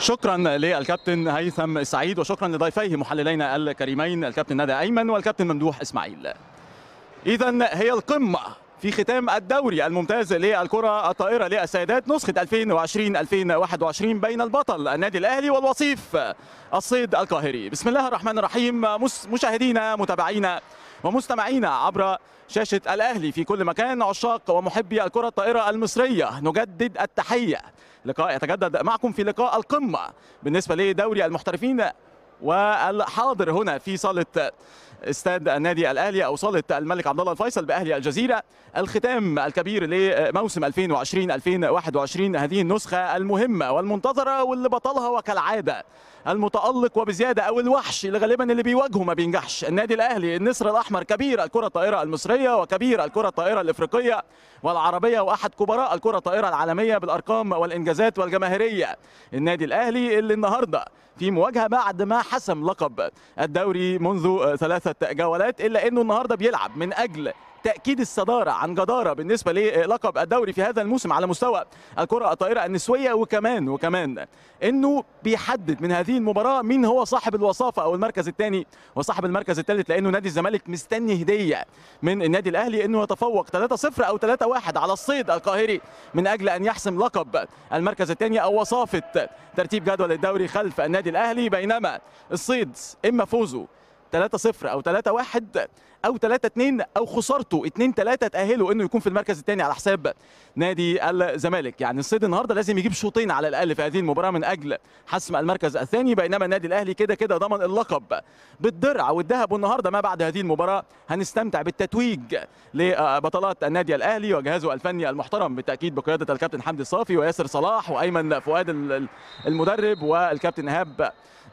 شكرا للكابتن هيثم السعيد وشكرا لضيفيه محللينا الكريمين الكابتن ندى ايمن والكابتن ممدوح اسماعيل. اذا هي القمه في ختام الدوري الممتاز للكره الطائره للسيدات نسخه 2020-2021 بين البطل النادي الاهلي والوصيف الصيد القاهري. بسم الله الرحمن الرحيم. مشاهدينا متابعينا ومستمعينا عبر شاشه الاهلي في كل مكان، عشاق ومحبي الكره الطائره المصريه، نجدد التحيه. لقاء يتجدد معكم في لقاء القمه بالنسبه لدوري المحترفين، والحاضر هنا في صاله استاد النادي الاهلي او صاله الملك عبد الله الفيصل باهلي الجزيره، الختام الكبير لموسم 2020-2021، هذه النسخه المهمه والمنتظره واللي بطلها وكالعاده المتالق وبزياده او الوحش اللي غالبا اللي بيواجهه ما بينجحش، النادي الاهلي النسر الاحمر، كبير الكره الطائره المصريه وكبير الكره الطائره الافريقيه والعربيه واحد كبراء الكره الطائره العالميه بالارقام والانجازات والجماهيريه. النادي الاهلي اللي النهارده في مواجهه بعد ما حسم لقب الدوري منذ 3 جولات، الا انه النهارده بيلعب من اجل تأكيد الصدارة عن جدارة بالنسبة للقب الدوري في هذا الموسم على مستوى الكرة الطائرة النسوية، وكمان انه بيحدد من هذه المباراة مين هو صاحب الوصافة او المركز الثاني وصاحب المركز الثالث، لانه نادي الزمالك مستني هدية من النادي الاهلي انه يتفوق 3-0 او 3-1 على الصيد القاهري من اجل ان يحسم لقب المركز الثاني او وصافة ترتيب جدول الدوري خلف النادي الاهلي، بينما الصيد اما فوزه 3-0 او 3-1 او 3-2 او خسارته 2-3 تأهله انه يكون في المركز الثاني على حساب نادي الزمالك. يعني الصيد النهارده لازم يجيب شوطين على الاقل في هذه المباراه من اجل حسم المركز الثاني، بينما النادي الاهلي كده ضمن اللقب بالدرع والذهب. والنهارده ما بعد هذه المباراه هنستمتع بالتتويج لبطلات النادي الاهلي وجهازه الفني المحترم بالتاكيد بقياده الكابتن حمدي الصافي وياسر صلاح وايمن فؤاد المدرب والكابتن ايهاب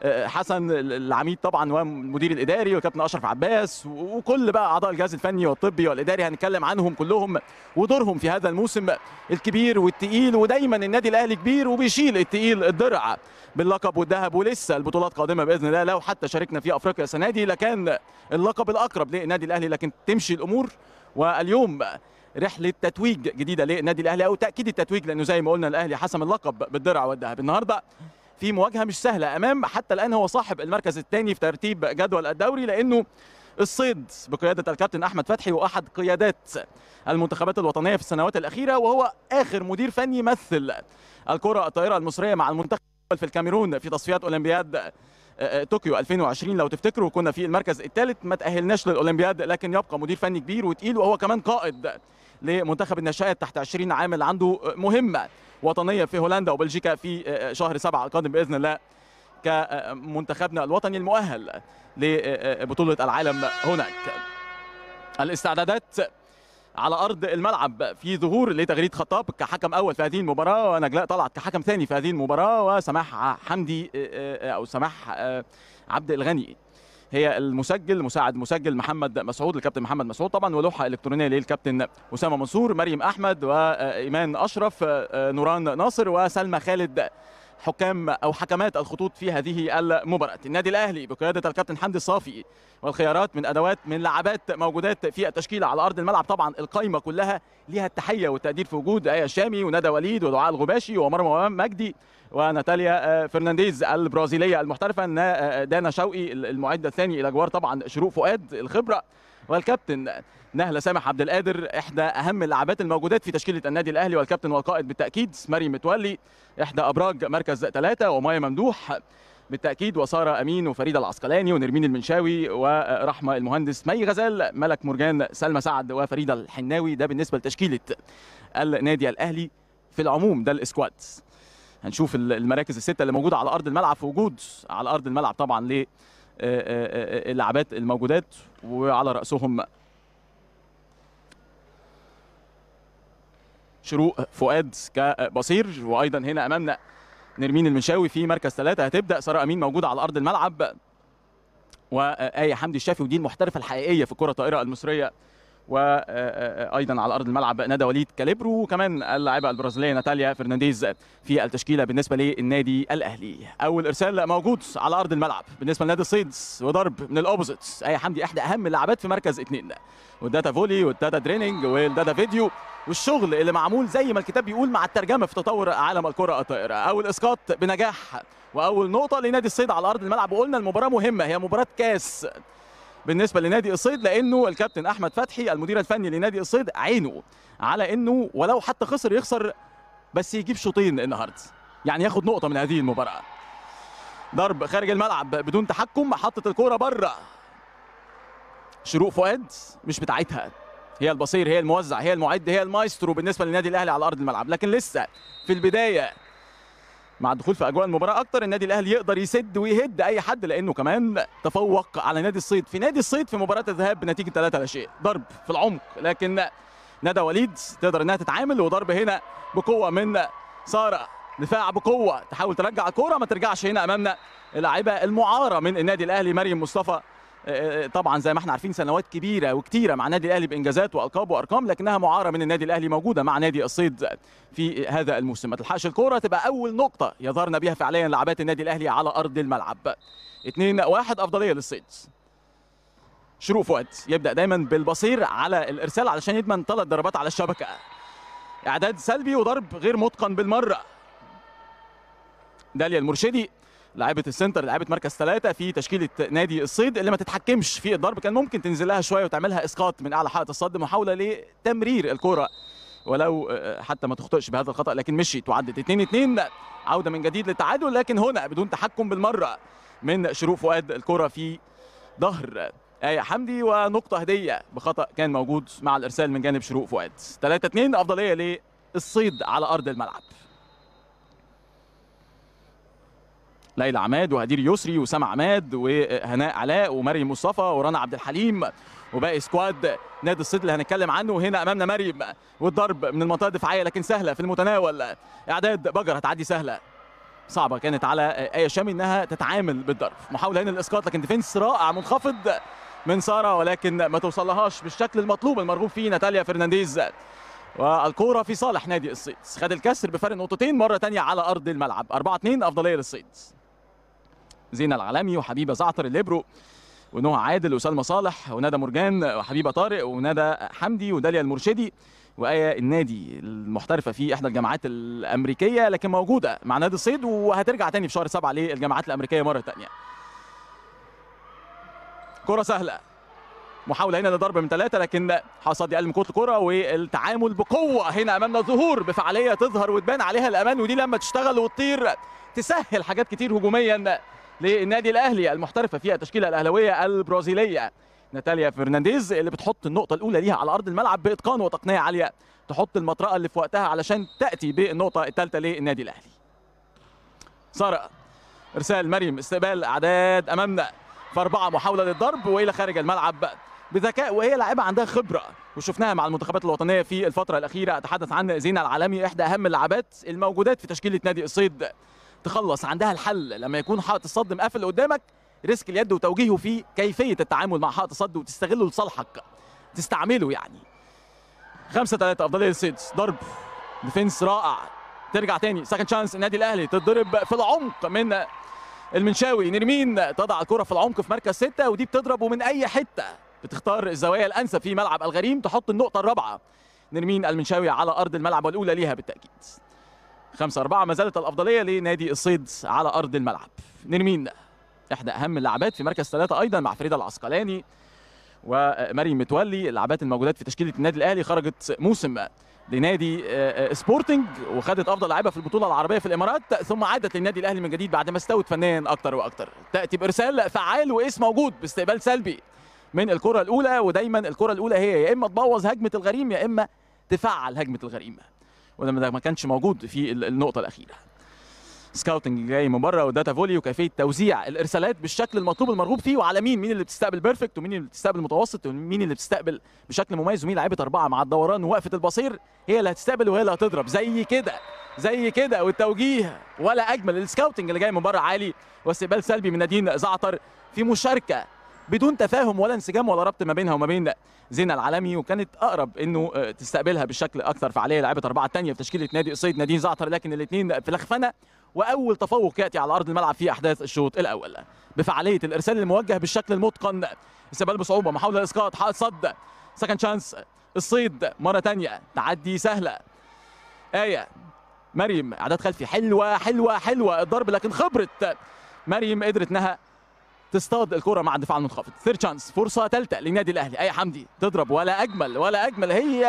حسن العميد طبعا والمدير الاداري والكابتن اشرف عباس وكل بقى اعضاء الجهاز الفني والطبي والاداري. هنتكلم عنهم كلهم ودورهم في هذا الموسم الكبير والتقيل، ودايما النادي الاهلي كبير وبيشيل التقيل الدرع باللقب والذهب، ولسه البطولات قادمه باذن الله. لو حتى شاركنا في افريقيا السنه دي لكان اللقب الاقرب للنادي الاهلي، لكن تمشي الامور. واليوم رحله تتويج جديده للنادي الاهلي او تاكيد التتويج، لانه زي ما قلنا الاهلي حسم اللقب بالدرع والذهب. النهارده في مواجهه مش سهله امام حتى الان هو صاحب المركز الثاني في ترتيب جدول الدوري، لانه الصيد بقياده الكابتن احمد فتحي واحد قيادات المنتخبات الوطنيه في السنوات الاخيره، وهو اخر مدير فني يمثل الكره الطائره المصريه مع المنتخب في الكاميرون في تصفيات اولمبياد طوكيو 2020. لو تفتكروا كنا في المركز الثالث ما تاهلناش للاولمبياد، لكن يبقى مدير فني كبير وتقيل، وهو كمان قائد لمنتخب الناشئات تحت 20 عام اللي عنده مهمه وطنيه في هولندا وبلجيكا في شهر 7 القادم باذن الله كمنتخبنا الوطني المؤهل لبطوله العالم هناك. الاستعدادات على ارض الملعب في ظهور لتغريد خطاب كحكم اول في هذه المباراه، ونجلاء طلعت كحكم ثاني في هذه المباراه، وسماح حمدي او سماح عبد الغني هي المسجل، مساعد مسجل محمد مسعود الكابتن محمد مسعود طبعا، ولوحه الكترونيه للكابتن اسامه منصور، مريم احمد وايمان اشرف، نوران ناصر وسلمى خالد حكام او حكمات الخطوط في هذه المباراه. النادي الاهلي بقياده الكابتن حمدي الصافي، والخيارات من ادوات من لاعبات موجودات في التشكيله على ارض الملعب. طبعا القائمه كلها ليها التحيه والتقدير في وجود ايه الشامي وندى وليد ودعاء الغباشي ومرمى مجدي وناتاليا فرنانديز البرازيليه المحترفه، دانا شوقي المعد الثاني الى جوار طبعا شروق فؤاد الخبره، والكابتن نهله سامح عبد القادر احدى اهم اللاعبات الموجودات في تشكيله النادي الاهلي والكابتن والقائد بالتاكيد، مريم متولي احدى ابراج مركز 3 ومايا ممدوح بالتاكيد، وساره امين وفريده العسقلاني ونرمين المنشاوي ورحمه المهندس، مي غزال، ملك مرجان، سلمى سعد وفريده الحناوي. ده بالنسبه لتشكيله النادي الاهلي في العموم، ده الاسكواد. هنشوف المراكز السته اللي موجوده على ارض الملعب في وجود على ارض الملعب طبعا للاعبات الموجودات، وعلى راسهم شروق فؤاد كبصير، وايضا هنا امامنا نرمين المنشاوي في مركز 3 هتبدا، ساره امين موجوده على ارض الملعب، وآية حمدي الشافي، ودي المحترفه الحقيقيه في الكره الطائره المصريه وايضا على ارض الملعب ندى وليد كاليبرو، وكمان اللاعبه البرازيليه ناتاليا فرنانديز في التشكيله بالنسبه للنادي الاهلي. اول ارسال موجود على ارض الملعب بالنسبه لنادي الصيد، وضرب من الاوبوزيت. اي حمدي احدى اهم اللاعبات في مركز 2، والداتا فولي والداتا دريننج والداتا فيديو والشغل اللي معمول زي ما الكتاب بيقول مع الترجمه في تطور عالم الكره الطائره. اول اسقاط بنجاح واول نقطه لنادي الصيد على ارض الملعب. وقلنا المباراه مهمه، هي مباراه كاس بالنسبه لنادي الصيد، لانه الكابتن احمد فتحي المدير الفني لنادي الصيد عينه على انه ولو حتى خسر يخسر بس يجيب شوطين النهارده، يعني ياخد نقطه من هذه المباراه. ضرب خارج الملعب بدون تحكم، حطت الكوره بره. شروق فؤاد مش بتاعتها، هي البصير، هي الموزع، هي المعد، هي المايسترو بالنسبه للنادي الاهلي على ارض الملعب. لكن لسه في البدايه مع الدخول في اجواء المباراه اكتر، النادي الاهلي يقدر يسد ويهد اي حد، لانه كمان تفوق على نادي الصيد في نادي الصيد في مباراه الذهاب بنتيجه 3-0. ضرب في العمق، لكن ندى وليد تقدر انها تتعامل، وضرب هنا بقوه من ساره، دفاع بقوه تحاول ترجع الكوره، ما ترجعش هنا امامنا اللاعبه المعاره من النادي الاهلي مريم مصطفى. طبعا زي ما احنا عارفين سنوات كبيره وكتيره مع النادي الاهلي بانجازات والقاب وارقام، لكنها معاره من النادي الاهلي، موجوده مع نادي الصيد في هذا الموسم. ما تلحقش الكوره، تبقى اول نقطه يظهرنا بها فعليا لاعبات النادي الاهلي على ارض الملعب. 2-1 افضليه للصيد. شروق فؤاد يبدا دايما بالبصير على الارسال علشان يضمن 3 ضربات على الشبكه. اعداد سلبي وضرب غير متقن بالمره. داليا المرشدي لاعبة السنتر، لاعبة مركز 3 في تشكيلة نادي الصيد، اللي ما تتحكمش في الضرب، كان ممكن تنزل لها شوية وتعملها اسقاط من اعلى حائط الصد، محاولة لتمرير الكرة ولو حتى ما تخطئش بهذا الخطأ، لكن مشيت وعدت. 2-2 عودة من جديد للتعادل، لكن هنا بدون تحكم بالمرة من شروق فؤاد، الكرة في ظهر آية حمدي، ونقطة هدية بخطأ كان موجود مع الارسال من جانب شروق فؤاد. 3-2 افضلية للصيد على ارض الملعب. ليلى عماد وهدير يسري وسام عماد وهناء علاء ومريم مصطفى ورنا عبد الحليم وباقي سكواد نادي الصيد اللي هنتكلم عنه. هنا امامنا مريم، والضرب من المنطقه الدفاعيه لكن سهله في المتناول. اعداد بجر هتعدي سهله، صعبه كانت على ايه شامي انها تتعامل بالضرب. محاوله هنا الاسقاط، لكن ديفنس رائع منخفض من ساره، ولكن ما توصلهاش بالشكل المطلوب المرغوب فيه ناتاليا فرنانديز، والكوره في صالح نادي الصيد. خد الكسر بفرق نقطتين مره ثانيه على ارض الملعب. 4-2 افضليه للصيد. زينة العالمي وحبيبه زعتر الليبرو ونهى عادل وسلمى صالح وندى مرجان وحبيبه طارق وندى حمدي وداليا المرشدي وآية النادي المحترفه في احدى الجامعات الامريكيه، لكن موجوده مع نادي الصيد وهترجع تاني في شهر 7 للجامعات الامريكيه مره ثانيه. كره سهله، محاوله هنا لضرب من 3، لكن حصد يقل من كره الكره، والتعامل بقوه هنا امامنا، ظهور بفعاليه تظهر وتبان عليها الامان، ودي لما تشتغل وتطير تسهل حاجات كتير هجوميا للنادي الاهلي المحترفه في التشكيله الاهلاويه البرازيليه ناتاليا فرنانديز، اللي بتحط النقطه الاولى ليها على ارض الملعب باتقان وتقنيه عاليه، تحط المطرقه اللي في وقتها علشان تاتي بالنقطه الثالثه للنادي الاهلي. ساره، ارسال مريم، استقبال اعداد امامنا في 4، محاوله للضرب والى خارج الملعب بذكاء، وهي لاعبه عندها خبره وشفناها مع المنتخبات الوطنيه في الفتره الاخيره. اتحدث عن زينة العالمي، احدى اهم اللاعبات الموجودات في تشكيله نادي الصيد، تخلص عندها الحل لما يكون حائط الصد مقفل قدامك، ريسك اليد وتوجيهه في كيفيه التعامل مع حائط الصد وتستغله لصالحك، تستعمله يعني. 5-3 افضليه للصيد. ضرب ديفنس رائع، ترجع تاني سكند شانس النادي الاهلي، تضرب في العمق من المنشاوي. نرمين تضع الكره في العمق في مركز 6، ودي بتضرب من اي حته، بتختار الزوايا الانسب في ملعب الغريم تحط النقطه الرابعه. نرمين المنشاوي على ارض الملعب والاولى ليها بالتاكيد. 5-4 ما زالت الافضليه لنادي الصيد على ارض الملعب. نرمين احدى اهم اللاعبات في مركز 3 ايضا مع فريده العسقلاني ومريم متولي، اللاعبات الموجودات في تشكيله النادي الاهلي. خرجت موسم لنادي سبورتنج وخدت افضل لاعبه في البطوله العربيه في الامارات، ثم عادت للنادي الاهلي من جديد بعد ما استوت فنيا اكتر واكتر. تاتي بارسال فعال واسم موجود باستقبال سلبي من الكره الاولى، ودايما الكره الاولى هي يا اما تبوظ هجمه الغريم يا اما تفعل هجمه الغريم، وده ما كانش موجود في النقطه الاخيره. سكاوتنج جاي من بره وداتا فولي وكيفيه توزيع الارسالات بالشكل المطلوب المرغوب فيه، وعلى مين اللي بتستقبل بيرفكت ومين اللي بتستقبل متوسط ومين اللي بتستقبل بشكل مميز، ومين لعيبه 4 مع الدوران ووقفه البصير هي اللي هتستقبل وهي اللي هتضرب زي كده والتوجيه ولا اجمل. السكاوتنج اللي جاي من بره عالي واستقبال سلبي من نادين زعتر في مشاركه بدون تفاهم ولا انسجام ولا ربط ما بينها وما بين زينة العالمي، وكانت اقرب انه تستقبلها بشكل اكثر فعاليه لاعبه 4 الثانيه في تشكيله نادي الصيد نادين زعتر، لكن الاثنين في لخفنه. واول تفوق ياتي على ارض الملعب في احداث الشوط الاول بفعاليه الارسال الموجه بالشكل المتقن، استقبال بصعوبه، محاوله لاسقاط، حائط صد، سكند شانس الصيد مره ثانيه، تعدي سهله، مريم اعداد خلفي، حلوه حلوه حلوه الضرب، لكن خبره مريم قدرت انها تصطاد الكره مع الدفاع المنخفض. ثيرد شانس، فرصه ثالثه للنادي الاهلي، حمدي تضرب، ولا اجمل ولا اجمل. هي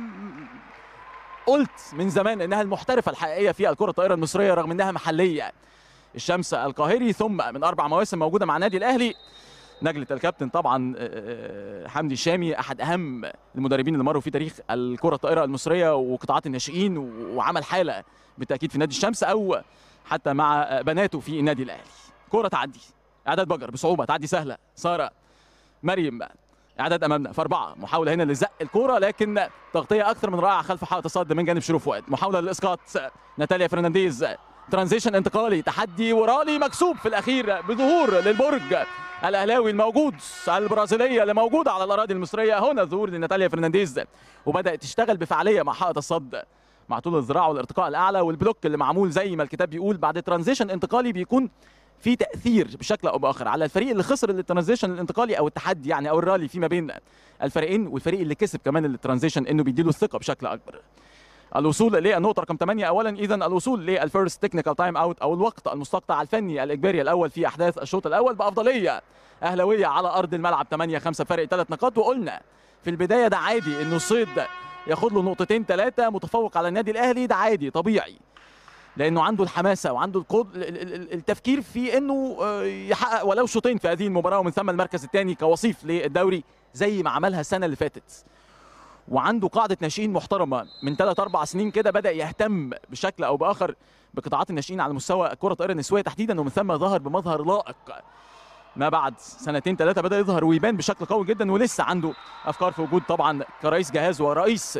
قلت من زمان انها المحترفه الحقيقيه في الكره الطائره المصريه رغم انها محليه. الشمس القاهري، ثم من 4 مواسم موجوده مع النادي الاهلي. نجله الكابتن طبعا حمدي الشامي، احد اهم المدربين اللي مروا في تاريخ الكره الطائره المصريه وقطاعات الناشئين، وعمل حاله بالتاكيد في نادي الشمس او حتى مع بناته في النادي الاهلي. كره تعدي، اعداد بجر بصعوبه، تعدي سهله، ساره مريم اعداد امامنا في 4، محاوله هنا لزق الكوره لكن تغطيه اكثر من رائعه خلف حائط الصد من جانب شريف فؤاد. محاوله للاسقاط، ناتاليا فرنانديز، ترانزيشن انتقالي، تحدي ورالي مكسوب في الاخير بظهور للبرج الاهلاوي الموجود، البرازيليه اللي موجوده على الاراضي المصريه. هنا ظهور لناتاليا فرنانديز وبدات تشتغل بفعاليه مع حائط الصد مع طول الذراع والارتقاء الاعلى والبلوك اللي معمول زي ما الكتاب بيقول. بعد ترانزيشن انتقالي بيكون في تاثير بشكل او باخر على الفريق اللي خسر الترانزيشن الانتقالي او التحدي يعني او الرالي فيما بين الفريقين، والفريق اللي كسب كمان الترانزيشن انه بيديله الثقه بشكل اكبر. الوصول للنقطه رقم 8 اولا، اذا الوصول للفيرست تكنيكال تايم اوت او الوقت المستقطع الفني الاجباري الاول في احداث الشوط الاول بافضليه اهلاويه على ارض الملعب 8-5 فرق 3 نقاط. وقلنا في البدايه ده عادي انه الصيد ياخد له نقطتين 3 متفوق على النادي الاهلي، ده عادي طبيعي لانه عنده الحماسه وعنده التفكير في انه يحقق ولو شوطين في هذه المباراه ومن ثم المركز الثاني كوصيف للدوري زي ما عملها السنه اللي فاتت. وعنده قاعده ناشئين محترمه من 3-4 سنين كده، بدا يهتم بشكل او باخر بقطاعات الناشئين على مستوى الكره الطائره النسويه تحديدا، ومن ثم ظهر بمظهر لائق. ما بعد 2-3 بدا يظهر ويبان بشكل قوي جدا، ولسه عنده افكار في وجود طبعا كرئيس جهاز ورئيس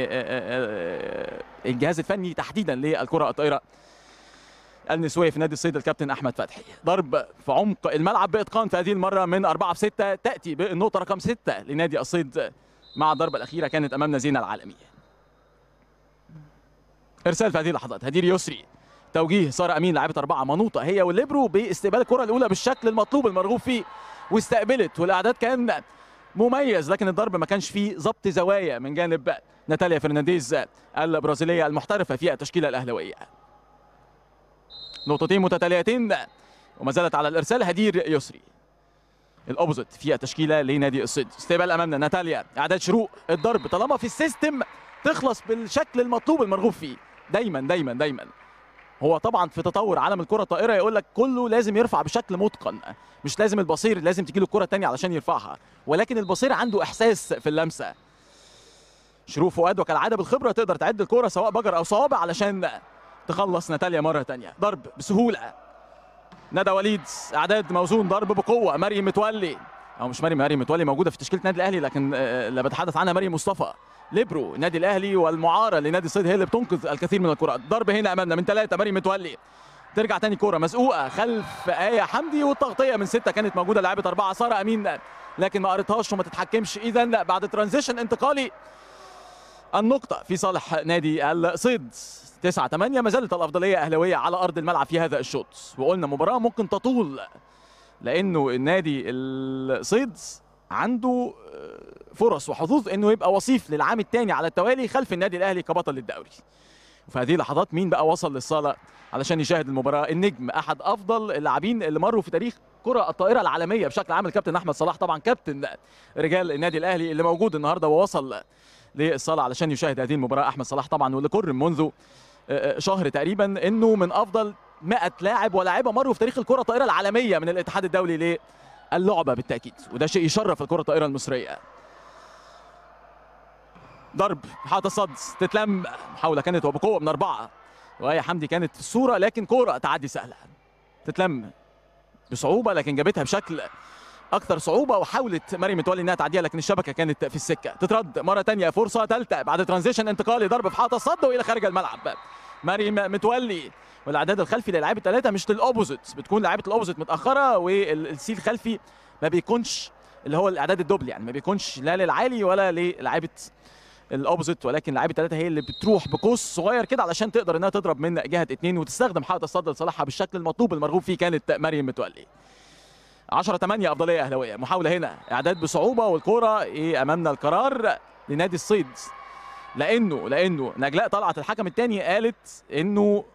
للجهاز الفني تحديدا للكره الطائره النسويه في نادي الصيد الكابتن احمد فتحي. ضرب في عمق الملعب باتقان في هذه المره من 4-6، تاتي بالنقطه رقم 6 لنادي الصيد مع الضربه الاخيره كانت امامنا زينه العالمي. ارسال في هذه اللحظات، هدير يسري، توجيه ساره امين لاعبه 4 منوطه هي والليبرو باستقبال الكره الاولى بالشكل المطلوب المرغوب فيه، واستقبلت والاعداد كان مميز، لكن الضرب ما كانش فيه ضبط زوايا من جانب ناتاليا فرنانديز البرازيليه المحترفه في التشكيله الاهلاويه. نقطتين متتاليتين وما زالت على الارسال هدير يسري الاوبوزيت في التشكيله لنادي الصيد. استقبال امامنا ناتاليا، اعداد شروق، الضرب طالما في السيستم تخلص بالشكل المطلوب المرغوب فيه. دايما دايما دايما هو طبعا في تطور عالم الكره الطائره يقول لك كله لازم يرفع بشكل متقن، مش لازم البصير لازم تجي له الكره الثانيه علشان يرفعها، ولكن البصير عنده احساس في اللمسه. شروق فؤاد وكالعاده بالخبره تقدر تعد الكره سواء بجر او صوابع علشان تخلص ناتاليا مره ثانيه. ضرب بسهوله، ندى وليد، اعداد موزون، ضرب بقوه، مريم متولي او مش مريم متولي موجوده في تشكيله النادي الاهلي لكن اللي بتحدث عنها مريم مصطفى ليبرو النادي الاهلي والمعاره لنادي الصيد هي اللي بتنقذ الكثير من الكرات. ضرب هنا امامنا من 3، مريم متولي ترجع تاني كوره مسقوقه خلف حمدي، والتغطيه من 6 كانت موجوده لاعبه 4 ساره امين لكن ما قريتهاش وما تتحكمش. اذا بعد ترانزيشن انتقالي النقطه في صالح نادي الصيد 9-8، ما زالت الافضليه اهلاويه على ارض الملعب في هذا الشوط. وقلنا مباراه ممكن تطول لانه النادي الصيد عنده فرص وحظوظ انه يبقى وصيف للعام الثاني على التوالي خلف النادي الاهلي كبطل للدوري. وفي هذه اللحظات مين بقى وصل للصاله علشان يشاهد المباراه؟ النجم، احد افضل اللاعبين اللي مروا في تاريخ كره الطائره العالميه بشكل عام، الكابتن احمد صلاح، طبعا كابتن رجال النادي الاهلي اللي موجود النهارده ووصل للصاله علشان يشاهد هذه المباراه. احمد صلاح طبعا واللي كرم منذ شهر تقريبا انه من افضل 100 لاعب ولاعبه مروا في تاريخ الكره الطائره العالميه من الاتحاد الدولي للعبه بالتاكيد، وده شيء يشرف الكره الطائره المصريه. ضرب حاطه الصد، تتلم، محاوله كانت وبقوه من 4 وهي حمدي كانت في الصوره لكن كوره تعدي سهله، تتلم بصعوبه لكن جابتها بشكل اكثر صعوبه، وحاولت مريم متولي انها تعديها لكن الشبكه كانت في السكه. تترد مره ثانيه، فرصه ثالثه بعد ترانزيشن انتقالي، ضرب في حاطه الصد والى خارج الملعب. مريم متولي والاعداد الخلفي للاعيبه 3 مش للاوبوزيت، بتكون لاعيبه الاوبوزيت متاخره والسيل الخلفي ما بيكونش اللي هو الاعداد الدبل، يعني ما بيكونش لا للعالي ولا للاعيبه الاوبوزيت، ولكن لعيبه 3 هي اللي بتروح بقوس صغير كده علشان تقدر انها تضرب من جهه 2 وتستخدم حائط الصد لصالحها بالشكل المطلوب المرغوب فيه. كانت مريم متولي 10-8 افضليه اهلاويه. محاوله هنا اعداد بصعوبه، والكوره امامنا القرار لنادي الصيد، لانه نجلاء طلعت الحكم الثاني قالت انه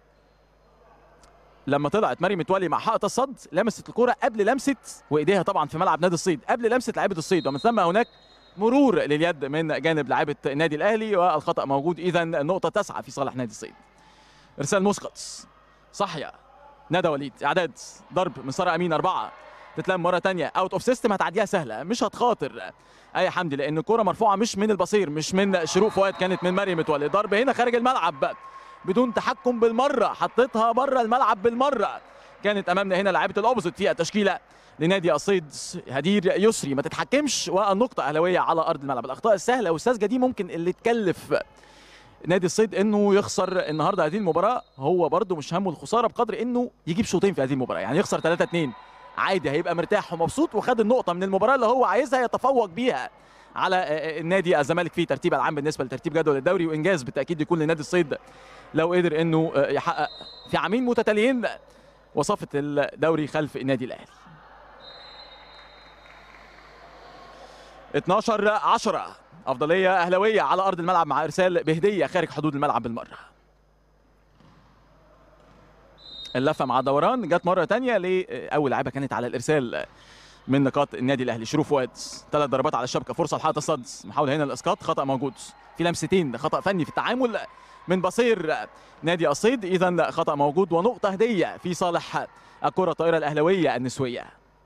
لما طلعت مريم متولي مع حائط الصد لمست الكوره قبل لمسه، وايديها طبعا في ملعب نادي الصيد قبل لمسه لعيبه الصيد، ومن ثم هناك مرور لليد من جانب لاعيبه النادي الاهلي والخطا موجود. اذا النقطه 9 في صالح نادي الصيد. ارسال مسقط صحيا ندى وليد، اعداد ضرب من ساره امين 4 تتلم مره ثانيه اوت اوف سيستم، هتعديها سهله مش هتخاطر اي حمدي لان الكره مرفوعه مش من البصير مش من شروق فؤاد، كانت من مريم متولي. ضرب هنا خارج الملعب بدون تحكم بالمره، حطيتها بره الملعب بالمره. كانت امامنا هنا لاعيبه الاوبوزيت في التشكيله لنادي الصيد هدير يسري ما تتحكمش، والنقطه اهلاويه على ارض الملعب. الاخطاء السهله والساذجه دي ممكن اللي تكلف نادي الصيد انه يخسر النهارده هذه المباراه. هو برده مش همه الخساره بقدر انه يجيب شوطين في هذه المباراه، يعني يخسر 3-2 عادي هيبقى مرتاح ومبسوط وخد النقطه من المباراه اللي هو عايزها يتفوق بيها على النادي الزمالك في ترتيب العام بالنسبه لترتيب جدول الدوري، وانجاز بالتاكيد يكون لنادي الصيد لو قدر انه يحقق في عامين متتاليين وصافه الدوري خلف النادي الاهلي. 12-10 افضليه اهلاويه على ارض الملعب مع ارسال بهديه خارج حدود الملعب بالمره. اللفه مع دوران جت مره ثانيه لاول لعيبه كانت على الارسال من نقاط النادي الاهلي. شروق فؤاد 3 ضربات على الشبكه، فرصه لحائط الصد، محاوله هنا الاسقاط، خطا موجود في لمستين، خطا فني في التعامل من بصير نادي الصيد، اذا خطا موجود ونقطه هديه في صالح الكره الطائره الاهلاويه النسويه.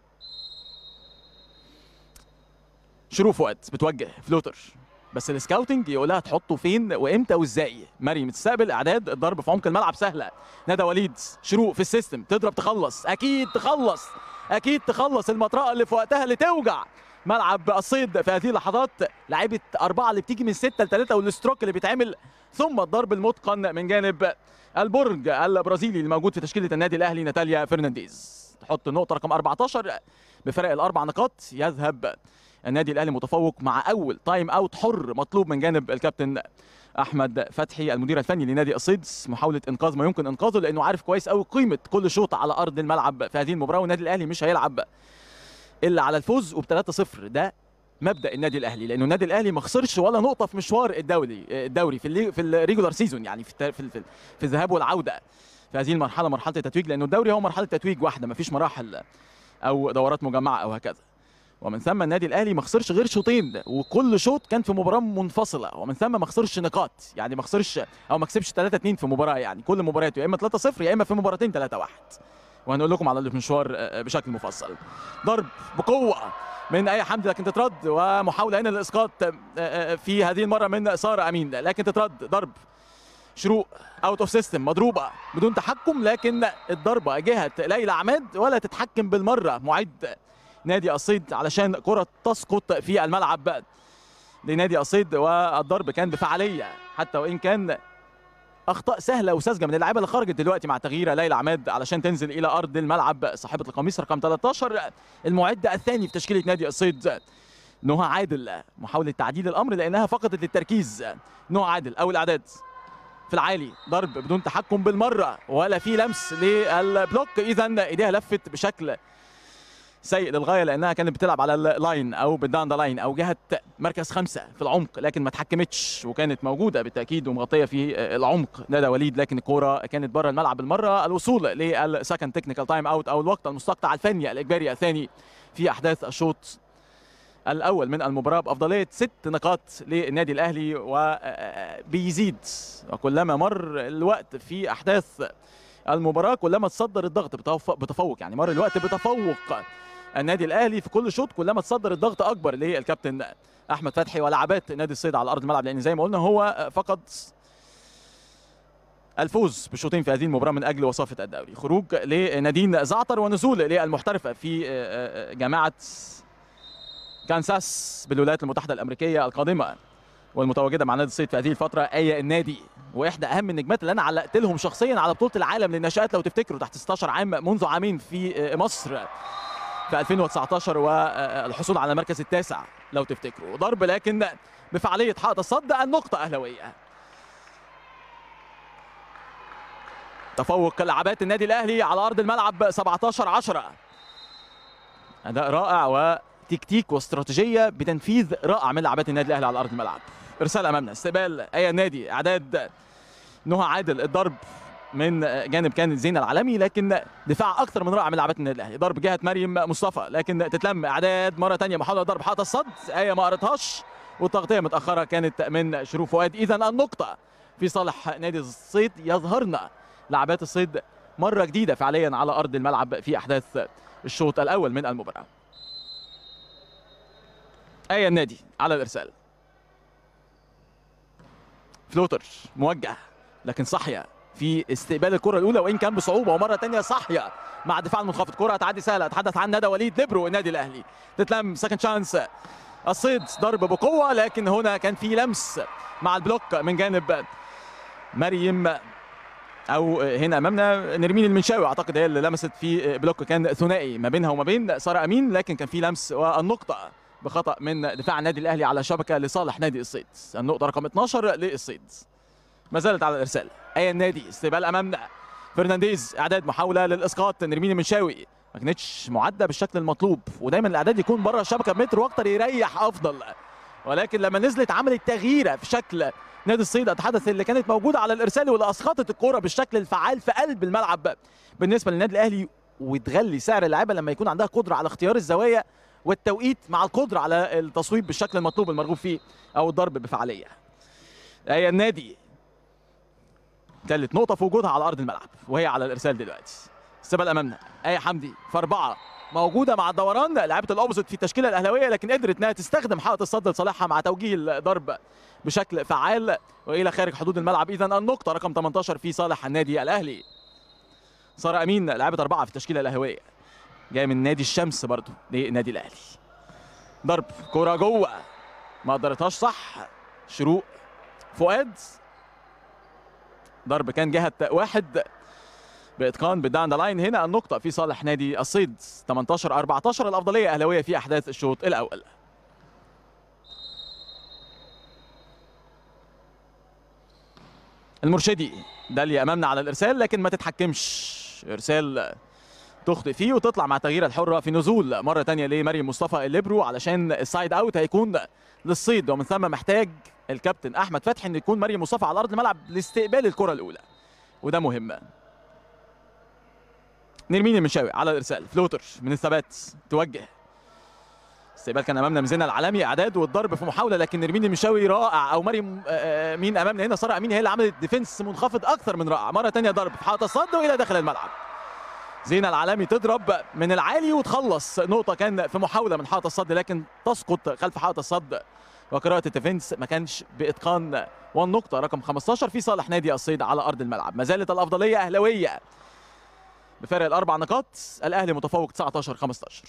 شروق فؤاد بتوجه فلوتر بس السكاوتنج يقولها تحطه فين وامتى وازاي. مريم تستقبل، اعداد الضرب في عمق الملعب سهله. ندى وليد شروق في السيستم تضرب تخلص، اكيد تخلص اكيد تخلص المطرقه اللي في وقتها اللي توجع ملعب الصيد في هذه اللحظات. لعيبه 4 اللي بتيجي من 6-3 والستروك اللي بيتعمل، ثم الضرب المتقن من جانب البرج البرازيلي الموجود في تشكيله النادي الاهلي ناتاليا فرنانديز. تحط النقطه رقم 14 بفرق الاربع نقاط. يذهب النادي الاهلي متفوق مع اول تايم اوت حر مطلوب من جانب الكابتن احمد فتحي المدير الفني لنادي الصيد، محاوله انقاذ ما يمكن انقاذه لانه عارف كويس قوي قيمه كل شوط على ارض الملعب في هذه المباراه، والنادي الاهلي مش هيلعب الا على الفوز وب3-0. ده مبدا النادي الاهلي، لانه النادي الاهلي ما خسرش ولا نقطه في مشوار الدوري في الريجولار سيزون، يعني في الذهاب والعوده في هذه المرحله، مرحله التتويج، لانه الدوري هو مرحله تتويج واحده ما فيش مراحل او دورات مجمعه او هكذا. ومن ثم النادي الاهلي ما خسرش غير شوطين، وكل شوط كان في مباراه منفصله، ومن ثم ما خسرش نقاط، يعني ما خسرش او ما كسبش 3-2 في مباراه، يعني كل مبارياته يا اما 3-0 يا اما في مباراتين 3-1. وهنقول لكم على المشوار بشكل مفصل. ضرب بقوه من اي حمدي لكن تترد، ومحاوله هنا للاسقاط في هذه المره من ساره امين لكن تترد. ضرب شروق اوت اوف سيستم، مضروبه بدون تحكم، لكن الضربه جهه ليلى عماد ولا تتحكم بالمره معد نادي الصيد علشان كرة تسقط في الملعب لنادي الصيد، والضرب كان بفعالية حتى وإن كان أخطاء سهلة وساذجة من اللاعيبة اللي خرجت دلوقتي مع تغيير ليلى عماد علشان تنزل إلى أرض الملعب. صاحبة القميص رقم 13 المعد الثاني في تشكيلة نادي الصيد نهى عادل، محاولة تعديل الأمر لأنها فقدت التركيز. نهى عادل أول إعداد في العالي، ضرب بدون تحكم بالمرة ولا في لمس للبلوك، إذا إيديها لفت بشكل سيء للغايه لانها كانت بتلعب على اللاين او بالداون ذا لاين او جهه مركز 5 في العمق، لكن ما اتحكمتش وكانت موجوده بالتاكيد ومغطيه في العمق ندى وليد، لكن الكوره كانت بره الملعب بالمره. الوصول للسكند تكنيكال تايم اوت او الوقت المستقطع الفني الاجباري الثاني في احداث الشوط الاول من المباراه بافضليه 6 نقاط للنادي الاهلي، وبيزيد وكلما مر الوقت في احداث المباراه كلما تصدر الضغط بتفوق، يعني مر الوقت بتفوق النادي الاهلي في كل شوط، كلما تصدر الضغط اكبر للكابتن احمد فتحي ولعبات نادي الصيد على ارض الملعب، لان زي ما قلنا هو فقد الفوز بشوطين في هذه المباراه من اجل وصافه الدوري. خروج لنادين زعتر ونزول للمحترفه في جامعه كانساس بالولايات المتحده الامريكيه القادمه والمتواجده مع نادي الصيد في هذه الفتره اي النادي، واحدى اهم النجمات اللي انا علقت لهم شخصيا على بطوله العالم للناشئات لو تفتكروا تحت 16 عام منذ عامين في مصر في 2019 والحصول على المركز التاسع لو تفتكروا. ضرب لكن بفعاليه حائط الصد، النقطه اهلاويه. تفوق لعبات النادي الاهلي على ارض الملعب 17-10. اداء رائع وتكتيك واستراتيجيه بتنفيذ رائع من لعبات النادي الاهلي على ارض الملعب. ارسال امامنا، استقبال اي النادي، اعداد نهى عادل، الضرب من جانب كان زين العالمي، لكن دفاع اكثر من رائع من لعبات النادي الاهلي. ضرب جهه مريم مصطفى لكن تتلم، اعداد مره ثانيه، محاوله ضرب حائط الصد، ايه ما قرتهاش، والتغطيه متاخره كانت من شروق فؤاد. اذا النقطه في صالح نادي الصيد. يظهرنا لعبات الصيد مره جديده فعليا على ارض الملعب في احداث الشوط الاول من المباراه. ايه النادي على الارسال، فلوتر موجه لكن صحيه في استقبال الكره الاولى وان كان بصعوبه، ومره ثانيه صحيه مع دفاع المنخفض. كره تعدي سهله، اتحدث عن ندى وليد ليبرو النادي الاهلي، تتلم سكند شانس الصيد، ضرب بقوه لكن هنا كان في لمس مع البلوك من جانب مريم، او هنا امامنا نرمين المنشاوي اعتقد هي اللي لمست في بلوك كان ثنائي ما بينها وما بين ساره امين، لكن كان في لمس والنقطه بخطا من دفاع النادي الاهلي على شبكه لصالح نادي الصيد. النقطه رقم 12 للصيد. ما زالت على الارسال اي النادي، استقبال امامنا فرنانديز، اعداد محاوله للاسقاط، نرمين المنشاوي ما كانتش معده بالشكل المطلوب، ودايما الاعداد يكون بره الشبكه بمتر واكتر يريح افضل، ولكن لما نزلت عملت تغييره في شكل نادي الصيد، اتحدث اللي كانت موجوده على الارسال واللي اسقطت الكوره بالشكل الفعال في قلب الملعب بالنسبه للنادي الاهلي، وتغلي سعر اللعيبه لما يكون عندها قدره على اختيار الزوايا والتوقيت مع القدره على التصويب بالشكل المطلوب المرغوب فيه او الضرب بفعاليه. اي النادي ثالث نقطه في وجودها على ارض الملعب وهي على الارسال دلوقتي. استقبال امامنا اي حمدي في 4 موجوده مع الدوران، لعيبه الاوبوزيت في التشكيله الاهلاويه، لكن قدرت انها تستخدم حائط الصد لصالحها مع توجيه الضرب بشكل فعال والى خارج حدود الملعب. اذا النقطه رقم 18 في صالح النادي الاهلي. ساره امين لاعبه 4 في التشكيله الاهلاويه، جايه من نادي الشمس برضو للنادي الاهلي. ضرب كره جوه ما قدرتهاش صح شروق فؤاد، ضرب كان جهه واحد باتقان بالداون ذا لاين. هنا النقطه في صالح نادي الصيد 18-14، الافضليه اهلاويه في احداث الشوط الاول. المرشدي ده اللي امامنا على الارسال لكن ما تتحكمش، ارسال تخطئ فيه وتطلع مع تغيير الحره في نزول مره ثانيه لمريم مصطفى الليبرو علشان السايد اوت هيكون للصيد، ومن ثم محتاج الكابتن احمد فتحي ان يكون مريم مصطفى على ارض الملعب لاستقبال الكره الاولى، وده مهم. نرمين المنشاوي على الارسال، فلوتر من الثبات توجه، استقبال كان امامنا من زين العالمي، اعداد والضرب في محاوله، لكن نرمين المنشاوي رائع، او مريم مين امامنا هنا، ساره امين هي اللي عملت ديفنس منخفض اكثر من رائع. مره ثانيه ضرب في حائط الصد والى داخل الملعب. زين العالمي تضرب من العالي وتخلص نقطه كان في محاوله من حائط الصد، لكن تسقط خلف حائط الصد وقراءه الديفنس ما كانش باتقان، والنقطه رقم 15 في صالح نادي الصيد على ارض الملعب. ما زالت الافضليه اهلاويه بفارق الاربع نقاط، الاهلي متفوق 19-15.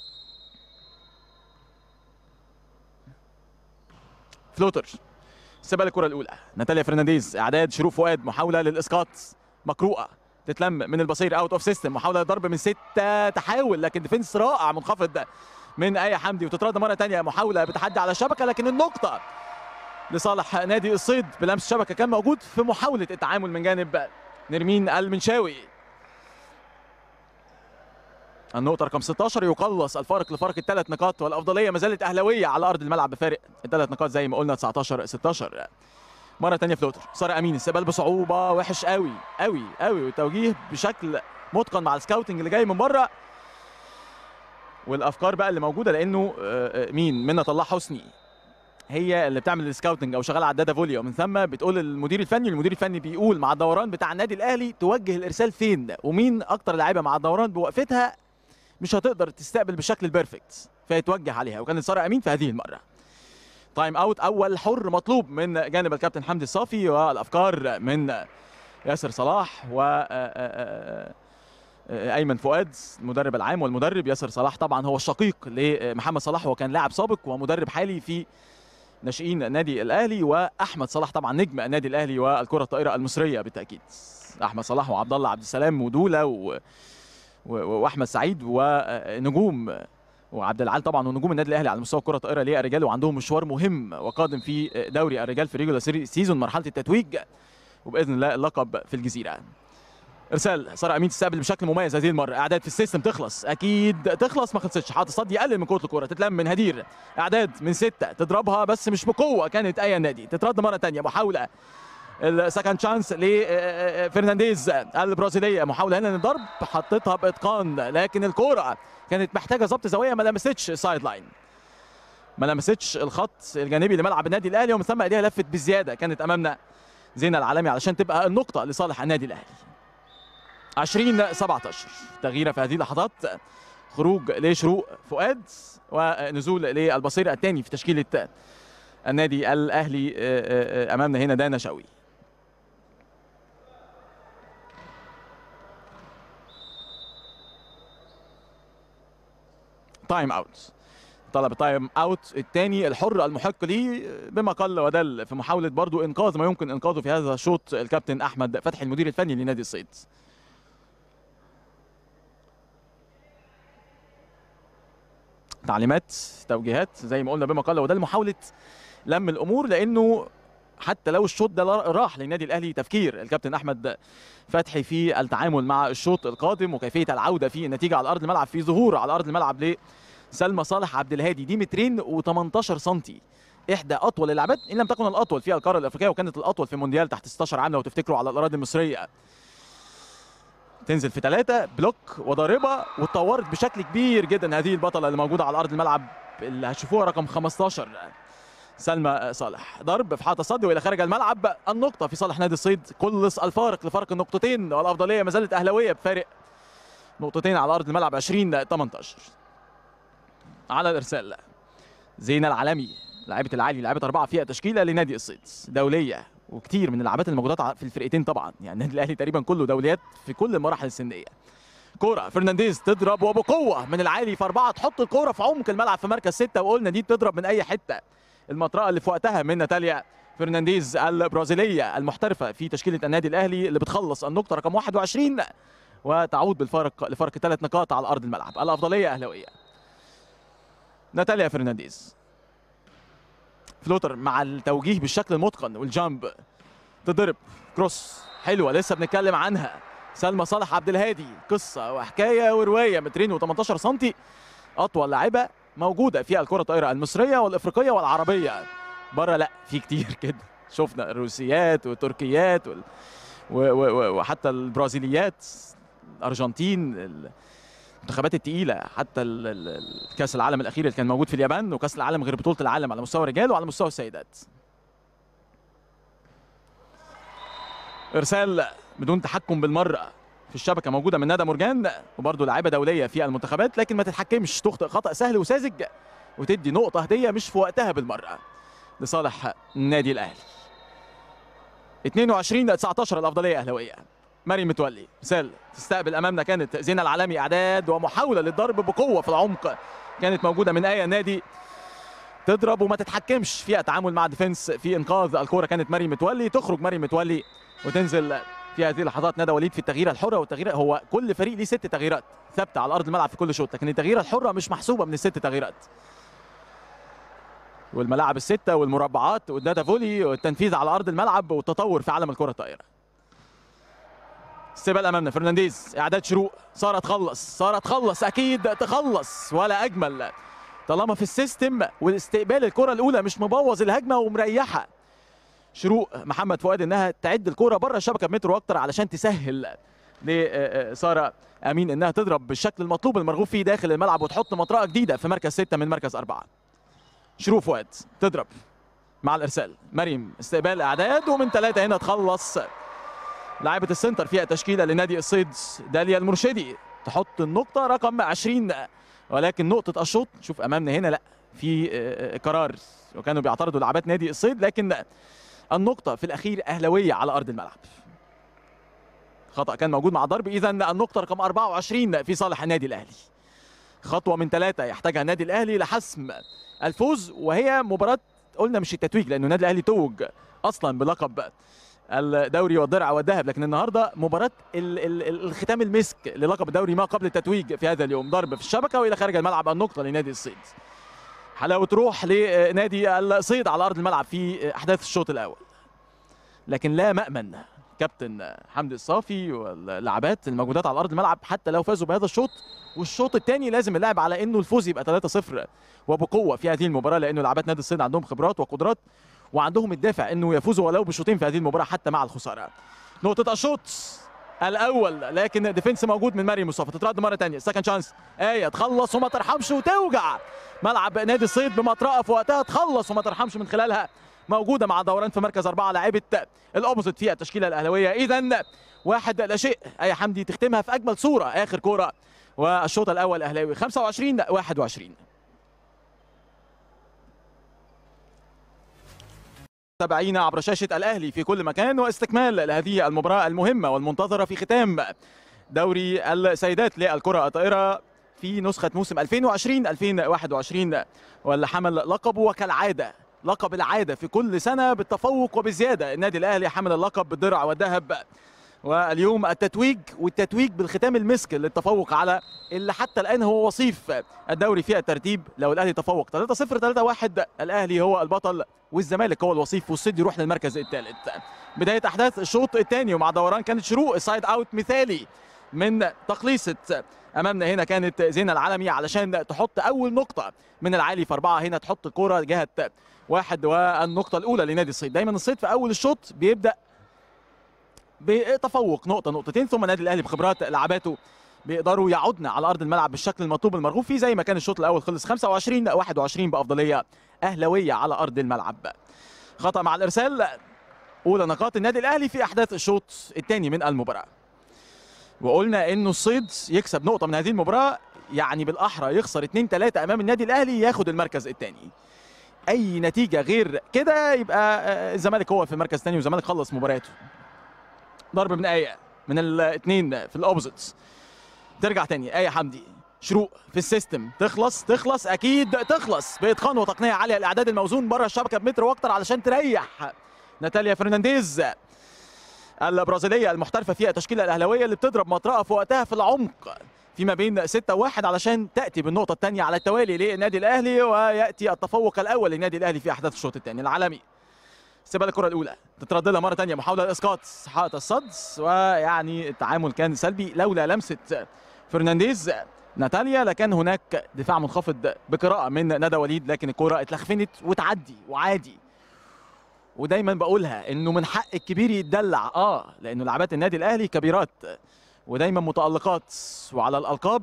فلوتر استقبال الكره الاولى، ناتاليا فرنانديز، اعداد شروق فؤاد، محاوله للاسقاط مقروءه، تتلم من البصير اوت اوف سيستم، محاوله ضرب من 6 تحاول، لكن ديفنس رائع منخفض من اي حمدي، وتترد مره ثانيه محاوله بتحدي على الشبكه، لكن النقطه لصالح نادي الصيد بلمس شبكه كان موجود في محاوله التعامل من جانب نرمين المنشاوي. النقطة رقم 16 يقلص الفارق لفارق ال3 نقاط، والأفضلية ما زالت أهلاوية على أرض الملعب بفارق ال3 نقاط زي ما قلنا 19-16. مرة ثانية فلوتر، سارة أمين استقبال بصعوبة وحش قوي قوي قوي، والتوجيه بشكل متقن مع السكاوتنج اللي جاي من بره والأفكار بقى اللي موجودة، لأنه مين منى طلع حسني هي اللي بتعمل السكاوتنج او شغاله على الداتا فوليو، ومن ثم بتقول للمدير الفني، المدير الفني بيقول مع الدوران بتاع النادي الاهلي توجه الارسال فين ومين اكتر لاعيبه مع الدوران بوقفتها مش هتقدر تستقبل بالشكل البيرفكت فيتوجه عليها، وكانت ساره امين في هذه المره. تايم اوت اول حر مطلوب من جانب الكابتن حمدي الصافي، والافكار من ياسر صلاح و ايمن فؤاد المدرب العام والمدرب. ياسر صلاح طبعا هو الشقيق لمحمد صلاح وكان لاعب سابق ومدرب حالي في ناشئين النادي الاهلي، واحمد صلاح طبعا نجم النادي الاهلي والكره الطائره المصريه بالتاكيد. احمد صلاح وعبد الله عبد السلام ودوله واحمد سعيد ونجوم وعبد العال طبعا ونجوم النادي الاهلي على مستوى الكره الطائره للرجال، وعندهم مشوار مهم وقادم في دوري الرجال في ريجولا سيزون مرحله التتويج، وباذن الله اللقب في الجزيره. ارسال ساره امين تستقبل بشكل مميز هذه المره، اعداد في السيستم تخلص، اكيد تخلص، ما خلصتش، حاطط صد يقلل من كره الكره، تتلم من هدير، اعداد من 6 تضربها بس مش بقوه، كانت اي نادي تترد مره ثانيه، محاوله السكند شانس لفرنانديز البرازيليه، محاوله هنا للضرب حطتها باتقان، لكن الكوره كانت محتاجه ضبط زاويه، ما لمستش سايد لاين، ما لمستش الخط الجانبي لملعب النادي الاهلي، ومن ثم ايديها لفت بزياده. كانت امامنا زينه العالمي علشان تبقى النقطه لصالح النادي الاهلي. 20-17 تغييره في هذه اللحظات، خروج لشروق فؤاد ونزول للبصير الثاني في تشكيله النادي الاهلي. امامنا هنا دانا شوقي. تايم اوت، طلب التايم اوت الثاني الحر المحق ليه بما قل ودل في محاوله برضو انقاذ ما يمكن انقاذه في هذا الشوط الكابتن احمد فتحي المدير الفني لنادي الصيد. تعليمات توجيهات زي ما قلنا بما قل ودل، محاوله لم الامور، لانه حتى لو الشوط ده راح للنادي الاهلي تفكير الكابتن احمد فتحي في التعامل مع الشوط القادم وكيفيه العوده في النتيجه على ارض الملعب، في ظهور على ارض الملعب لسلمى صالح عبد الهادي، دي 218 سم، احدى اطول اللعبات ان لم تكن الاطول في القاره الافريقيه، وكانت الاطول في مونديال تحت 16 عام لو تفتكروا على الاراضي المصريه. تنزل في 3 بلوك وضاربه، واتطورت بشكل كبير جدا هذه البطله اللي موجوده على ارض الملعب اللي هتشوفوها رقم 15 سلمى صالح. ضرب في حاطه صد والى خارج الملعب، النقطه في صالح نادي الصيد، كلص الفارق لفرق النقطتين، والافضليه ما زالت اهلاويه بفارق نقطتين على ارض الملعب. 20-18 على الارسال زينه العالمي لاعبه العالي، لاعبه 4 في التشكيله لنادي الصيد، دوليه وكتير من اللعبات الموجودات في الفرقتين طبعا، يعني النادي الاهلي تقريبا كله دوليات في كل المراحل السنيه. كوره فرنانديز تضرب وبقوه من العالي في 4، تحط الكوره في عمق الملعب في مركز 6، وقلنا دي بتضرب من اي حته. المطرقه اللي في وقتها من ناتاليا فرنانديز البرازيليه المحترفه في تشكيله النادي الاهلي اللي بتخلص النقطه رقم 21 وتعود بالفارق لفرق 3 نقاط على ارض الملعب. الافضليه اهلاويه. ناتاليا فرنانديز فلوتر مع التوجيه بالشكل المتقن والجامب، تضرب كروس حلوه لسه بنتكلم عنها. سلمى صالح عبد الهادي، قصه وحكايه وروايه، 218 سم، اطول لاعبه موجوده في الكره الطائره المصريه والافريقيه والعربيه. بره لا في كتير كده، شفنا الروسيات والتركيات وحتى البرازيليات، الارجنتين، المنتخبات الثقيله، حتى كاس العالم الاخير اللي كان موجود في اليابان، وكاس العالم غير بطوله العالم على مستوى الرجال وعلى مستوى السيدات. ارسال بدون تحكم بالمره في الشبكه موجوده من ندى مرجان، وبرده لاعبه دوليه في المنتخبات، لكن ما تتحكمش، تخطئ خطا سهل وساذج وتدي نقطه هديه مش في وقتها بالمره لصالح النادي الاهلي. 22-19 الافضليه اهلاويه. مريم متولي ارسال تستقبل، امامنا كانت زينه العالمي، اعداد ومحاوله للضرب بقوه في العمق كانت موجوده من اي نادي، تضرب وما تتحكمش في التعامل مع ديفنس في انقاذ الكوره، كانت مريم متولي. تخرج مريم متولي وتنزل في هذه اللحظات ندى وليد في التغييره الحره، والتغيير هو كل فريق ليه 6 تغييرات ثابته على ارض الملعب في كل شوط، لكن التغييره الحره مش محسوبه من ال6 تغييرات. والملاعب ال6 والمربعات والداتا فولي والتنفيذ على ارض الملعب والتطور في عالم الكره الطائره. استقبال امامنا فرنانديز، اعداد شروق، ساره تخلص اكيد تخلص، ولا اجمل طالما في السيستم والاستقبال الكره الاولى مش مبوظ الهجمه ومريحه شروق محمد فؤاد انها تعد الكره بره الشبكه بمتر واكتر علشان تسهل لساره امين انها تضرب بالشكل المطلوب المرغوب فيه داخل الملعب وتحط مطرقه جديده في مركز 6 من مركز 4. شروق فؤاد تضرب مع الارسال، مريم استقبال اعداد ومن 3 هنا تخلص لاعبة السنتر فيها تشكيلة لنادي الصيد داليا المرشدي، تحط النقطة رقم 20. ولكن نقطة الشوط شوف أمامنا هنا لا في قرار، وكانوا بيعترضوا لاعبات نادي الصيد، لكن النقطة في الأخير أهلاوية على أرض الملعب. خطأ كان موجود مع الضرب، إذا النقطة رقم 24 في صالح النادي الأهلي. خطوة من 3 يحتاجها النادي الأهلي لحسم الفوز، وهي مباراة قلنا مش التتويج، لأنه النادي الأهلي توج أصلا بلقب الدوري والدرع والذهب، لكن النهارده مباراه الختام المسك للقب الدوري ما قبل التتويج في هذا اليوم. ضرب في الشبكه والى خارج الملعب، النقطه لنادي الصيد. حلاوه روح لنادي الصيد على ارض الملعب في احداث الشوط الاول، لكن لا مأمن كابتن حمدي الصافي واللاعبات الموجودات على ارض الملعب حتى لو فازوا بهذا الشوط. والشوط الثاني لازم اللعب على انه الفوز يبقى 3-0 وبقوه في هذه المباراه، لانه لاعبات نادي الصيد عندهم خبرات وقدرات وعندهم الدافع انه يفوزوا ولو بشوطين في هذه المباراه حتى مع الخساره. نقطه الشوط الاول، لكن ديفنس موجود من مريم مصطفى. تترد مره ثانيه، سكند شانس، ايه تخلص وما ترحمش وتوجع ملعب نادي الصيد بمطرقه في وقتها، تخلص وما ترحمش من خلالها. موجوده مع دوران في مركز 4 لاعبه الاوبوزيت في التشكيله الاهلاويه. اذا 1-0. ايه حمدي تختمها في اجمل صوره، اخر كوره والشوط الاول اهلاوي 25-21. متابعينا عبر شاشة الأهلي في كل مكان، واستكمال لهذه المباراة المهمة والمنتظرة في ختام دوري السيدات للكرة الطائرة في نسخة موسم 2020-2021 واللي حمل لقبه وكالعادة لقب العادة في كل سنة بالتفوق وبزيادة. النادي الأهلي حمل اللقب بالدرع والذهب، واليوم التتويج بالختام المسك للتفوق على اللي حتى الآن هو وصيف الدوري في الترتيب. لو الأهلي تفوق 3-0 3-1 الأهلي هو البطل والزمالك هو الوصيف والصيد يروح للمركز الثالث. بداية أحداث الشوط الثاني ومع دوران كانت شروق سايد أوت مثالي من تقليصة. أمامنا هنا كانت زينة العالمي علشان تحط أول نقطة من العالي في 4، هنا تحط الكرة جهة 1 والنقطة الأولى لنادي الصيد. دايما الصيد في أول الشوط بيبدأ بتفوق نقطة نقطتين، ثم النادي الأهلي بخبرات لعباته بيقدروا يعودنا على أرض الملعب بالشكل المطلوب المرغوب فيه، زي ما كان الشوط الأول خلص 25-21 بأفضلية أهلاوية على أرض الملعب. خطأ مع الإرسال، أولى نقاط النادي الأهلي في أحداث الشوط الثاني من المباراة. وقلنا إنه الصيد يكسب نقطة من هذه المباراة يعني بالأحرى يخسر 2-3 أمام النادي الأهلي ياخد المركز الثاني. أي نتيجة غير كده يبقى الزمالك هو في المركز الثاني والزمالك خلص مباراته. ضرب من آية من الاثنين في الأوبوزيتس، ترجع تاني آية حمدي. شروق في السيستم، تخلص أكيد تخلص بإتقان وتقنية عالية. الإعداد الموزون بره الشبكة بمتر وأكتر علشان تريح ناتاليا فرنانديز البرازيلية المحترفة في التشكيلة الأهلاوية اللي بتضرب مطرقة في وقتها في العمق فيما بين 6-1 علشان تأتي بالنقطة الثانية على التوالي للنادي الأهلي، ويأتي التفوق الأول للنادي الأهلي في أحداث الشوط الثاني. العالمي استقبال الكرة الأولى، تترد لها مرة ثانية، محاولة لإسقاط حائط الصد، ويعني التعامل كان سلبي لولا لمسة فرنانديز ناتاليا، لكن هناك دفاع منخفض بقراءة من ندى وليد، لكن الكرة اتلخفنت وتعدي وعادي. ودايما بقولها انه من حق الكبير يتدلع، لانه لاعبات النادي الاهلي كبيرات ودايما متألقات، وعلى الألقاب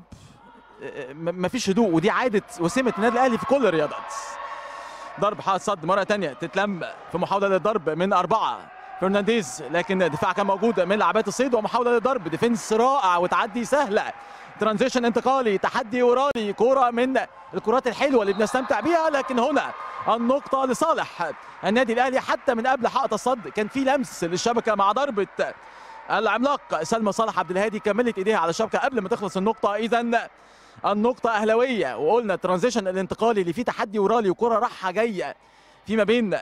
مفيش هدوء، ودي عادة وسمة النادي الاهلي في كل الرياضات. ضرب حائط صد مرة تانية، تتلم في محاولة للضرب من 4 فرنانديز، لكن دفاع كان موجود من لاعبات الصيد ومحاولة للضرب، ديفنس رائع وتعدي سهلة، ترانزيشن انتقالي، تحدي ورالي، كرة من الكرات الحلوة اللي بنستمتع بيها، لكن هنا النقطة لصالح النادي الأهلي. حتى من قبل حائط الصد كان في لمس للشبكة مع ضربة العملاق سلمى صالح عبد الهادي، كملت ايديها على الشبكة قبل ما تخلص النقطة. إذا النقطة أهلاوية، وقلنا الترانزيشن الانتقالي اللي فيه تحدي ورالي وكرة راحة جاية فيما بين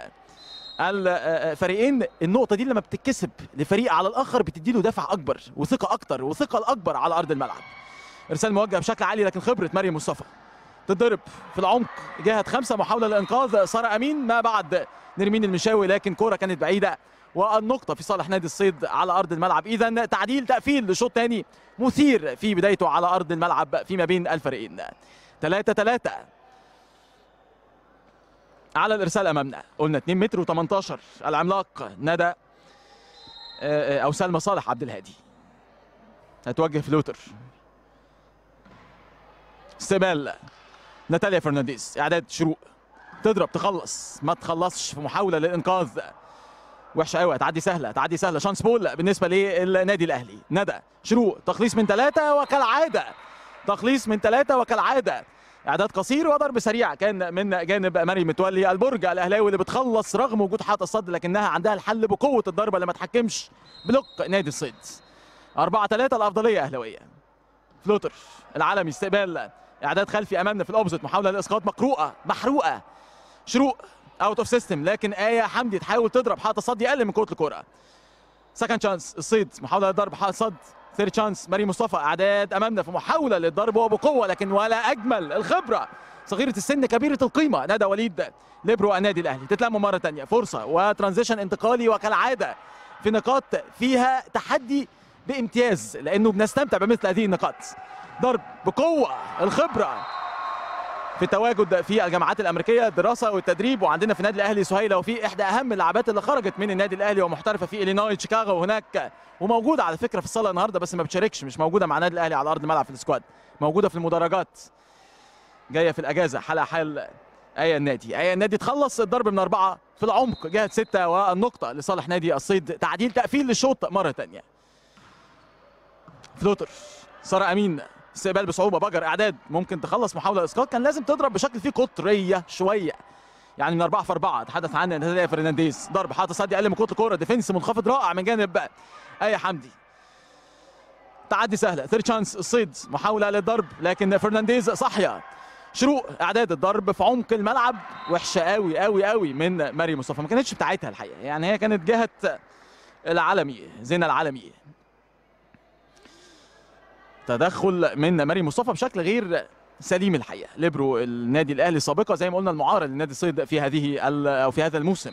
الفريقين. النقطة دي لما بتتكسب لفريق على الآخر بتدي له دفع أكبر وثقة أكتر وثقل أكبر على أرض الملعب. إرسال موجه بشكل عالي، لكن خبرة مريم مصطفى. تضرب في العمق جهة 5، محاولة للإنقاذ سارة أمين ما بعد نرمين المشاوي، لكن كرة كانت بعيدة، والنقطة في صالح نادي الصيد على أرض الملعب. إذا تعديل تقفيل لشوط ثاني مثير في بدايته على أرض الملعب فيما بين الفريقين. 3-3 على الإرسال أمامنا، قلنا 2 متر و18 العملاق ندى أو سلمى صالح عبد الهادي. هتوجه فلوتر، استقبال ناتاليا فرنانديز، إعداد شروق، تضرب تخلص ما تخلصش في محاولة للإنقاذ وحشه قوي، تعدي سهله شانس بول بالنسبه للنادي الاهلي. ندى شروق، تخليص من 3 وكالعاده، تخليص من 3 وكالعاده، اعداد قصير وضرب سريع كان من جانب مريم متولي البرج الاهلاوي اللي بتخلص رغم وجود حائط الصد، لكنها عندها الحل بقوه الضربه اللي ما تحكمش بلوك نادي الصيد. 4-3 الافضليه اهلاويه. فلوتر العالمي، استقبال اعداد خلفي امامنا في الاوبزيت، محاوله لاسقاط محروقه شروق اوت اوف سيستم، لكن آية حمدي تحاول تضرب حائط الصد اقل من كرة الكرة. سكند شانس الصيد، محاوله للضرب، حائط صد. ثيرد شانس مريم مصطفى، اعداد امامنا في محاوله للضرب وبقوه، لكن ولا اجمل الخبره صغيره السن كبيره القيمه ندى وليد ليبرو النادي الاهلي. تتلم مره ثانيه، فرصه وترانزيشن انتقالي، وكالعاده في نقاط فيها تحدي بامتياز لانه بنستمتع بمثل هذه النقاط. ضرب بقوه، الخبره في التواجد في الجامعات الامريكيه، الدراسه والتدريب. وعندنا في النادي الاهلي سهيله، وفي احدى اهم اللاعبات اللي خرجت من النادي الاهلي ومحترفه في إلينوي شيكاغو هناك، وموجوده على فكره في الصاله النهارده بس ما بتشاركش، مش موجوده مع النادي الاهلي على ارض الملعب في السكواد، موجوده في المدرجات، جايه في الاجازه حلقه حال آية النادي. آية النادي تخلص الضرب من 4 في العمق جهه 6 والنقطه لصالح نادي الصيد. تعديل تقفيل للشوط مره ثانيه. فلوتر ساره امين، استقبال بصعوبه، بجر اعداد، ممكن تخلص محاوله اسقاط، كان لازم تضرب بشكل فيه قطريه شويه، يعني من 4 في 4. تحدث عنها نتاليا فرنانديز. ضرب، حاطط صدي اقل من قوه الكوره، ديفنس منخفض رائع من جانب آية حمدي. تعدي سهله، ثيرد شانس الصيد، محاوله للضرب لكن فرنانديز صاحيه. شروق، اعداد الضرب في عمق الملعب، وحشه قوي قوي قوي من مريم مصطفى، ما كانتش بتاعتها الحقيقه، يعني هي كانت جهه العالمي زينه العالمي. تدخل من مريم مصطفى بشكل غير سليم الحقيقه. ليبرو النادي الاهلي السابقه زي ما قلنا المعاره للنادي الصيد في هذه او في هذا الموسم.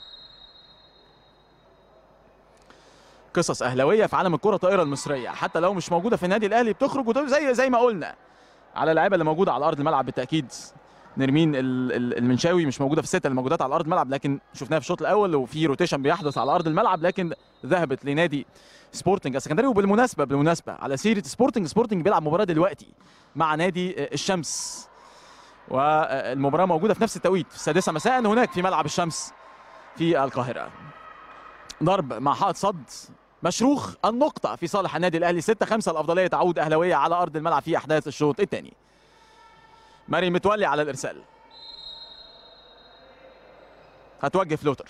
قصص اهلاويه في عالم الكره الطائره المصريه، حتى لو مش موجوده في النادي الاهلي بتخرج زي ما قلنا على اللعيبه اللي موجوده على ارض الملعب. بالتاكيد نرمين المنشاوي مش موجوده في السته اللي موجودات على ارض الملعب، لكن شفناها في الشوط الاول وفي روتيشن بيحدث على ارض الملعب، لكن ذهبت لنادي سبورتنج السكندري. وبالمناسبه على سيره سبورتنج بيلعب مباراه دلوقتي مع نادي الشمس، والمباراه موجوده في نفس التوقيت في 6 مساء هناك في ملعب الشمس في القاهره. ضرب مع حائط صد مشروخ، النقطه في صالح النادي الاهلي. 6-5 الافضليه تعود اهلاويه على ارض الملعب في احداث الشوط الثاني. مريم متولي على الارسال، هتوجه فلوتر،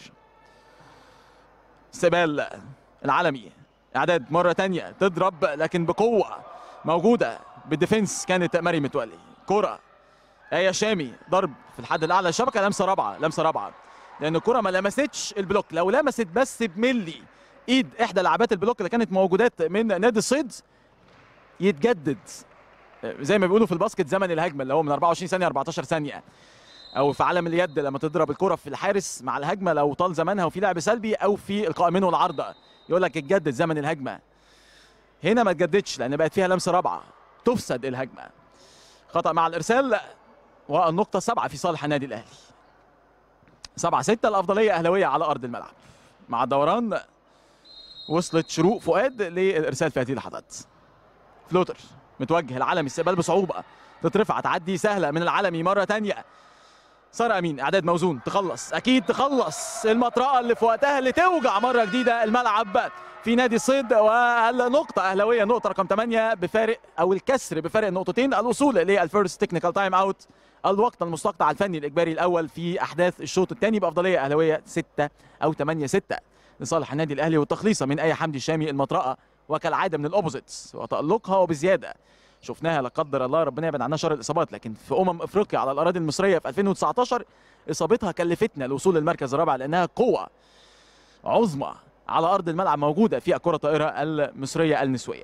استقبال العالمي، اعداد مره ثانيه، تضرب لكن بقوه، موجوده بالديفنس كانت مريم متولي. كره آية شامي، ضرب في الحد الاعلى الشبكه، لمسه رابعه لان الكره ما لمستش البلوك، لو لمست بس بملي ايد احدى لاعبات البلوك اللي كانت موجودات من نادي الصيد يتجدد زي ما بيقولوا في الباسكت زمن الهجمه اللي هو من 24 ثانيه 14 ثانيه، او في عالم اليد لما تضرب الكره في الحارس مع الهجمه لو طال زمنها وفي لعب سلبي، او في القائمين والعارضه يقول لك اتجدد زمن الهجمه. هنا ما اتجددش لان بقت فيها لمسه رابعه تفسد الهجمه. خطا مع الارسال، والنقطه 7 في صالح النادي الاهلي. 7-6 الافضليه اهلاويه على ارض الملعب. مع الدوران وصلت شروق فؤاد للارسال في هذه اللحظات. فلوتر متوجه العالمي، استقبال بصعوبه، تترفع، تعدي سهله من العالمي مره ثانيه. ساره امين، اعداد موزون، تخلص اكيد تخلص المطرقه اللي في وقتها اللي توجع مره جديده الملعب في نادي الصيد. والنقطه اهلاويه، نقطه رقم 8 بفارق او الكسر بفارق نقطتين، الوصول للفيرست تكنيكال تايم اوت، الوقت المستقطع الفني الاجباري الاول في احداث الشوط الثاني بافضليه اهلاويه 6 او 8-6 لصالح النادي الاهلي، والتخليصه من آية حمدي الشامي المطرقه وكالعاده من الاوبوزيتس وتالقها وبزياده. شفناها لا قدر الله ربنا يبعد عنها شر الاصابات، لكن في افريقيا على الاراضي المصريه في 2019 اصابتها كلفتنا الوصول للمركز الرابع، لانها قوه عظمى على ارض الملعب موجوده في الكره الطائره المصريه النسويه.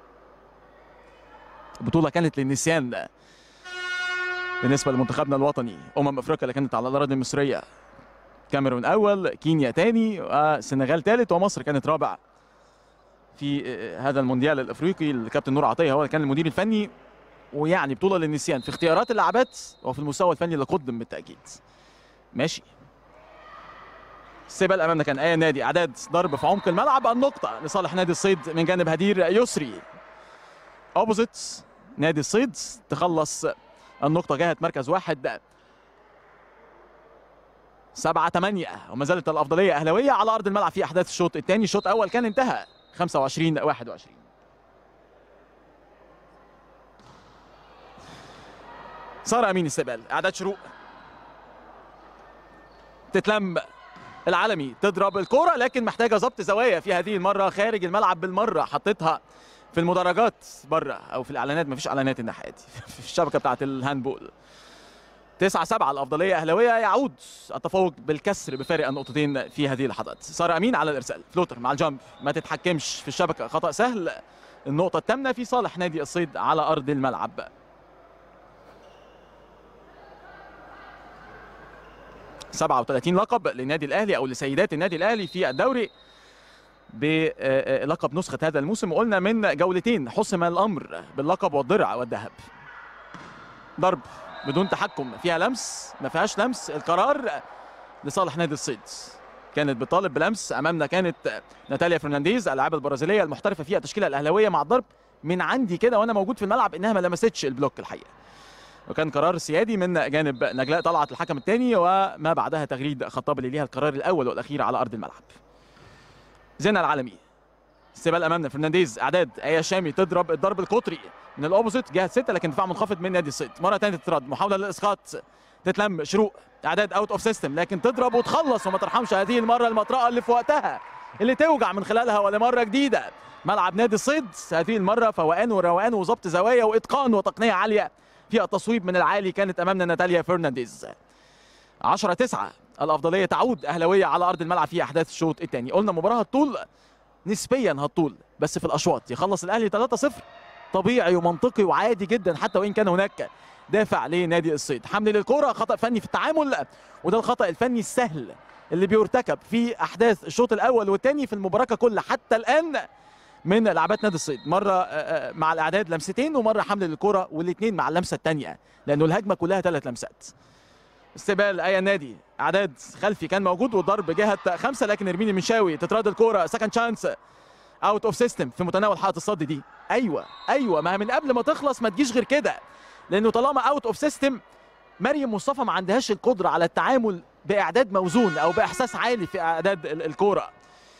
البطوله كانت للنسيان بالنسبه لمنتخبنا الوطني. افريقيا اللي كانت على الاراضي المصريه، كاميرون اول، كينيا ثاني، والسنغال ثالث، ومصر كانت رابع في هذا المونديال الافريقي. الكابتن نور عطيه هو اللي كان المدير الفني، ويعني بطوله للنسيان في اختيارات اللاعبات وفي المستوى الفني اللي قدم بالتاكيد. ماشي. السبل امامنا كان آية النادي، اعداد ضرب في عمق الملعب، النقطه لصالح نادي الصيد من جانب هدير يسري. اوبوزيت نادي الصيد تخلص النقطه جهه مركز واحد. 7-8 وما زالت الافضليه اهلاويه على ارض الملعب في احداث الشوط الثاني. الشوط الاول كان انتهى 25-21. ساره امين استقبال، اعداد شروق، تتلم العالمي، تضرب الكره لكن محتاجه ضبط زوايا في هذه المره خارج الملعب بالمره، حطيتها في المدرجات بره او في الاعلانات، مفيش اعلانات الناحيه دي في الشبكه بتاعه الهاندبول. 9-7 الافضليه اهلاويه. يعود التفوق بالكسر بفارق النقطتين في هذه اللحظات. ساره امين على الارسال، فلوتر مع الجامب ما تتحكمش في الشبكه، خطا سهل. النقطه الثامنه في صالح نادي الصيد على ارض الملعب. 37 لقب للنادي الاهلي او لسيدات النادي الاهلي في الدوري بلقب نسخه هذا الموسم. وقلنا من جولتين حسم الامر باللقب والضرع والذهب. ضرب بدون تحكم، فيها لمس ما فيهاش لمس، القرار لصالح نادي الصيد. كانت بتطالب بلمس، امامنا كانت ناتاليا فرنانديز اللاعبه البرازيليه المحترفه في التشكيله الاهلاويه مع الضرب من عندي كده وانا موجود في الملعب انها ما لمستش البلوك الحقيقه. وكان قرار سيادي من جانب نجلاء طلعت الحكم الثاني، وما بعدها تغريد خطاب اللي ليها القرار الاول والاخير على ارض الملعب. زينة العالمي استقبال امامنا فرنانديز، اعداد ايه شامي تضرب الضرب القطري من الاوبوزيت جهه 6 لكن دفاع منخفض من نادي الصيد. مره ثانيه تترد، محاوله للاسقاط، تتلم شروق، اعداد اوت اوف سيستم لكن تضرب وتخلص وما ترحمش هذه المره المطرقه اللي في وقتها اللي توجع من خلالها ولمره جديده. ملعب نادي الصيد هذه المره فوقان وروقان وظبط زوايا واتقان وتقنيه عاليه في التصويب من العالي. كانت امامنا ناتاليا فرنانديز. 10-9 الافضليه تعود اهلاويه على ارض الملعب في احداث الشوط الثاني. قلنا مباراه هتطول نسبيا، هتطول بس في الاشواط يخلص الاهلي 3-0 طبيعي ومنطقي وعادي جدا حتى وان كان هناك دافع لنادي الصيد. حمل للكره، خطا فني في التعامل، وده الخطا الفني السهل اللي بيرتكب في احداث الشوط الاول والثاني في المباراه ككل حتى الان من لاعبات نادي الصيد. مره مع الاعداد لمستين ومره حمل للكره والاثنين مع اللمسه الثانيه لانه الهجمه كلها 3 لمسات. استقبال اي النادي، اعداد خلفي كان موجود وضرب جهه 5 لكن ارميني منشاوي تترد الكوره، سكند شانس اوت اوف سيستم في متناول حائط الصد دي. ايوه ما من قبل ما تخلص ما تجيش غير كده، لانه طالما اوت اوف سيستم مريم مصطفى ما عندهاش القدره على التعامل باعداد موزون او باحساس عالي في اعداد الكوره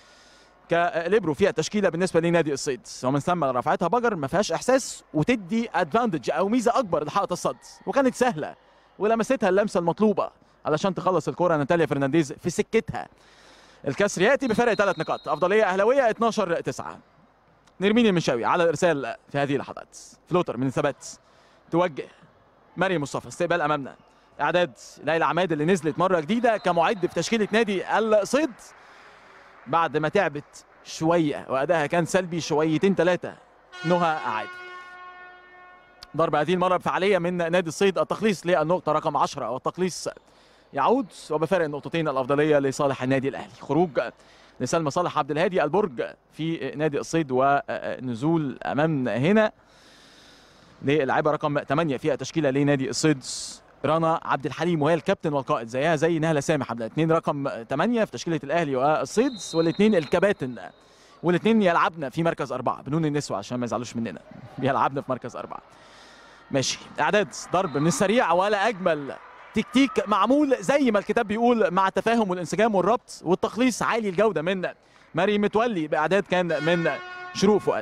كليبرو فيها تشكيله بالنسبه لنادي الصيد، ومن ثم رفعتها بجر ما فيهاش احساس وتدي ادفانتج او ميزه اكبر لحائط الصد، وكانت سهله ولمستها اللمسه المطلوبه علشان تخلص الكوره ناتاليا فرنانديز في سكتها. الكسر ياتي بفرق 3 نقاط، افضليه اهلاويه 12-9. نرميني المنشاوي على الارسال في هذه اللحظات، فلوتر من ثبات توجه مريم مصطفى، استقبال امامنا، اعداد ليلى عماد اللي نزلت مره جديده كمعد في تشكيله نادي الصيد بعد ما تعبت شويه وادائها كان سلبي شويتين 3. نهى عادل، ضرب هذه المره بفعاليه من نادي الصيد، التخليص للنقطه رقم 10 والتخليص يعود وبفارق النقطتين الافضليه لصالح النادي الاهلي. خروج لسلمى صالح عبد الهادي البرج في نادي الصيد ونزول امامنا هنا للاعبه رقم 8 في التشكيله لنادي الصيد رنا عبد الحليم وهي الكابتن والقائد زيها زي نهله سامح، الاثنين رقم 8 في تشكيله الاهلي والصيد والاثنين الكباتن والاثنين يلعبنا في مركز 4 بنون النسوة عشان ما يزعلوش مننا، بيلعبنا في مركز 4. ماشي، اعداد ضرب من السريع ولا اجمل تكتيك معمول زي ما الكتاب بيقول مع التفاهم والانسجام والربط والتخليص عالي الجوده من مريم متولي باعداد كان من شروق فؤاد.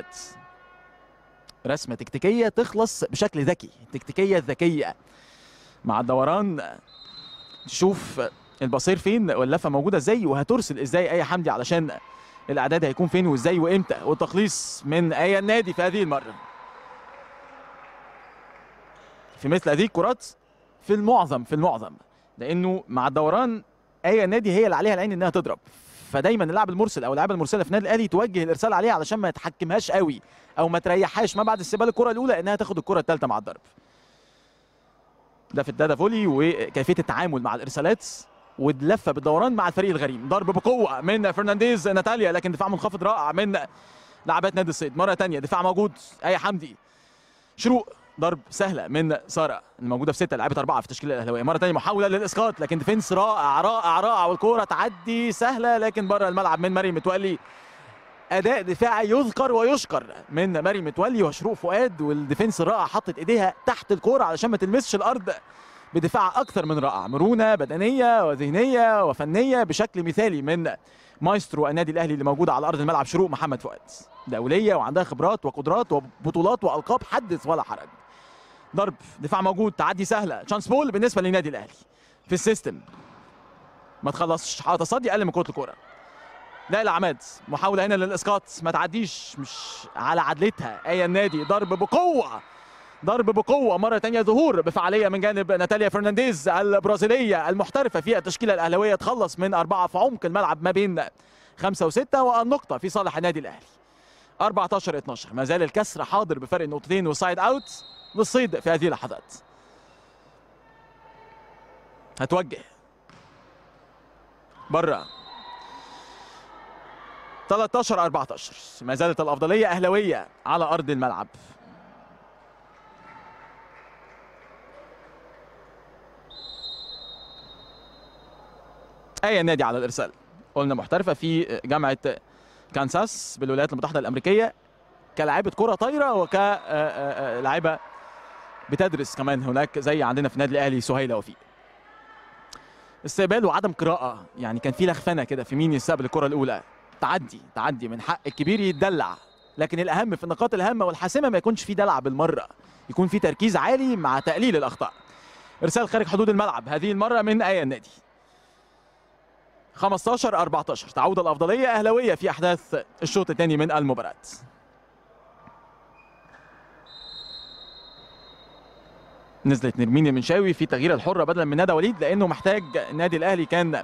رسمه تكتيكيه تخلص بشكل ذكي، تكتيكيه ذكيه مع الدوران، تشوف البصير فين واللفه موجوده ازاي وهترسل ازاي اي حمدي علشان الاعداد هيكون فين وازاي وامتى، والتخليص من اي النادي في هذه المره. في مثل هذه الكرات في المعظم لانه مع الدوران اي نادي هي اللي عليها العين انها تضرب، فدايما اللاعب المرسل او اللاعبه المرسله في النادي الاهلي توجه الارسال عليها علشان ما يتحكمهاش قوي او ما تريحهاش ما بعد استقبال الكره الاولى انها تاخد الكره الثالثه مع الضرب. ده في الداتا فولي وكيفيه التعامل مع الارسالات واللفه بالدوران مع الفريق الغريم. ضرب بقوه من فرنانديز ناتاليا لكن دفاع منخفض رائع من لاعبات نادي الصيد. مره ثانيه دفاع موجود اي حمدي، شروق ضرب سهله من ساره الموجوده في 6 لعبت 4 في التشكيله الاهلاويه. مره ثانيه محاوله للاسقاط لكن ديفنس رائع والكوره تعدي سهله لكن بره الملعب من مريم متولي. اداء دفاعي يذكر ويشكر من مريم متولي وشروق فؤاد، والديفنس الرائع حطت ايديها تحت الكوره علشان ما تلمسش الارض بدفاع اكثر من رائع، مرونه بدنيه وذهنيه وفنيه بشكل مثالي من مايسترو النادي الاهلي اللي موجوده على ارض الملعب شروق محمد فؤاد، دوليه وعندها خبرات وقدرات وبطولات والقاب حدث ولا حرج. ضرب دفاع موجود تعدي سهله، تشانس بول بالنسبه للنادي الاهلي في السيستم، ما تخلصش حاطه صدي اقل من كره الكوره. ليلى عماد محاوله هنا للاسقاط ما تعديش، مش على عدلتها اي النادي. ضرب بقوه ضرب بقوه مره ثانيه، ظهور بفعاليه من جانب ناتاليا فرنانديز البرازيليه المحترفه في التشكيله الاهلاويه، تخلص من 4 في عمق الملعب ما بين 5 و6، والنقطه في صالح النادي الاهلي. 14-12، ما زال الكسر حاضر بفرق نقطتين وسايد اوت للصيد في هذه اللحظات. هتوجه بره. 13-14، ما زالت الافضليه اهلاويه على ارض الملعب. اي نادي على الارسال، قلنا محترفه في جامعه كانساس بالولايات المتحده الامريكيه، كلاعبه كره طايره وكلاعبه بتدرس كمان هناك زي عندنا في النادي الاهلي سهيله وفيق. استقبال وعدم قراءه، يعني كان في لخفنه كده في مين يستقبل الكره الاولى. تعدي من حق الكبير يتدلع، لكن الاهم في النقاط الهامه والحاسمه ما يكونش في دلع بالمره، يكون في تركيز عالي مع تقليل الاخطاء. ارسال خارج حدود الملعب هذه المره من اي النادي. 15-14، تعود الافضليه اهلاويه في احداث الشوط الثاني من المباراه. نزلت نرمين المنشاوي في تغيير الحره بدلا من ندى وليد، لانه محتاج النادي الاهلي كان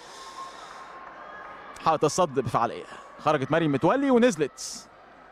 حاطط الصد بفعاليه. خرجت مريم متولي ونزلت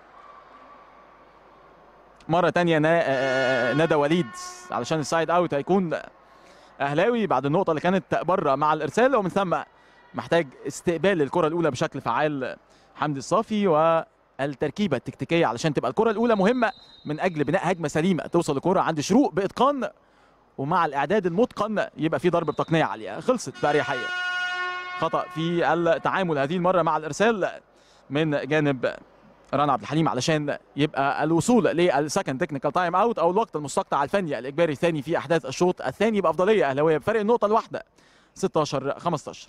مره ثانيه ندى وليد علشان السايد اوت هيكون اهلاوي بعد النقطه اللي كانت بره مع الارسال، ومن ثم محتاج استقبال الكره الاولى بشكل فعال حمدي الصافي والتركيبه التكتيكيه علشان تبقى الكره الاولى مهمه من اجل بناء هجمه سليمه توصل الكره عند شروق باتقان، ومع الاعداد المتقن يبقى في ضرب بتقنيه عاليه. خلصت باريحيه. خطا في التعامل هذه المره مع الارسال من جانب رنا عبد الحليم علشان يبقى الوصول للسكند تكنيكال تايم اوت او الوقت المستقطع الفني الاجباري الثاني في احداث الشوط الثاني بافضليه اهلاويه بفرق النقطه الواحده. 16-15.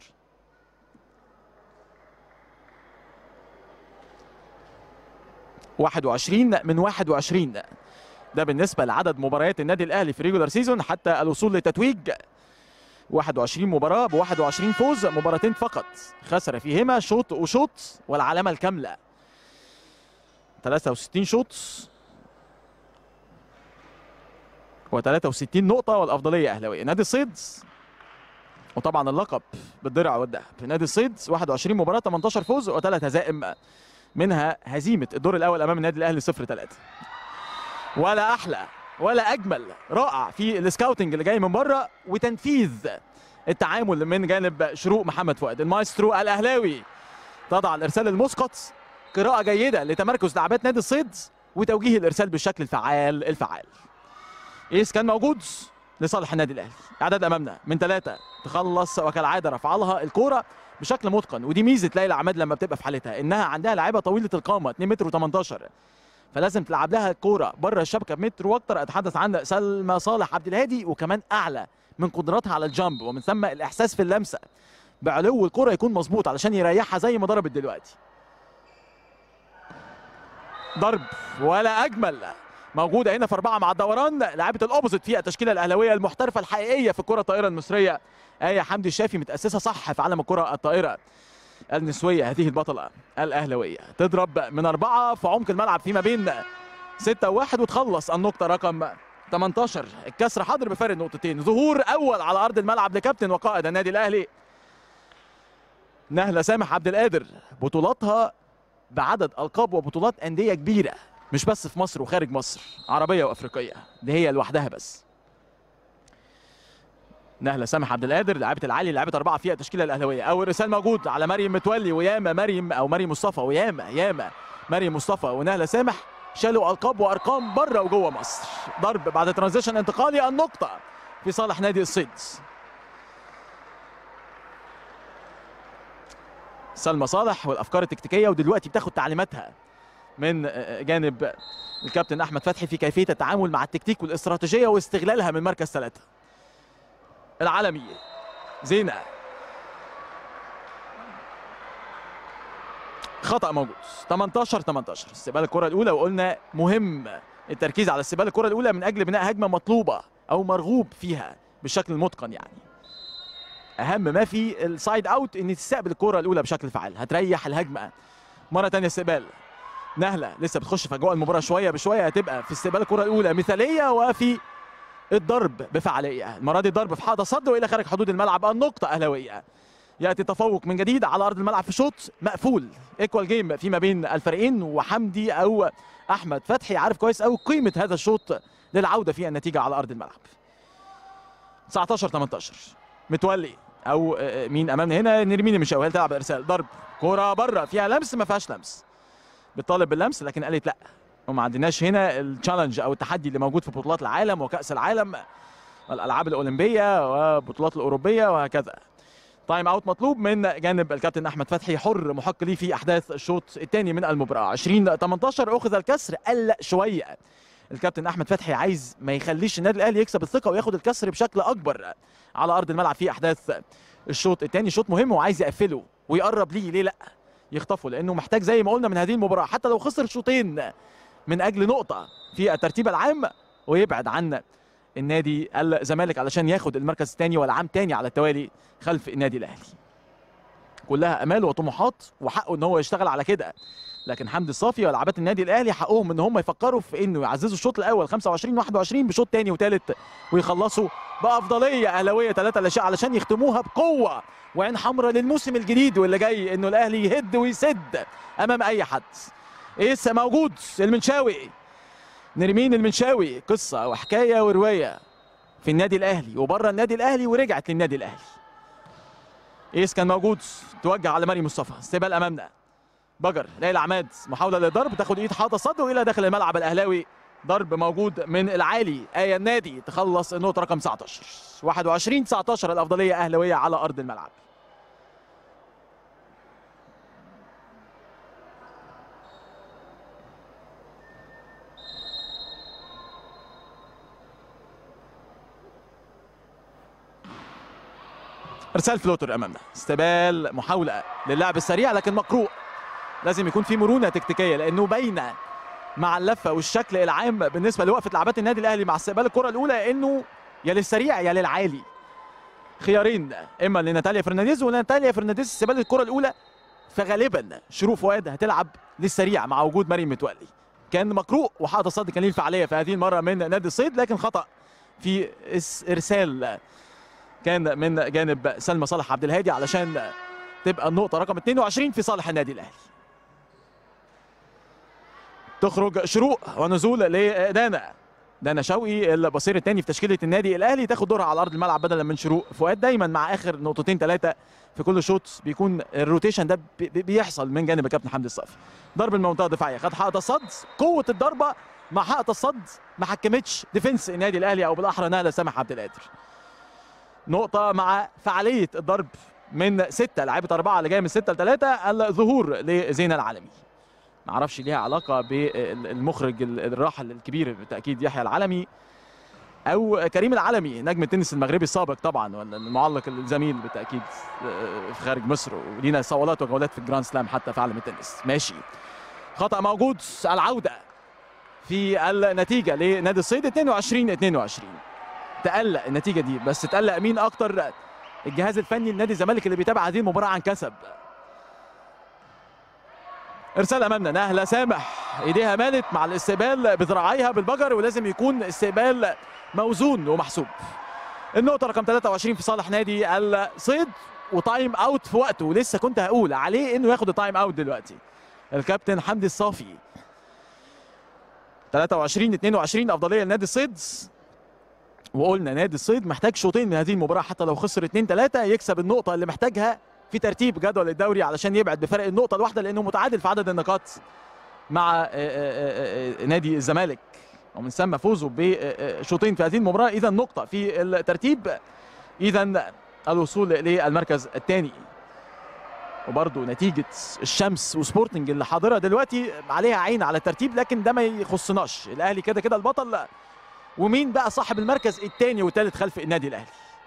واحد وعشرين من 21، ده بالنسبه لعدد مباريات النادي الاهلي في ريجولار سيزون حتى الوصول للتتويج. 21 مباراه ب 21 فوز، مباراتين فقط خسر فيهما شوط وشوط والعلامه الكامله. 63 شوط و63 نقطه والافضليه اهلاويه. نادي الصيد وطبعا اللقب بالدرع والذهب. نادي الصيد 21 مباراه 18 فوز و3 هزائم، منها هزيمه الدور الاول امام النادي الاهلي 0-3. ولا احلى ولا اجمل، رائع في السكاوتنج اللي جاي من بره وتنفيذ التعامل من جانب شروق محمد فؤاد المايسترو الاهلاوي. تضع الارسال المسقط، قراءه جيده لتمركز لاعبات نادي الصيد وتوجيه الارسال بالشكل الفعال. ايس كان موجود لصالح النادي الاهلي. اعداد امامنا من 3 تخلص وكالعاده رفع لها الكوره بشكل متقن، ودي ميزه ليلى عماد لما بتبقى في حالتها انها عندها لاعيبه طويله القامه 2 متر و18، فلازم تلعب لها الكوره بره الشبكه بمتر واكتر. اتحدث عن سلمى صالح عبد الهادي، وكمان اعلى من قدراتها على الجامب ومن ثم الاحساس في اللمسه بعلو الكوره يكون مظبوط علشان يريحها زي ما ضربت دلوقتي. ضرب ولا اجمل موجوده هنا في 4 مع الدوران، لاعبه الاوبوزيت في التشكيله الاهلاويه المحترفه الحقيقيه في الكره الطائره المصريه. آية حمدي الشافي متاسسه صح في عالم الكره الطائره النسويه، هذه البطله الاهلاويه. تضرب من 4 في عمق الملعب فيما بين 6 و1 وتخلص النقطه رقم 18. الكسر حاضر بفارق نقطتين. ظهور اول على ارض الملعب لكابتن وقائد النادي الاهلي نهله سامح عبد القادر، بطولاتها بعدد القاب وبطولات انديه كبيره مش بس في مصر وخارج مصر، عربيه وافريقيه، دي هي لوحدها بس. نهله سامح عبد القادر لاعبه العالي، لاعبه 4 في التشكيله الاهلاويه. اول رسال موجود على مريم متولي وياما مريم مصطفى وياما مريم مصطفى ونهله سامح شالوا القاب وارقام بره وجوه مصر. ضرب بعد ترانزيشن انتقالي، النقطه في صالح نادي الصيد. سلمى صالح والافكار التكتيكيه، ودلوقتي بتاخد تعليماتها من جانب الكابتن احمد فتحي في كيفيه التعامل مع التكتيك والاستراتيجيه واستغلالها من مركز 3. العالمي زينه، خطا موجود. 18 استقبال الكره الاولى، وقلنا مهم التركيز على استقبال الكره الاولى من اجل بناء هجمه مطلوبه او مرغوب فيها بالشكل المتقن. يعني اهم ما في السايد اوت ان تستقبل الكره الاولى بشكل فعال، هتريح الهجمه. مره ثانيه استقبال نهله لسه بتخش في اجواء المباراه شويه بشويه، هتبقى في استقبال الكره الاولى مثاليه وفي الضرب بفعاليه. المره دي الضرب في حائط الصد والى خارج حدود الملعب، النقطه اهلاويه. ياتي تفوق من جديد على ارض الملعب في شوط مقفول، ايكوال جيم فيما بين الفريقين، وحمدي او احمد فتحي عارف كويس قوي قيمه هذا الشوط للعوده في النتيجه على ارض الملعب. 19-18 متولي او مين امامنا هنا؟ نرمين المشاوي، هل تلعب ارسال؟ ضرب كره بره فيها لمس، ما فيهاش لمس، بتطالب باللمس لكن قالت لا، وما عندناش هنا التشالنج او التحدي اللي موجود في بطولات العالم وكاس العالم والالعاب الاولمبيه وبطولات الاوروبيه وهكذا. تايم اوت مطلوب من جانب الكابتن احمد فتحي، حر محق ليه في احداث الشوط الثاني من المباراه. 20-18 اخذ الكسر، قلق شويه الكابتن احمد فتحي، عايز ما يخليش النادي الاهلي يكسب الثقه وياخد الكسر بشكل اكبر على ارض الملعب في احداث الشوط الثاني. شوط مهم وعايز يقفله ويقرب ليه، ليه لا يخطفه؟ لانه محتاج زي ما قلنا من هذه المباراه حتى لو خسر شوطين من اجل نقطه في الترتيب العام ويبعد عن النادي الزمالك علشان ياخد المركز الثاني والعام ثاني على التوالي خلف النادي الاهلي. كلها امال وطموحات وحقه ان هو يشتغل على كده، لكن حمدي الصافي ولاعبات النادي الاهلي حقهم ان هم يفكروا في انه يعززوا الشوط الاول 25-21 بشوط ثاني وثالث ويخلصوا بافضليه اهلاويه 3-0 علشان يختموها بقوه وعين حمراء للموسم الجديد واللي جاي، انه الاهلي يهد ويسد امام اي حد. ايس موجود، المنشاوي، نرمين المنشاوي، قصه وحكايه وروايه في النادي الاهلي وبره النادي الاهلي ورجعت للنادي الاهلي. ايس كان موجود، توجه على مريم مصطفى، استقبال امامنا بجر، ليلى عماد محاوله للضرب، تاخد ايد حاطه صد والى داخل الملعب الاهلاوي، ضرب موجود من العالي، آية النادي تخلص النقطه رقم 19. 21-19 الافضليه اهلاويه على ارض الملعب. ارسال فلوتر امامنا، استقبال محاوله للعب السريع لكن مقروء، لازم يكون في مرونه تكتيكيه لانه باينه مع اللفه والشكل العام بالنسبه لوقفه لاعبات النادي الاهلي مع استقبال الكره الاولى انه يا للسريع يا للعالي، خيارين اما لناتاليا فرنانديز، وناتاليا فرنانديز استقبال الكره الاولى فغالبا شروق فؤاد هتلعب للسريع مع وجود مريم متولي. كان مقروء وحاط الصد كان ليه الفعاليه في هذه المره من نادي الصيد، لكن خطا في ارسال كان من جانب سلمى صالح عبد الهادي علشان تبقى النقطه رقم 22 في صالح النادي الاهلي. تخرج شروق ونزول لدانا شوقي البصير الثاني في تشكيله النادي الاهلي، تاخد دورها على ارض الملعب بدلا من شروق فؤاد. دايما مع اخر نقطتين ثلاثه في كل شوط بيكون الروتيشن ده بيحصل من جانب الكابتن حمدي الصافي. ضرب المنطقه الدفاعيه، خد حائط الصد، قوه الضربه مع حائط الصد ما حكمتش ديفنس النادي الاهلي او بالاحرى نهله سامح عبد القادر. نقطه مع فعاليه الضرب من 6 لعيبه 4 اللي جايه من 6 ل3، الظهور لزينه العالمي. ما اعرفش ليها علاقه بالمخرج الراحل الكبير بالتاكيد يحيى العلمي او كريم العلمي نجم التنس المغربي السابق طبعا، ولا المعلق الزميل بالتاكيد في خارج مصر، ولينا صولات وجولات في الجراند سلام حتى في عالم التنس. ماشي، خطا موجود، العوده في النتيجه لنادي الصيد 22-22. تقلق النتيجه دي، بس تقلق مين اكتر؟ الجهاز الفني لنادي الزمالك اللي بيتابع هذه المباراه عن كسب. ارسال امامنا، نهله سامح ايديها مالت مع الاستقبال بذراعيها بالبجر، ولازم يكون استقبال موزون ومحسوب. النقطه رقم 23 في صالح نادي الصيد، وتايم اوت في وقته، ولسه كنت هقول عليه انه ياخد التايم اوت دلوقتي الكابتن حمدي الصافي. 23-22 افضليه لنادي الصيد، وقلنا نادي الصيد محتاج شوطين من هذه المباراه حتى لو خسر 2-3 يكسب النقطه اللي محتاجها في ترتيب جدول الدوري علشان يبعد بفرق النقطه الواحده، لانه متعادل في عدد النقاط مع نادي الزمالك، ومن ثم فوزه بشوطين في هذه المباراه اذا نقطه في الترتيب، اذا الوصول للمركز الثاني. وبرضه نتيجه الشمس وسبورتنج اللي حاضره دلوقتي عليها عين على الترتيب، لكن ده ما يخصناش، الاهلي كده كده البطل، ومين بقى صاحب المركز الثاني والثالث خلف النادي الاهلي.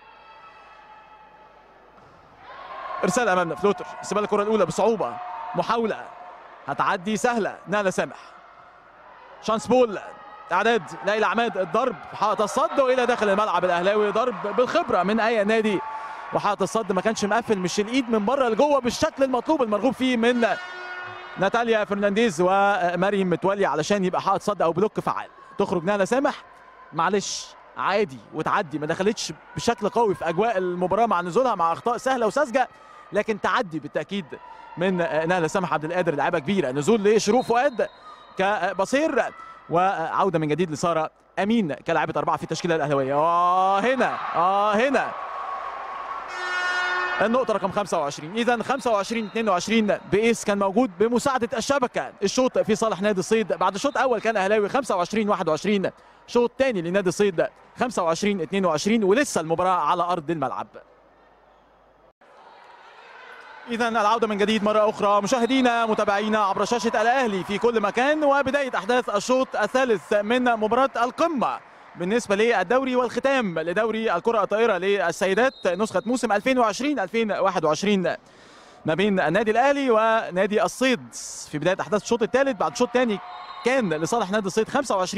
ارسال امامنا فلوتر، استقبال الكره الاولى بصعوبه، محاوله هتعدي سهله، نهله سامح، شانس بول، اعداد ليلى عماد، الضرب حائط الصد والى داخل الملعب الاهلاوي، ضرب بالخبره من اي نادي، وحائط الصد ما كانش مقفل، مش الايد من بره لجوه بالشكل المطلوب المرغوب فيه من ناتاليا فرنانديز ومريم متولي علشان يبقى حائط صد او بلوك فعال. تخرج نهله سامح، معلش عادي وتعدي، ما دخلتش بشكل قوي في اجواء المباراه مع نزولها مع اخطاء سهله وساذجه، لكن تعدي بالتاكيد من نهله سامح عبد القادر، لاعبه كبيره. نزول لشروق فؤاد كبصير، وعوده من جديد لساره امين كلاعبه 4 في التشكيله الاهلاويه. هنا النقطة رقم 25. إذا 25-22 بإيس كان موجود بمساعدة الشبكة. الشوط في صالح نادي الصيد بعد شوط أول كان أهلاوي 25-21، شوط ثاني لنادي الصيد 25-22، ولسه المباراة على أرض الملعب. إذا العودة من جديد مرة أخرى مشاهدينا متابعينا عبر شاشة الأهلي في كل مكان، وبداية أحداث الشوط الثالث من مباراة القمة بالنسبة للدوري والختام لدوري الكرة الطائرة للسيدات نسخة موسم 2020-2021 ما بين النادي الأهلي ونادي الصيد. في بداية أحداث الشوط الثالث بعد شوط ثاني كان لصالح نادي الصيد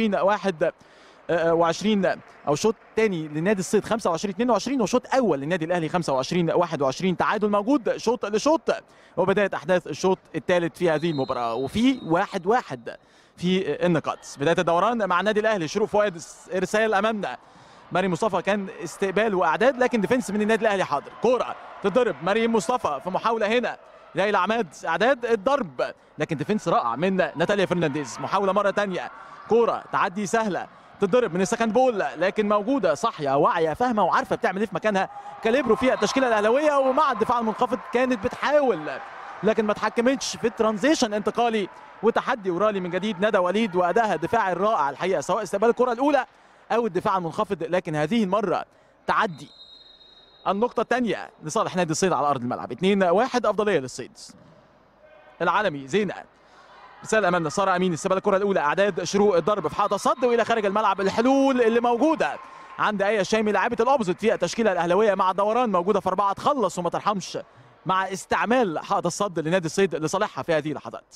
25-21، أو شوط ثاني لنادي الصيد 25-22، وشوط أول للنادي الأهلي 25-21. تعادل موجود شوط لشوط، وبداية أحداث الشوط الثالث في هذه المباراة، وفي 1-1 في النقاط. بداية الدوران مع النادي الأهلي. شروق فؤاد إرسال أمامنا، مريم مصطفى كان استقبال وإعداد، لكن ديفنس من النادي الأهلي حاضر. كورة تضرب مريم مصطفى في محاولة هنا، ليلى عماد إعداد الضرب، لكن ديفنس رائع من ناتاليا فرنانديز. محاولة مرة ثانية، كورة تعدي سهلة تضرب من السكند بول، لكن موجودة صاحية واعية فاهمة وعارفة بتعمل ايه في مكانها كاليبرو في التشكيلة الأهلاوية، ومع الدفاع المنخفض كانت بتحاول لكن ما تحكمتش في الترانزيشن انتقالي وتحدي ورالي من جديد ندى وليد، وأداها الدفاع الرائع الحقيقة سواء استقبال الكرة الأولى أو الدفاع المنخفض، لكن هذه المرة تعدي. النقطة الثانية لصالح نادي الصيد على أرض الملعب، 2-1 أفضلية للصيد. العالمي زينة رسالة أمامنا، سارة أمين استقبال الكرة الأولى، إعداد شروق الضرب في حائط الصد وإلى خارج الملعب. الحلول اللي موجودة عند آية الشامي لاعبة الأوبوزيت في التشكيلة الأهلاوية مع دوران موجودة في 4، تخلص وما ترحمش مع استعمال حائط الصد لنادي الصيد لصالحها في هذه اللحظات.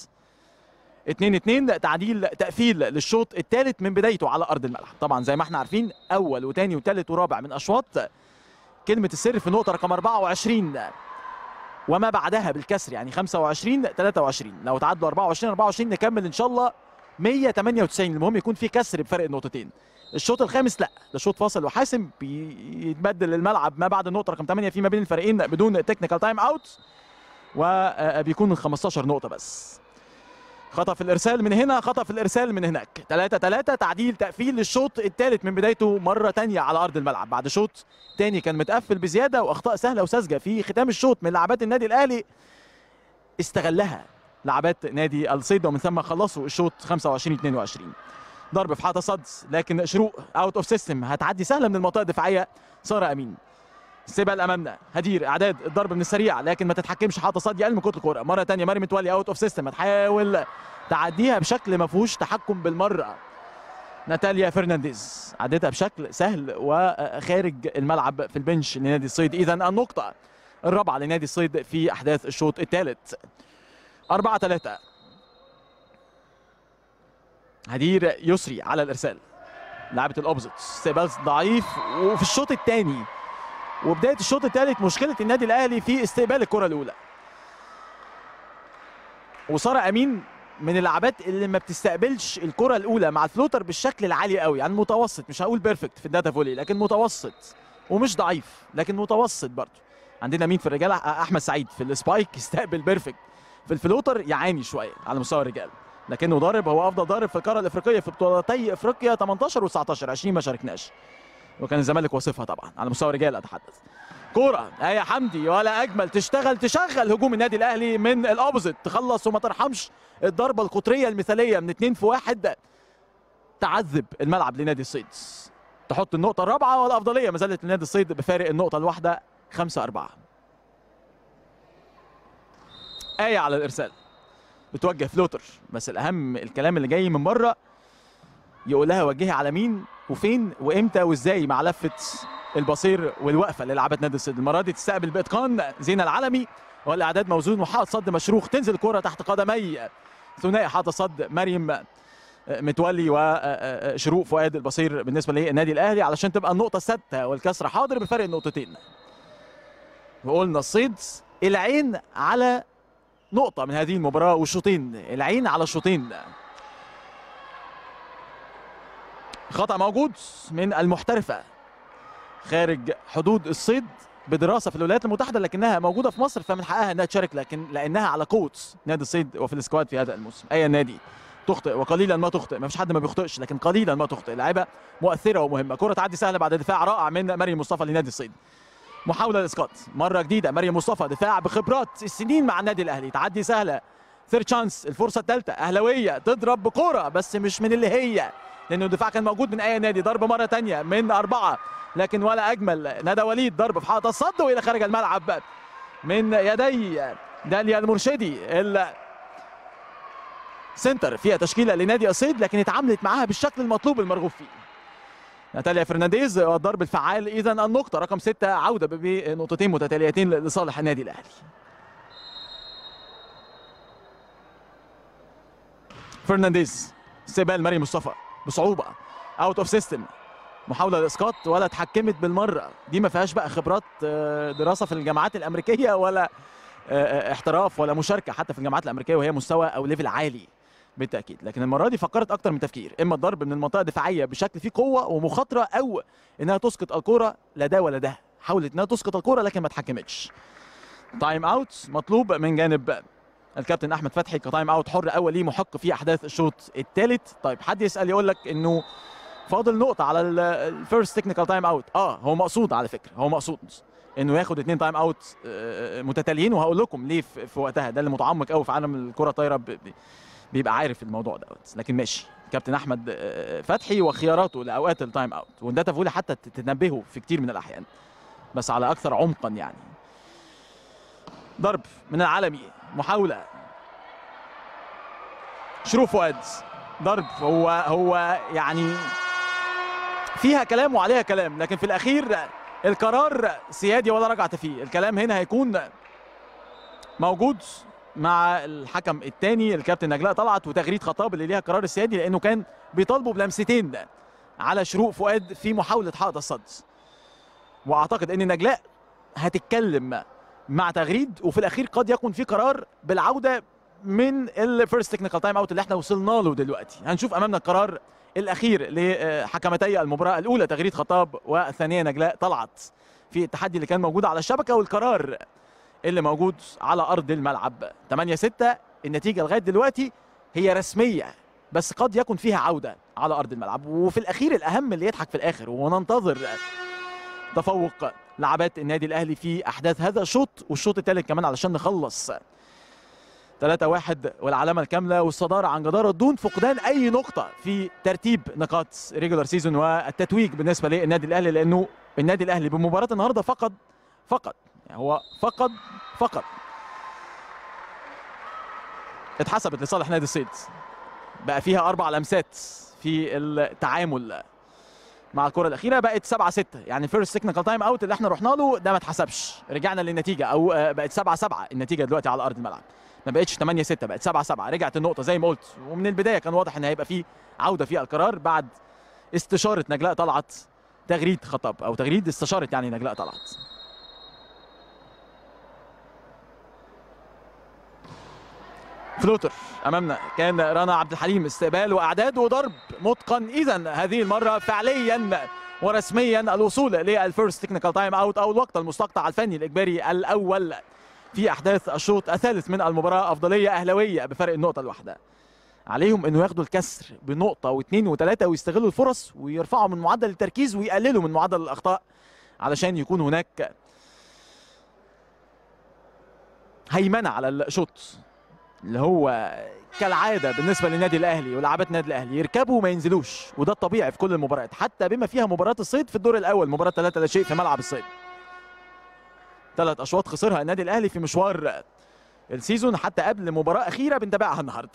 2-2 تعديل تقفيل للشوط الثالث من بدايته على أرض الملعب. طبعا زي ما احنا عارفين أول وثاني وثالث ورابع من أشواط كلمة السر في النقطة رقم 24 وما بعدها بالكسر، يعني 25-23. لو تعادلوا 24 نكمل إن شاء الله 198. المهم يكون في كسر بفرق النقطتين. الشوط الخامس لا، ده شوط فاصل وحاسم، بيتبدل الملعب ما بعد النقطة رقم 8 فيما بين الفريقين بدون تكنيكال تايم اوت، وبيكون 15 نقطة بس. خطأ في الإرسال من هنا، خطأ في الإرسال من هناك. 3-3 تعديل تقفيل للشوط الثالث من بدايته مرة ثانية على أرض الملعب بعد شوط ثاني كان متقفل بزيادة وأخطاء سهلة وساذجة في ختام الشوط من لاعبات النادي الأهلي استغلها لاعبات نادي الصيد، ومن ثم خلصوا الشوط 25-22. ضرب في حائط الصد لكن شروق اوت اوف سيستم، هتعدي سهلة من المنطقة الدفاعية سارة أمين. استقبال امامنا هدير، اعداد الضرب من السريع لكن ما تتحكمش حاطه صد يقل من كتر الكوره. مره ثانيه مريم متولي اوت اوف سيستم، هتحاول تعديها بشكل ما فيهوش تحكم بالمره. ناتاليا فرنانديز عدتها بشكل سهل وخارج الملعب في البنش لنادي الصيد. اذا النقطه الرابعه لنادي الصيد في احداث الشوط الثالث. 4-3 هدير يسري على الارسال، لاعبه الاوبزيت. استقبال ضعيف وفي الشوط الثاني وبدايه الشوط الثالث مشكله النادي الاهلي في استقبال الكره الاولى، وساره امين من اللاعبات اللي ما بتستقبلش الكره الاولى مع الفلوتر بالشكل العالي قوي، يعني متوسط، مش هقول بيرفكت في الداتا فولي لكن متوسط، ومش ضعيف لكن متوسط برضه. عندنا مين في الرجال؟ احمد سعيد في السبايك يستقبل بيرفكت، في الفلوتر يعاني شويه على مستوى الرجال، لكنه ضارب، هو افضل ضارب في القاره الافريقيه في بطولتي افريقيا 18 و19، 20 ما شاركناش، وكان الزمالك واصفها طبعا على مستوى الرجال اتحدث. كوره آية حمدي ولا اجمل، تشغل هجوم النادي الاهلي من الاوبوزيت، تخلص وما ترحمش. الضربه القطريه المثاليه من 2 في 1 تعذب الملعب لنادي الصيد، تحط النقطه الرابعه والافضليه ما زالت لنادي الصيد بفارق النقطه الواحده 5-4. آية على الارسال بتوجه فلوتر، بس الاهم الكلام اللي جاي من بره يقول لها وجهي على مين وفين وامتى وازاي، مع لفه البصير والوقفه اللي لعبت نادي الصيد. المره دي تستقبل باتقان زينه العلمي والاعداد موزون وحائط صد مشروخ، تنزل الكره تحت قدمي ثنائي حائط صد مريم متولي وشروق فؤاد البصير بالنسبه للنادي الاهلي، علشان تبقى النقطه السادسه والكسر حاضر بفرق النقطتين. وقلنا الصيد العين على نقطة من هذه المباراة والشوطين، العين على الشوطين. خطأ موجود من المحترفة خارج حدود الصيد بدراسة في الولايات المتحدة، لكنها موجودة في مصر فمن حقها انها تشارك، لكن لانها على قوة نادي الصيد وفي السكواد في هذا الموسم. اي نادي تخطئ وقليلا ما تخطئ، ما فيش حد ما بيخطئش، لكن قليلا ما تخطئ. لاعبة مؤثرة ومهمة. كرة تعدي سهلة بعد دفاع رائع من مريم مصطفى لنادي الصيد. محاولة لإسقاط مرة جديدة. مريم مصطفى دفاع بخبرات السنين مع النادي الأهلي. تعدي سهلة. ثيرد شانس، الفرصة الثالثة. أهلاوية تضرب بكرة بس مش من اللي هي، لأنه الدفاع كان موجود من أي نادي. ضربة مرة ثانية من 4 لكن ولا أجمل. ندى وليد ضرب في حائط الصد وإلى خارج الملعب من يدي داليا المرشدي. السنتر فيها تشكيلة لنادي الصيد لكن اتعاملت معاها بالشكل المطلوب المرغوب فيه. ناتاليا فرنانديز والضرب الفعال. إذا النقطة رقم 6 عودة بنقطتين متتاليتين لصالح النادي الأهلي. فرنانديز استقبال مريم مصطفى بصعوبة. اوت اوف سيستم. محاولة لإسقاط ولا اتحكمت بالمرة. دي ما فيهاش بقى خبرات دراسة في الجامعات الأمريكية ولا احتراف ولا مشاركة حتى في الجامعات الأمريكية، وهي مستوى أو ليفل عالي بالتأكيد. لكن المرة دي فكرت أكتر من تفكير، إما الضرب من المنطقة الدفاعية بشكل فيه قوة ومخاطرة، أو إنها تسقط الكرة. لا ده ولا ده. حاولت إنها تسقط الكرة لكن ما اتحكمتش. تايم أوت مطلوب من جانب الكابتن أحمد فتحي كتايم أوت حر أول ليه محق في أحداث الشوط الثالث. طيب حد يسأل يقول لك إنه فاضل نقطة على الفيرست تكنيكال تايم أوت. هو مقصود على فكرة، هو مقصود انه ياخد 2 تايم اوت متتاليين، وهقول لكم ليه في وقتها. ده اللي متعمق قوي في عالم الكره الطايره بيبقى عارف الموضوع دوت. لكن ماشي، كابتن احمد فتحي وخياراته لاوقات التايم اوت، وده تفولي حتى تنبهه في كتير من الاحيان بس على اكثر عمقا يعني. ضرب من العالمي. محاوله شروق فؤاد. ضرب هو يعني فيها كلام وعليها كلام، لكن في الاخير القرار سيادي ولا رجعة فيه. الكلام هنا هيكون موجود مع الحكم الثاني الكابتن نجلاء طلعت، وتغريد خطاب اللي ليها قرار السيادي، لانه كان بيطالبوا بلمستين على شروق فؤاد في محاولة حائط الصد. واعتقد ان نجلاء هتتكلم مع تغريد، وفي الاخير قد يكون في قرار بالعودة من الفيرست تكنيكال تايم اوت اللي احنا وصلنا له دلوقتي. هنشوف امامنا القرار الاخير لحكمتي المباراه الاولى تغريد خطاب والثانيه نجلاء طلعت في التحدي اللي كان موجود على الشبكه، والقرار اللي موجود على ارض الملعب. 8-6 النتيجه لغايه دلوقتي هي رسميه، بس قد يكون فيها عوده على ارض الملعب. وفي الاخير الاهم اللي يضحك في الاخر، وننتظر تفوق لاعبات النادي الاهلي في احداث هذا الشوط والشوط الثالث كمان علشان نخلص 3-1 والعلامة الكاملة والصدارة عن جدارة دون فقدان أي نقطة في ترتيب نقاط ريجولار سيزون والتتويج بالنسبة للنادي الأهلي، لأنه النادي الأهلي بمباراة النهاردة فقد يعني هو فقد اتحسبت لصالح نادي الصيد. بقى فيها 4 لمسات في التعامل مع الكرة الأخيرة، بقت 7-6. يعني الفيرست تكنيكال تايم اوت اللي احنا رحنا له ده ما اتحسبش، رجعنا للنتيجة، أو بقت 7-7 النتيجة دلوقتي على أرض الملعب، ما بقتش 8-6 بقت 7-7. رجعت النقطة زي ما قلت، ومن البداية كان واضح ان هيبقى فيه عودة في القرار بعد استشارة نجلاء طلعت تغريد خطاب، او تغريد استشارة يعني نجلاء طلعت. فلوتر امامنا كان رنا عبد الحليم. استقبال واعداد وضرب متقن. اذا هذه المرة فعليا ورسميا الوصول للفيرست تكنيكال تايم اوت او الوقت المستقطع الفني الاجباري الاول في احداث الشوط الثالث من المباراه. افضليه اهلاويه بفرق النقطه الواحده. عليهم انه ياخدوا الكسر بنقطه واثنين وثلاثه ويستغلوا الفرص ويرفعوا من معدل التركيز ويقللوا من معدل الاخطاء علشان يكون هناك هيمنه على الشوط اللي هو كالعاده بالنسبه للنادي الاهلي ولاعبات النادي الاهلي يركبوا وما ينزلوش، وده الطبيعي في كل المباريات حتى بما فيها مباراه الصيد في الدور الاول، مباراه 3 لا شيء في ملعب الصيد. 3 أشواط خسرها النادي الاهلي في مشوار السيزون حتى قبل مباراه اخيره بنتابعها النهارده.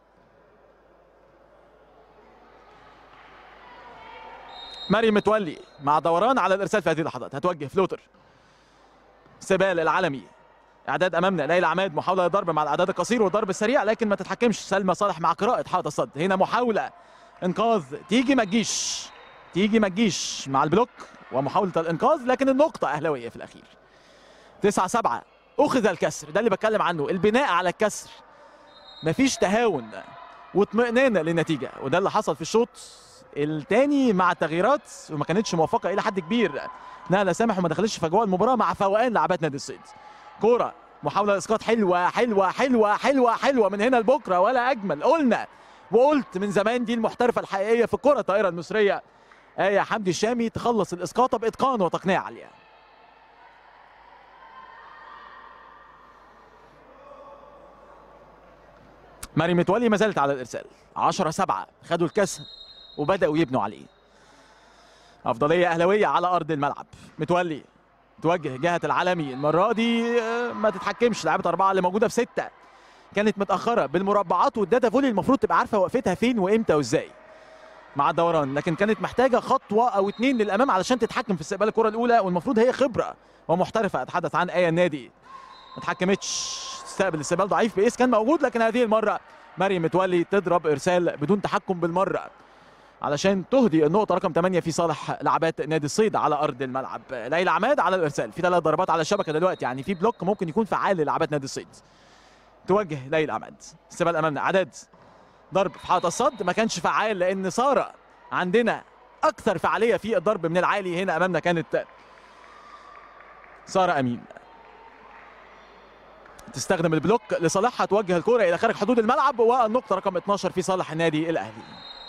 مريم متولي مع دوران على الارسال في هذه اللحظات، هتوجه فلوتر. سبال العالمي. اعداد امامنا ليلى عماد، محاوله ضرب مع الاعداد القصير والضرب السريع لكن ما تتحكمش سلمى صالح مع قراءه حائط الصد. هنا محاوله انقاذ تيجي ما تجيش مع البلوك ومحاوله الانقاذ، لكن النقطه اهلاويه في الاخير. 9-7 اخذ الكسر، ده اللي بتكلم عنه، البناء على الكسر، مفيش تهاون واطمئنان للنتيجه، وده اللي حصل في الشوط الثاني مع التغييرات، وما كانتش موفقه الى حد كبير نهله سامح، وما دخلتش في اجواء المباراه مع فوقان لاعبات نادي الصيد. كوره محاوله اسقاط حلوه حلوه حلوه حلوه حلوه من هنا لبكره ولا اجمل، قلنا وقلت من زمان دي المحترفه الحقيقيه في الكره الطائره المصريه آية حمدي الشامي، تخلص الاسقاطه باتقان وتقنيه عاليه. مريم متولي ما زالت على الارسال، 10-7 خدوا الكسر وبداوا يبنوا عليه. افضليه اهلاويه على ارض الملعب، متولي توجه جهه العالمي، المره دي ما تتحكمش، لعبت 4 اللي موجوده في 6، كانت متاخره بالمربعات، والداتا فولي المفروض تبقى عارفه وقفتها فين وامتى وازاي مع الدوران، لكن كانت محتاجه خطوه او 2 للامام علشان تتحكم في استقبال الكره الاولى، والمفروض هي خبره ومحترفه، اتحدث عن ايه النادي، ما اتحكمتش، تستقبل استقبال ضعيف بإيس كان موجود، لكن هذه المره مريم متولي تضرب ارسال بدون تحكم بالمره علشان تهدي النقطه رقم 8 في صالح لاعبات نادي الصيد على ارض الملعب. ليلى عماد على الارسال، في 3 ضربات على الشبكه دلوقتي، يعني في بلوك ممكن يكون فعال للاعبات نادي الصيد. توجه ليلى عماد، استقبال امامنا، اعداد ضرب في حائط الصد، ما كانش فعال لان ساره عندنا اكثر فعاليه في الضرب من العالي، هنا امامنا كانت ساره امين تستخدم البلوك لصالحها، توجه الكره الى خارج حدود الملعب، والنقطه رقم 12 في صالح النادي الاهلي.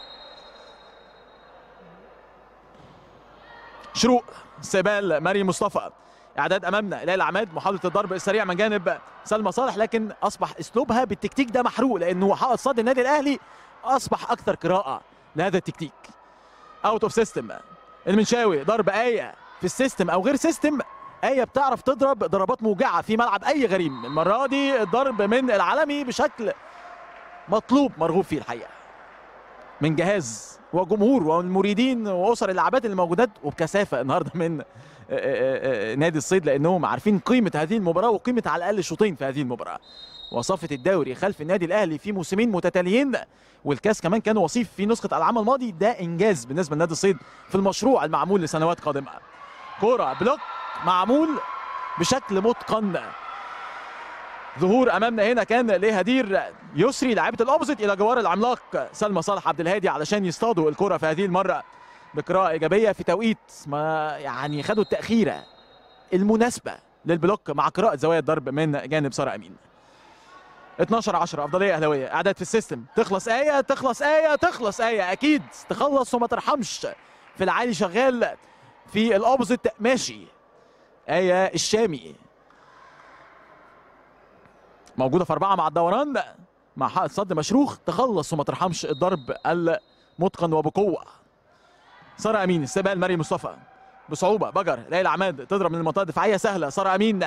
شروق، استقبال مريم مصطفى، اعداد امامنا ليلى عماد، محاوله الضرب السريع من جانب سلمى صالح، لكن اصبح اسلوبها بالتكتيك ده محروق، لانه حائط صد النادي الاهلي اصبح اكثر قراءه لهذا التكتيك. اوت اوف سيستم، المنشاوي، ضرب ايه في السيستم او غير سيستم، ايه بتعرف تضرب ضربات موجعه في ملعب اي غريم، المره دي الضرب من العالمي بشكل مطلوب مرغوب فيه الحقيقه من جهاز وجمهور والمريدين واسر اللاعبات اللي موجودات، وبكثافه النهارده من نادي الصيد، لانهم عارفين قيمه هذه المباراه وقيمه على الاقل شوطين في هذه المباراه. وصافه الدوري خلف النادي الاهلي في موسمين متتاليين، والكاس كمان كان وصيف في نسخه العام الماضي، ده انجاز بالنسبه لنادي الصيد في المشروع المعمول لسنوات قادمه. كوره بلوك معمول بشكل متقن، ظهور امامنا هنا كان لهدير يسري لاعبه الاوبوزيت الى جوار العملاق سلمى صالح عبد الهادي علشان يصطادوا الكره في هذه المره بقراءه ايجابيه في توقيت ما، يعني خدوا التاخيره المناسبه للبلوك مع قراءه زوايا الضرب من جانب ساره امين. 12-10 افضليه اهلاويه، اعداد في السيستم، تخلص ايه تخلص ايه تخلص ايه، اكيد تخلص وما ترحمش، في العالي شغال، في الاوبوزيت ماشي. ايه الشامي موجوده في 4 مع الدوران، مع حائط صد مشروخ، تخلص وما ترحمش، الضرب المتقن وبقوه. ساره امين، استقبال مريم مصطفى بصعوبه، بجر ليلى عماد تضرب من المنطقه الدفاعيه سهله، ساره امين،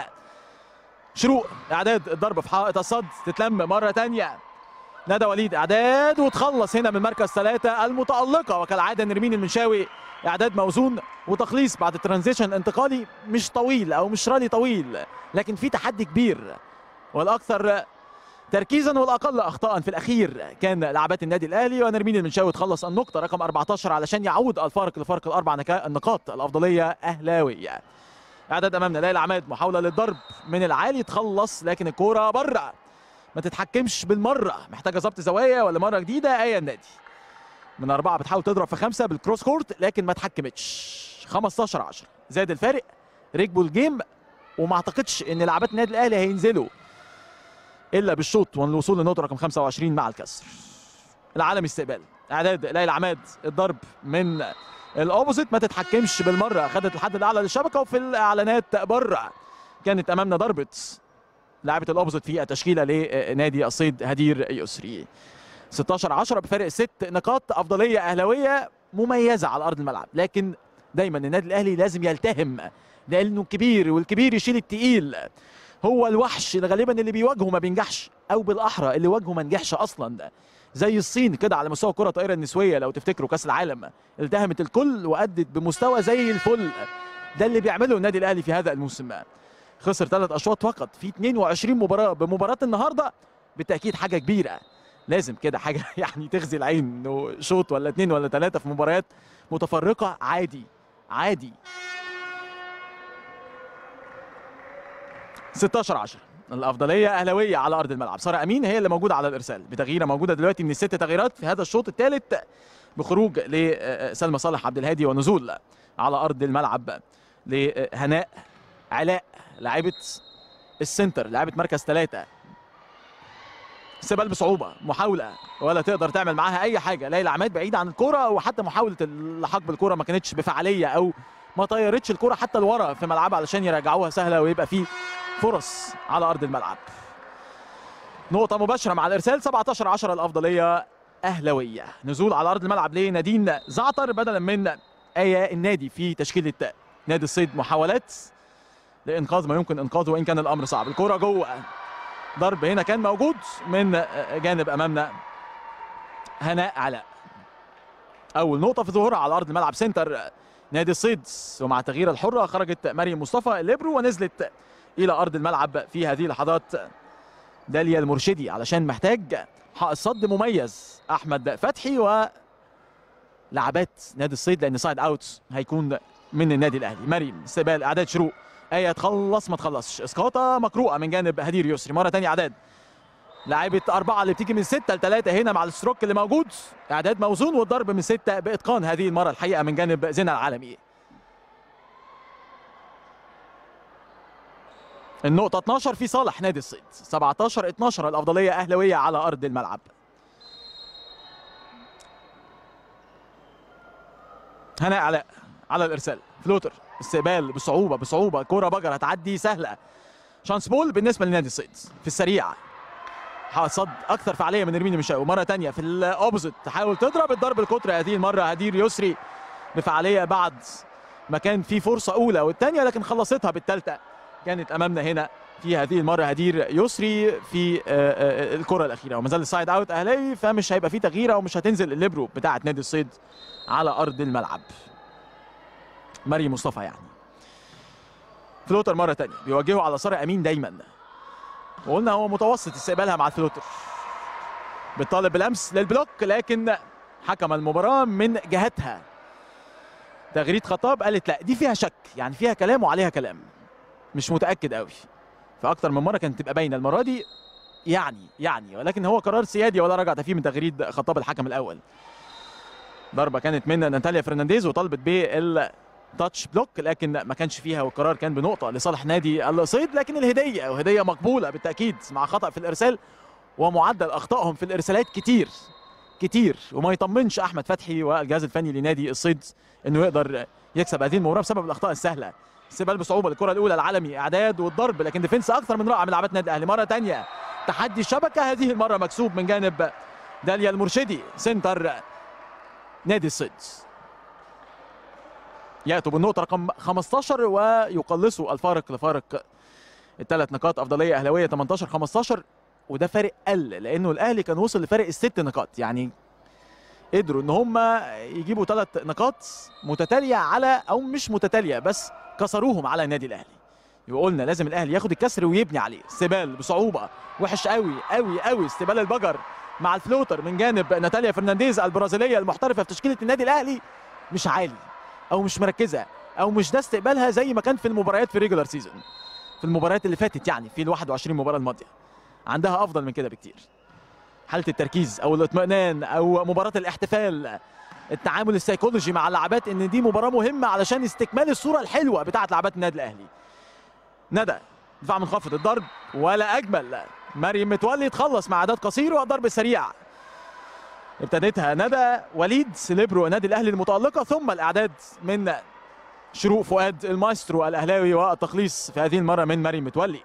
شروق، اعداد الضرب في حائط الصد، تتلم مره ثانيه، ندى وليد اعداد وتخلص هنا من مركز 3 المتالقه، وكالعاده نرمين المنشاوي اعداد موزون وتخليص بعد الترانزيشن انتقالي مش طويل او مش رالي طويل، لكن في تحدي كبير، والاكثر تركيزا والاقل اخطاء في الاخير كان لاعبات النادي الاهلي، ونرمين المنشاوي تخلص النقطه رقم 14 علشان يعود الفارق لفارق الاربع النقاط، الافضليه اهلاويه. اعداد امامنا ليلى عماد، محاوله للضرب من العالي، تخلص لكن الكوره بره، ما تتحكمش بالمره، محتاجه ضبط زوايا ولا مره جديده. ايه النادي من 4 بتحاول تضرب في 5 بالكروس كورت، لكن ما اتحكمتش. 15-10 زاد الفارق، ركبوا الجيم، وما اعتقدش ان لاعبات النادي الاهلي هينزلوا الا بالشوط والوصول للنقطه رقم 25 مع الكسر. العالم استقبال، اعداد ليلى عماد، الضرب من الاوبوزيت، ما تتحكمش بالمره، خدت الحد الاعلى للشبكه، وفي الاعلانات بره كانت امامنا ضربه لاعبه الاوبوزيت في التشكيله لنادي الصيد هدير يسري. 16-10 بفارق 6 نقاط، افضليه اهلاويه مميزه على ارض الملعب، لكن دايما النادي الاهلي لازم يلتهم لانه كبير، والكبير يشيل التقيل، هو الوحش اللي غالبا اللي بيواجهه ما بينجحش، او بالاحرى اللي واجهه ما نجحش اصلا، زي الصين كده على مستوى الكره الطائره النسويه، لو تفتكروا كاس العالم التهمت الكل وادت بمستوى زي الفل، ده اللي بيعمله النادي الاهلي في هذا الموسم. خسر 3 اشواط فقط في 22 مباراه، بمباراه النهارده بالتاكيد حاجه كبيره، لازم كده حاجه يعني تغزي العين، انه شوط ولا 2 ولا 3 في مباريات متفرقه عادي عادي. 16-10 الافضليه اهلاويه على ارض الملعب. ساره امين هي اللي موجوده على الارسال بتغييره موجوده دلوقتي من الست تغييرات في هذا الشوط الثالث، بخروج لسلمى صالح عبد الهادي ونزول على ارض الملعب لهناء علاء لاعبه السنتر، لاعبه مركز 3. استقبال بصعوبه، محاوله ولا تقدر تعمل معاها اي حاجه. ليلى عماد بعيده عن الكره، وحتى محاوله اللحاق بالكره ما كانتش بفعاليه او ما طيرتش الكره حتى لورا في ملعبها علشان يرجعوها سهله ويبقى في فرص على ارض الملعب. نقطه مباشره مع الارسال. 17-10 الافضليه اهلاويه. نزول على ارض الملعب لنادين زعتر بدلا من ايه النادي في تشكيله نادي الصيد. محاولات لانقاذ ما يمكن انقاذه وان كان الامر صعب. الكره جوه، ضرب هنا كان موجود من جانب امامنا هناء علاء. اول نقطه في ظهورها على ارض الملعب سنتر نادي الصيد، ومع تغيير الحره خرجت مريم مصطفى الليبرو ونزلت الى ارض الملعب في هذه اللحظات داليا المرشدي علشان محتاج حائط صد مميز احمد فتحي ولعبات نادي الصيد، لان سايد اوت هيكون من النادي الاهلي. مريم استقبال، اعداد شروق، ايه تخلص ما تخلصش، اسقاطه مقروءه من جانب هدير يسري. مره ثانيه اعداد لاعبة 4 اللي بتيجي من 6 ل3 هنا مع الستروك اللي موجود. اعداد موزون والضرب من 6 باتقان هذه المره الحقيقه من جانب زينة العالمي. النقطه 12 في صالح نادي الصيد. 17-12 الافضليه اهلاويه على ارض الملعب. هناء علاء على الارسال، فلوتر، استقبال بصعوبه كوره بجر هتعدي سهله. شانس بول بالنسبه لنادي الصيد في السريع. حائط صد اكثر فعاليه من رمين المشاوي. مره ثانيه في الاوبوزيت تحاول تضرب الضرب القطري هذه المره هدير يسري بفعاليه بعد ما كان في فرصه اولى والثانيه، لكن خلصتها بالثالثه. كانت امامنا هنا في هذه المره هدير يسري في الكره الاخيره، وما زال السايد اوت اهلاوي، فمش هيبقى في تغييره ومش هتنزل الليبرو بتاعه نادي الصيد على ارض الملعب. مريم مصطفى يعني. فلوتر مره ثانيه بيوجهه على ساره امين دايما، وقلنا هو متوسط استقبالها مع الفلوتر. بتطالب بالامس للبلوك، لكن حكم المباراه من جهتها تغريد خطاب قالت لا دي فيها شك، يعني فيها كلام وعليها كلام، مش متاكد قوي. فاكتر من مره كانت تبقى باينه، المره دي يعني ولكن هو قرار سيادي ولا رجعت فيه من تغريد خطاب الحكم الاول. ضربه كانت من ناتاليا فرنانديز وطالبت بالتاتش بلوك، لكن ما كانش فيها، والقرار كان بنقطه لصالح نادي الصيد. لكن الهديه مقبوله بالتاكيد مع خطا في الارسال، ومعدل اخطائهم في الارسالات كتير، وما يطمنش احمد فتحي والجهاز الفني لنادي الصيد انه يقدر يكسب هذه المباراه بسبب الاخطاء السهله. استقبال بصعوبه الكره الاولى العالمي، اعداد والضرب، لكن ديفنس اكثر من رائع من لاعبات النادي الاهلي. مره ثانيه تحدي الشبكه، هذه المره مكسوب من جانب داليا المرشدي سنتر نادي الصيد. ياتوا بالنقطه رقم 15 ويقلصوا الفارق لفارق الثلاث نقاط. افضليه اهلاويه 18-15، وده فارق قل لانه الاهلي كان وصل لفارق الست نقاط، يعني قدروا ان هم يجيبوا 3 نقاط متتاليه على، او مش متتاليه بس كسروهم على النادي الاهلي. يبقى قلنا لازم الاهلي ياخد الكسر ويبني عليه. استقبال بصعوبه وحش قوي، استقبال البجر مع الفلوتر من جانب ناتاليا فرنانديز البرازيليه المحترفه في تشكيله النادي الاهلي، مش عالي او مش مركزه او مش ده استقبالها زي ما كان في المباريات في الريجولار سيزون، في المباريات اللي فاتت، يعني في ال 21 مباراه الماضيه عندها افضل من كده بكتير. حاله التركيز او الاطمئنان او مباراه الاحتفال، التعامل السيكولوجي مع اللاعبات ان دي مباراه مهمه علشان استكمال الصوره الحلوه بتاعه لاعبات النادي الاهلي. ندى دفاع منخفض، الضرب ولا اجمل. مريم متولي تخلص مع اعداد قصير والضرب السريع. ابتدتها ندى وليد ليبرو النادي الاهلي المتالقه، ثم الاعداد من شروق فؤاد المايسترو الاهلاوي، والتخليص في هذه المره من مريم متولي.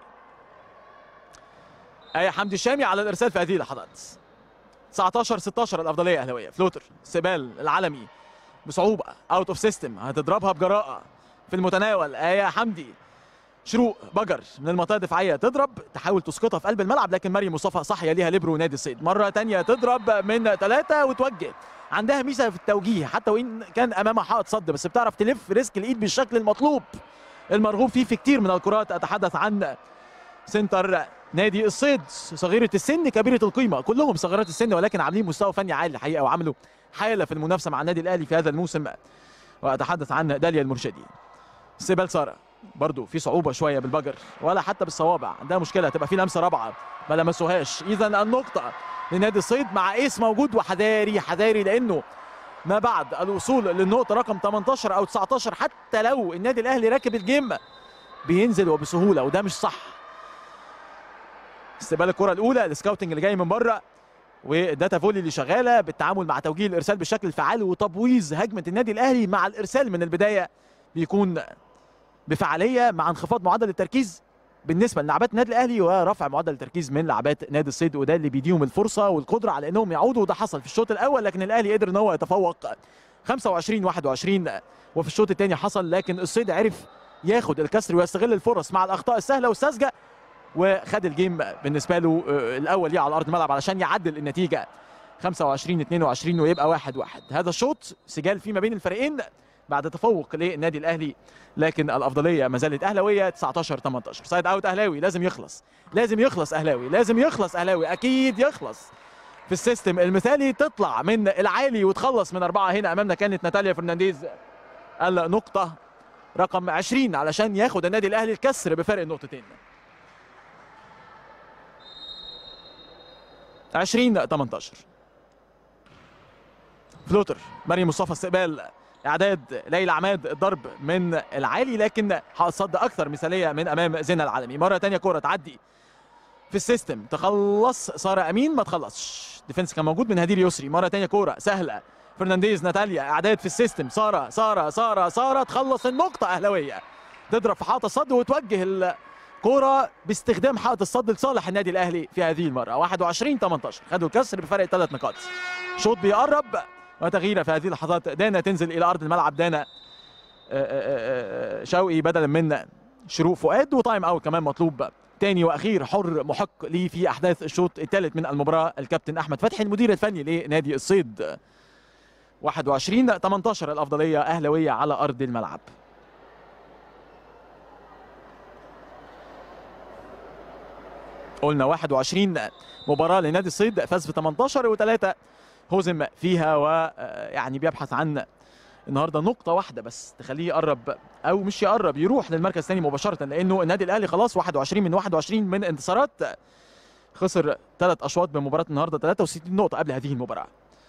ايه حمدي الشامي على الارسال في هذه اللحظات. 19-16 الافضليه اهلاويه. فلوتر، استقبال العالمي بصعوبه، اوت اوف سيستم، هتضربها بجراءه في المتناول. ايه حمدي، شروق بجر من المنطقه الدفاعيه تضرب، تحاول تسقطها في قلب الملعب، لكن مريم مصطفى صحيه ليها ليبرو نادي الصيد. مره ثانيه تضرب من 3 وتوجه. عندها ميزه في التوجيه حتى وان كان امامها حائط صد، بس بتعرف تلف ريسك الايد بالشكل المطلوب المرغوب فيه في كتير من الكرات. اتحدث عن سنتر نادي الصيد، صغيره السن كبيره القيمه، كلهم صغيرات السن ولكن عاملين مستوى فني عالي الحقيقه، وعملوا حاله في المنافسه مع النادي الاهلي في هذا الموسم. واتحدث عن داليا المرشدي. استقبال ساره برضو في صعوبه شويه بالبجر ولا حتى بالصوابع، عندها مشكله تبقى في لمسه رابعه ما لمسوهاش. اذا النقطه لنادي الصيد مع ايس موجود، وحذاري حذاري لانه ما بعد الوصول للنقطه رقم 18 او 19 حتى لو النادي الاهلي راكب الجيم بينزل وبسهوله، وده مش صح. استقبال الكره الاولى، السكاوتنج اللي جاي من بره وداتا فولي اللي شغاله بالتعامل مع توجيه الارسال بالشكل الفعال، وتبويظ هجمه النادي الاهلي مع الارسال من البدايه بيكون بفعاليه مع انخفاض معدل التركيز بالنسبه للاعبات النادي الاهلي ورفع معدل التركيز من لاعبات نادي الصيد، وده اللي بيديهم الفرصه والقدره على انهم يعودوا، وده حصل في الشوط الاول لكن الاهلي قدر ان هو يتفوق 25-21 وفي الشوط الثاني حصل، لكن الصيد عرف ياخد الكسر ويستغل الفرص مع الاخطاء السهله والساذجه وخد الجيم بالنسبه له الاول ليه على ارض الملعب علشان يعدل النتيجه 25-22 ويبقى 1-1. هذا الشوط سجال فيه ما بين الفريقين بعد تفوق للنادي الاهلي، لكن الافضليه ما زالت اهلاويه 19-18. سايد اوت اهلاوي، لازم يخلص، لازم يخلص اهلاوي، لازم يخلص اهلاوي، اكيد يخلص في السيستم المثالي، تطلع من العالي وتخلص من 4. هنا امامنا كانت ناتاليا فرنانديز النقطه رقم 20 علشان ياخد النادي الاهلي الكسر بفرق النقطتين. 20-18. فلوتر مريم مصطفى استقبال، اعداد ليلى عماد، الضرب من العالي لكن صد اكثر مثاليه من امام زينة العالمي. مره ثانيه كره تعدي في السيستم، تخلص ساره امين ما تخلصش، ديفنس كان موجود من هدير يسري. مره ثانيه كره سهله، فرنانديز ناتاليا، اعداد في السيستم، ساره ساره ساره ساره تخلص النقطه اهلاويه، تضرب في حائط الصد وتوجه الكره باستخدام حائط الصد لصالح النادي الاهلي في هذه المره. 21-18 خدوا الكسر بفرق 3 نقاط. شوط بيقرب وتغييره في هذه اللحظات، دانا تنزل الى ارض الملعب، دانا شوقي بدلا من شروق فؤاد، وتايم اوت كمان مطلوب تاني واخير حر محق ليه في احداث الشوط الثالث من المباراه الكابتن احمد فتحي المدير الفني لنادي الصيد. 21-18 الافضليه اهلاويه على ارض الملعب. قلنا 21 مباراه لنادي الصيد، فاز في 18 و3 هزم فيها، ويعني بيبحث عن النهارده نقطه واحده بس تخليه يقرب او مش يقرب، يروح للمركز الثاني مباشره، لانه النادي الاهلي خلاص 21 من 21 من انتصارات، خسر 3 اشواط بمباراه النهارده، 63 نقطه قبل هذه المباراه.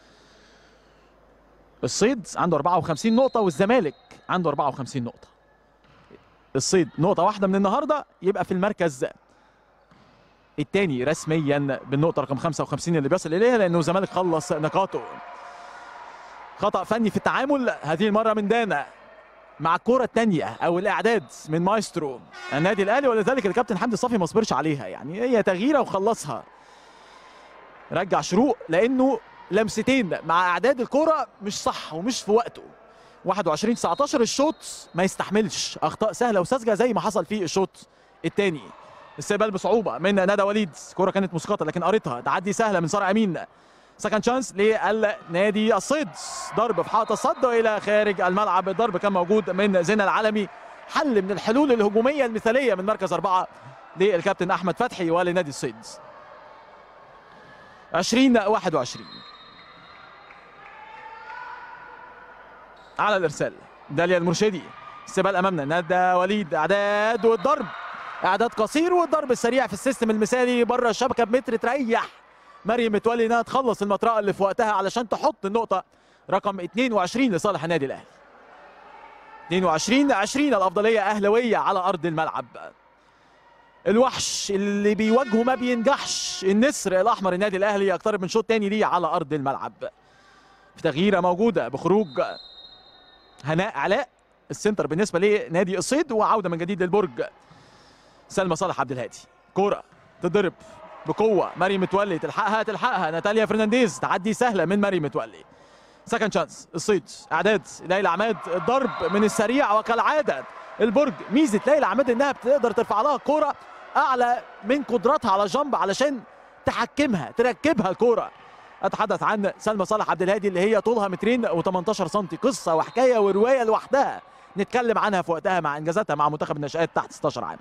الصيد عنده 54 نقطه والزمالك عنده 54 نقطه. الصيد نقطه واحده من النهارده يبقى في المركز الثاني رسميا بالنقطه رقم 55 اللي بيصل اليها، لانه الزمالك خلص نقاطه. خطأ فني في التعامل هذه المره من دانا مع الكره الثانيه او الاعداد من مايسترو النادي الاهلي، ولذلك الكابتن حمدي صافي ما صبرش عليها، يعني هي تغييره وخلصها. رجع شروق لانه لمستين مع اعداد الكره مش صح ومش في وقته. 21-19 الشوط ما يستحملش اخطاء سهله وساذجه زي ما حصل في الشوط الثاني. استقبال بصعوبه من ندى وليد، كره كانت مسقطه لكن قريتها، تعدي سهله من ساره امين، سكند شانس للنادي الصيد، ضرب في حائط الصد والى خارج الملعب. الضرب كان موجود من زينة العالمي، حل من الحلول الهجوميه المثاليه من مركز 4 للكابتن احمد فتحي ولنادي الصيد. 20-21 على الارسال داليا المرشدي، استقبال امامنا ندى وليد، اعداد والضرب، اعداد قصير والضرب السريع في السيستم المثالي بره الشبكه بمتر، تريح مريم متولي انها تخلص المطرقه اللي في وقتها علشان تحط النقطه رقم 22 لصالح النادي الاهلي. 22-20 الافضليه اهلاويه على ارض الملعب. الوحش اللي بيواجهه ما بينجحش، النسر الاحمر النادي الاهلي يقترب من شوط ثاني ليه على ارض الملعب. في تغييره موجوده بخروج هناء علاء السنتر بالنسبه لنادي الصيد، وعوده من جديد للبرج سلمى صالح عبد الهادي. كوره تضرب بقوه، مريم متولي تلحقها ناتاليا فرنانديز، تعدي سهله من مريم متولي. سكند شانس الصيد، اعداد ليلى عماد، الضرب من السريع وكالعاده البرج ميزه ليلى عماد انها بتقدر ترفع لها كوره اعلى من قدراتها على جنب علشان تحكمها تركبها الكوره. اتحدث عن سلمى صالح عبد الهادي اللي هي طولها 2 و18 سم، قصه وحكايه وروايه لوحدها نتكلم عنها في وقتها مع انجازاتها مع منتخب الناشئات تحت 16 عام.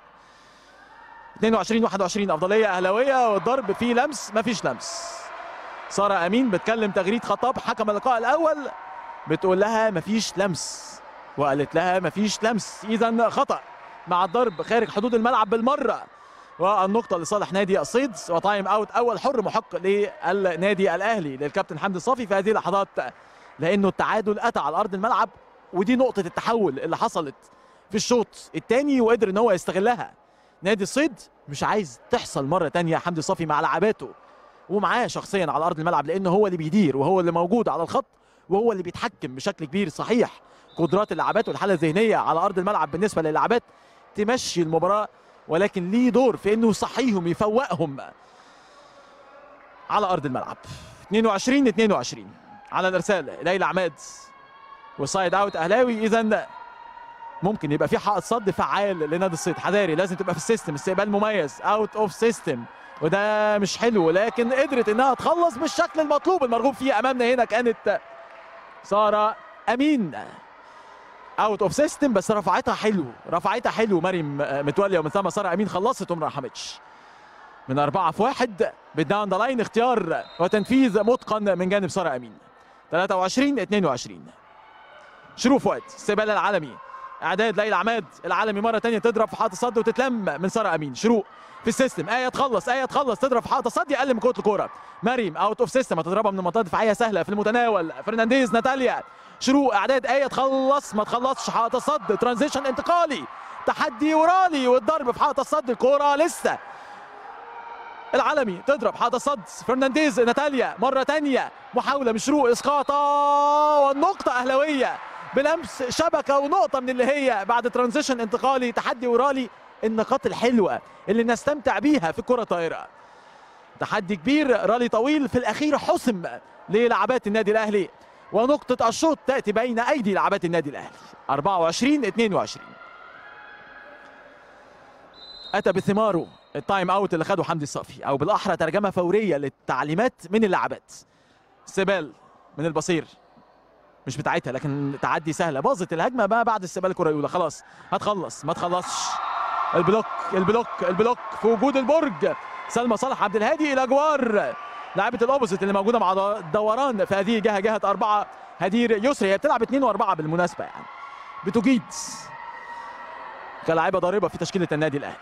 22-21 افضليه اهلاويه، والضرب فيه لمس مفيش لمس. ساره امين بتكلم تغريد خطاب حكم اللقاء الاول، بتقول لها مفيش لمس وقالت لها مفيش لمس، اذا خطا مع الضرب خارج حدود الملعب بالمره، والنقطه لصالح نادي الصيد، وتايم اوت اول حر محق للنادي الاهلي للكابتن حمدي الصافي في هذه اللحظات، لانه التعادل اتى على ارض الملعب، ودي نقطه التحول اللي حصلت في الشوط الثاني وقدر ان هو يستغلها. نادي الصيد مش عايز تحصل مره ثانيه. حمدي الصافي مع لعباته ومعاه شخصيا على ارض الملعب، لانه هو اللي بيدير وهو اللي موجود على الخط وهو اللي بيتحكم بشكل كبير. صحيح قدرات اللعبات والحاله الذهنيه على ارض الملعب بالنسبه للعبات تمشي المباراه، ولكن ليه دور في انه يصحيهم يفوقهم على ارض الملعب. 22-22 على الارسال ليلى عماد وسايد اوت اهلاوي. اذا ممكن يبقى في حائط صد فعال لنادي الصيد. حذاري، لازم تبقى في السيستم، استقبال مميز اوت اوف سيستم، وده مش حلو، لكن قدرت انها تخلص بالشكل المطلوب المرغوب فيه. امامنا هنا كانت ساره امين اوت اوف سيستم، بس رفعتها حلو، رفعتها حلو مريم متولي، ومن ثم ساره امين خلصت وما رحمتش. من 4 في 1 بالداون ذا لاين، اختيار وتنفيذ متقن من جانب ساره امين. 23-22 شروق فؤاد، استقبال العالمي، اعداد ليلى عماد، العالمي مره ثانيه تضرب في حائط الصد وتتلم من ساره امين. شروق في السيستم، تخلص تضرب في حائط الصد اقل من كره الكوره. مريم اوت اوف سيستم، هتضربها من منطقه دفاعيه سهله في المتناول. فرنانديز ناتاليا، شروق اعداد تخلص ما تخلصش حائط الصد، ترانزيشن انتقالي، تحدي ورالي والضرب في حائط الصد، الكوره لسه. العالمي تضرب حائط الصد، فرنانديز ناتاليا مره ثانيه، محاوله من شروق، اسقاطه والنقطه اهلاويه بلمس شبكه ونقطه من اللي هي بعد ترانزيشن انتقالي، تحدي ورالي. النقاط الحلوه اللي نستمتع بيها في الكره الطائره. تحدي كبير، رالي طويل، في الاخير حسم للعبات النادي الاهلي، ونقطه الشوط تاتي بين ايدي لعبات النادي الاهلي. 24-22 اتى بثماره التايم اوت اللي خده حمدي الصافي، او بالاحرى ترجمه فوريه للتعليمات من اللاعبات. استقبال من البصير مش بتاعتها، لكن تعدي سهله، باظت الهجمه بقى بعد استقبال الكره الاولى. خلاص هتخلص ما تخلصش. البلوك البلوك البلوك في وجود البرج. سلمى صالح عبد الهادي الى جوار لاعبه الاوبوزيت اللي موجوده مع الدوران في هذه الجهه، جهه 4 هدير يسري. هي بتلعب 2 و4 بالمناسبه، يعني بتجيد كلاعبه ضاربه في تشكيله النادي الاهلي.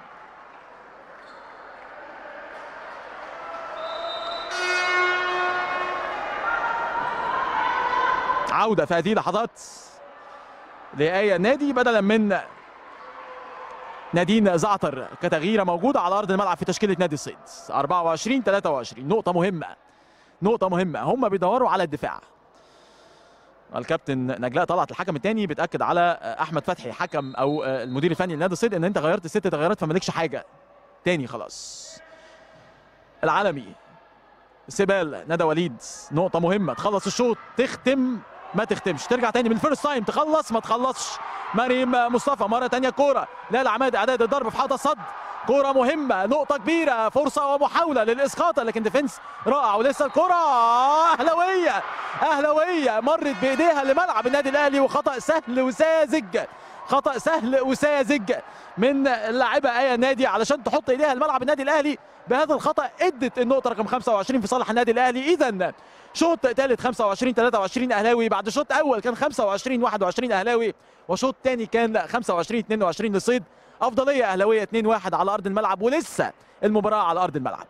عودة في هذه اللحظات لآية النادي بدلا من نادين زعتر كتغييرة موجودة على أرض الملعب في تشكيلة نادي الصيد. 24-23 نقطة مهمة، نقطة مهمة. هم بيدوروا على الدفاع. الكابتن نجلاء طلعت الحكم الثاني بتأكد على أحمد فتحي حكم أو المدير الفني لنادي الصيد إن أنت غيرت 6 تغييرات فمالكش حاجة تاني خلاص. العالمي، سيبال، ندى وليد، نقطة مهمة، تخلص الشوط، تختم ما تختمش، ترجع تاني من الفيرست تايم، تخلص ما تخلصش. مريم مصطفى مرة تانية كورة، لا عماد اعداد الضرب في حائط الصد، كورة مهمة، نقطة كبيرة، فرصة ومحاولة للإسقاط، لكن ديفنس رائع، ولسه الكورة أهلاوية، أهلاوية مرت بإيديها لملعب النادي الأهلي، وخطأ سهل وساذج، خطأ سهل وساذج من اللاعبة آية النادي علشان تحط إيديها لملعب النادي الأهلي. بهذا الخطأ ادت النقطة رقم 25 في صالح النادي الأهلي. إذا شوط ثالث 25-23 أهلاوي، بعد شوط أول كان 25-21 أهلاوي، وشوط ثاني كان 25-22 للصيد. أفضلية أهلاوية 2-1 على أرض الملعب، ولسه المباراة على أرض الملعب.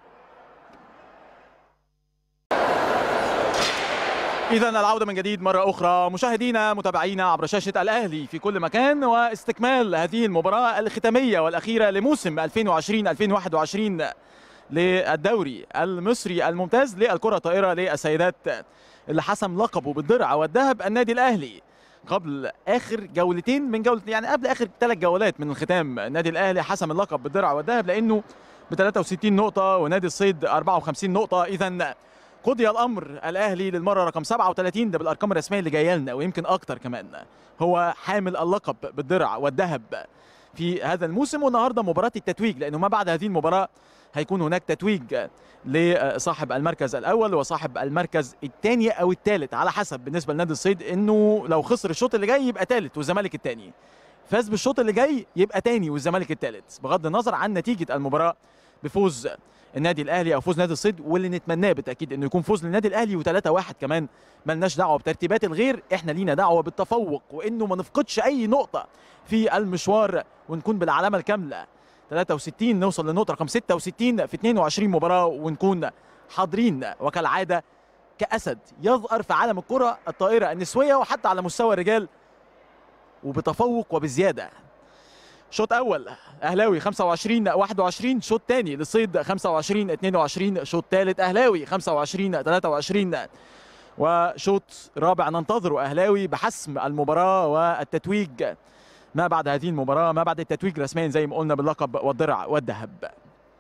إذا العودة من جديد مرة أخرى مشاهدينا متابعينا عبر شاشة الأهلي في كل مكان، واستكمال هذه المباراة الختامية والأخيرة لموسم 2020-2021 للدوري المصري الممتاز للكرة الطائرة للسيدات، اللي حسم لقبه بالدرع والذهب النادي الأهلي قبل آخر جولتين من جولة، يعني قبل آخر 3 جولات من الختام. النادي الأهلي حسم اللقب بالدرع والذهب لأنه ب 63 نقطة ونادي الصيد 54 نقطة. إذا قضي الأمر، الأهلي للمرة رقم 37 ده بالأرقام الرسمية اللي جاية لنا ويمكن أكتر كمان هو حامل اللقب بالدرع والذهب في هذا الموسم. والنهارده مباراة التتويج، لأنه ما بعد هذه المباراة هيكون هناك تتويج لصاحب المركز الأول وصاحب المركز الثاني أو الثالث على حسب. بالنسبة لنادي الصيد إنه لو خسر الشوط اللي جاي يبقى ثالث والزمالك الثاني، فاز بالشوط اللي جاي يبقى ثاني والزمالك الثالث، بغض النظر عن نتيجة المباراة بفوز النادي الاهلي او فوز نادي الصيد، واللي نتمناه بالتاكيد انه يكون فوز للنادي الاهلي و3-1 كمان. ملناش دعوه بترتيبات الغير، احنا لينا دعوه بالتفوق وانه ما نفقدش اي نقطه في المشوار ونكون بالعلامه الكامله. 63 نوصل للنقطه رقم 66 في 22 مباراه ونكون حاضرين وكالعاده كاسد يظهر في عالم الكره الطائره النسويه وحتى على مستوى الرجال وبتفوق وبزياده. شوط اول اهلاوي 25-21، شوط ثاني للصيد 25-22، شوط ثالث اهلاوي 25-23، وشوط رابع ننتظره اهلاوي بحسم المباراه والتتويج ما بعد هذه المباراه، ما بعد التتويج رسميا زي ما قلنا باللقب والدرع والذهب.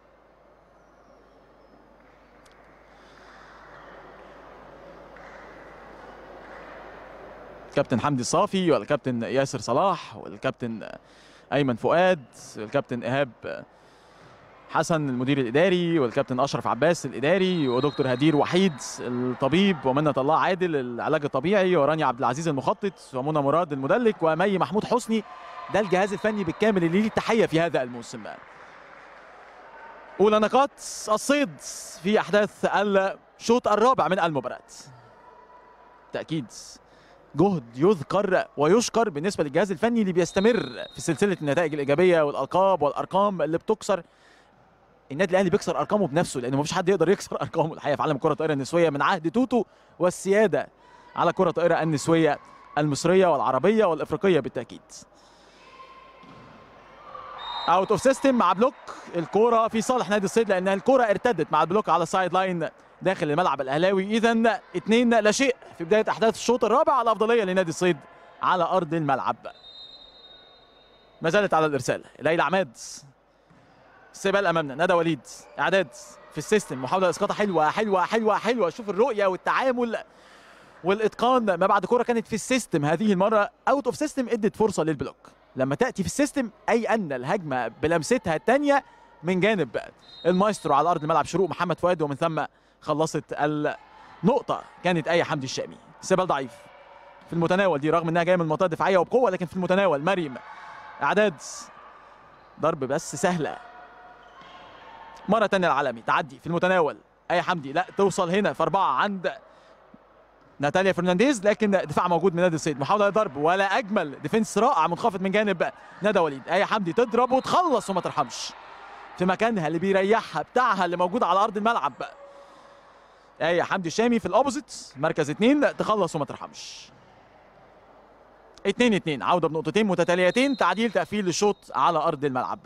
الكابتن حمدي الصافي والكابتن ياسر صلاح والكابتن ايمن فؤاد والكابتن ايهاب حسن المدير الاداري والكابتن اشرف عباس الاداري ودكتور هدير وحيد الطبيب ومنة الله عادل العلاج الطبيعي ورانيا عبد العزيز المخطط ومنى مراد المدلك ومي محمود حسني. ده الجهاز الفني بالكامل اللي ليه التحيه في هذا الموسم. اولى نقاط الصيد في احداث الشوط الرابع من المباراه. تاكيد جهد يذكر ويشكر بالنسبه للجهاز الفني اللي بيستمر في سلسله النتائج الايجابيه والالقاب والارقام اللي بتكسر. النادي الاهلي بيكسر ارقامه بنفسه لانه مفيش حد يقدر يكسر ارقامه الحقيقه في عالم الكره الطائره النسويه من عهد توتو والسياده على الكره الطائره النسويه المصريه والعربيه والافريقيه بالتاكيد. اوت اوف سيستم مع بلوك، الكوره في صالح نادي الصيد لان الكوره ارتدت مع البلوك على السايد لاين داخل الملعب الاهلاوي. اذا 2-0 في بدايه احداث الشوط الرابع، الافضليه لنادي الصيد على ارض الملعب. ما زالت على الارسال ليلى عماد، استقبال امامنا ندى وليد، اعداد في السيستم، محاوله اسقاطها حلوه حلوه حلوه حلوه. شوف الرؤيه والتعامل والاتقان ما بعد كوره كانت في السيستم. هذه المره اوت اوف سيستم ادت فرصه للبلوك. لما تاتي في السيستم اي ان الهجمه بلمستها الثانيه من جانب المايسترو على ارض الملعب شروق محمد فؤاد، ومن ثم خلصت النقطه كانت اي حمدي الشامي. استقبال ضعيف في المتناول دي رغم انها جايه من المنطقه الدفاعيه وبقوه، لكن في المتناول. مريم اعداد ضرب بس سهله. مره ثانيه العالمي تعدي في المتناول اي حمدي، لا توصل هنا في 4 عند ناتاليا فرنانديز، لكن دفاع موجود من نادي الصيد. محاوله ضرب ولا اجمل ديفنس رائع منخفض من جانب ندى وليد. اي حمدي تضرب وتخلص وما ترحمش في مكانها اللي بيريحها بتاعها اللي موجود على ارض الملعب. اي حمدي الشامي في الاوبوزيت مركز 2 تخلص وما ترحمش. 2-2 عوده بنقطتين متتاليتين، تعديل تقفيل للشوط على ارض الملعب.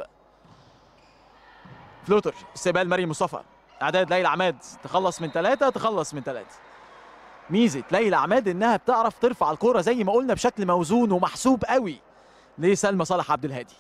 فلوتر استقبال مريم مصطفى، اعداد ليلى عماد تخلص من 3 تخلص من 3. ميزه ليلى عماد انها بتعرف ترفع الكوره زي ما قلنا بشكل موزون ومحسوب قوي لسلمى صالح عبد الهادي.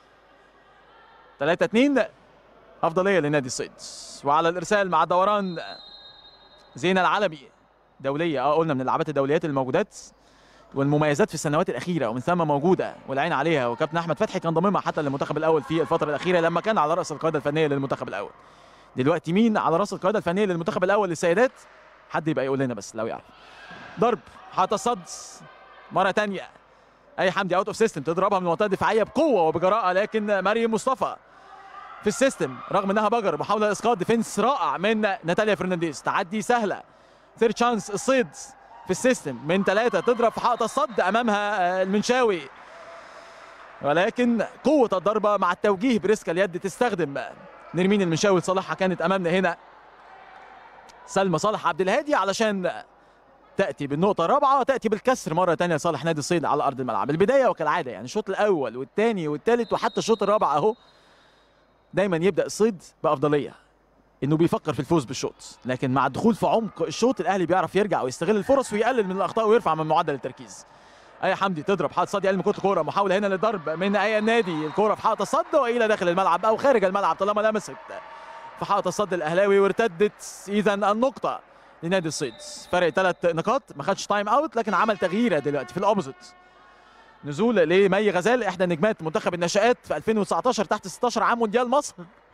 3-2 افضليه لنادي الصيد. وعلى الارسال مع الدوران زينه العلمي، دوليه قلنا من اللعبات الدوليات الموجودات والمميزات في السنوات الاخيره ومن ثم موجوده والعين عليها، وكابتن احمد فتحي كان ضاممها حتى للمنتخب الاول في الفتره الاخيره لما كان على راس القياده الفنيه للمنتخب الاول. دلوقتي مين على راس القياده الفنيه للمنتخب الاول للسيدات؟ حد يبقى يقول لنا بس لو يعرف. ضرب حاطه الصد مره ثانيه. اي حمدي اوت اوف سيستم تضربها من المنطقه الدفاعيه بقوه وبجراءه، لكن مريم مصطفى في السيستم رغم انها بجر. محاوله اسقاط ديفنس رائع من ناتاليا فرنانديز، تعدي سهله. ثيرد شانس الصيد في السيستم من 3 تضرب في حائط الصد امامها المنشاوي، ولكن قوه الضربه مع التوجيه بريسك اليد تستخدم نرمين المنشاوي لصالحها. كانت امامنا هنا سلمى صالح عبد الهادي علشان تاتي بالنقطه الرابعه وتاتي بالكسر مره ثانيه لصالح نادي الصيد على ارض الملعب. البدايه وكالعاده يعني الشوط الاول والثاني والثالث وحتى الشوط الرابع اهو دايما يبدا الصيد بافضليه انه بيفكر في الفوز بالشوط، لكن مع الدخول في عمق الشوط الاهلي بيعرف يرجع ويستغل الفرص ويقلل من الاخطاء ويرفع من معدل التركيز. اي حمدي تضرب حائط صد يقلل من كره الكوره. محاوله هنا للضرب من اي النادي، الكوره في حائط الصد والى داخل الملعب او خارج الملعب طالما لمست في حائط الصد الاهلاوي وارتدت. اذا النقطه لنادي الصيد، فرق 3 نقاط. ما خدش تايم اوت لكن عمل تغييره دلوقتي في الاوبوزيت. نزول لمي غزال احدى نجمات منتخب الناشئات في 2019 تحت 16 عام مونديال مصر.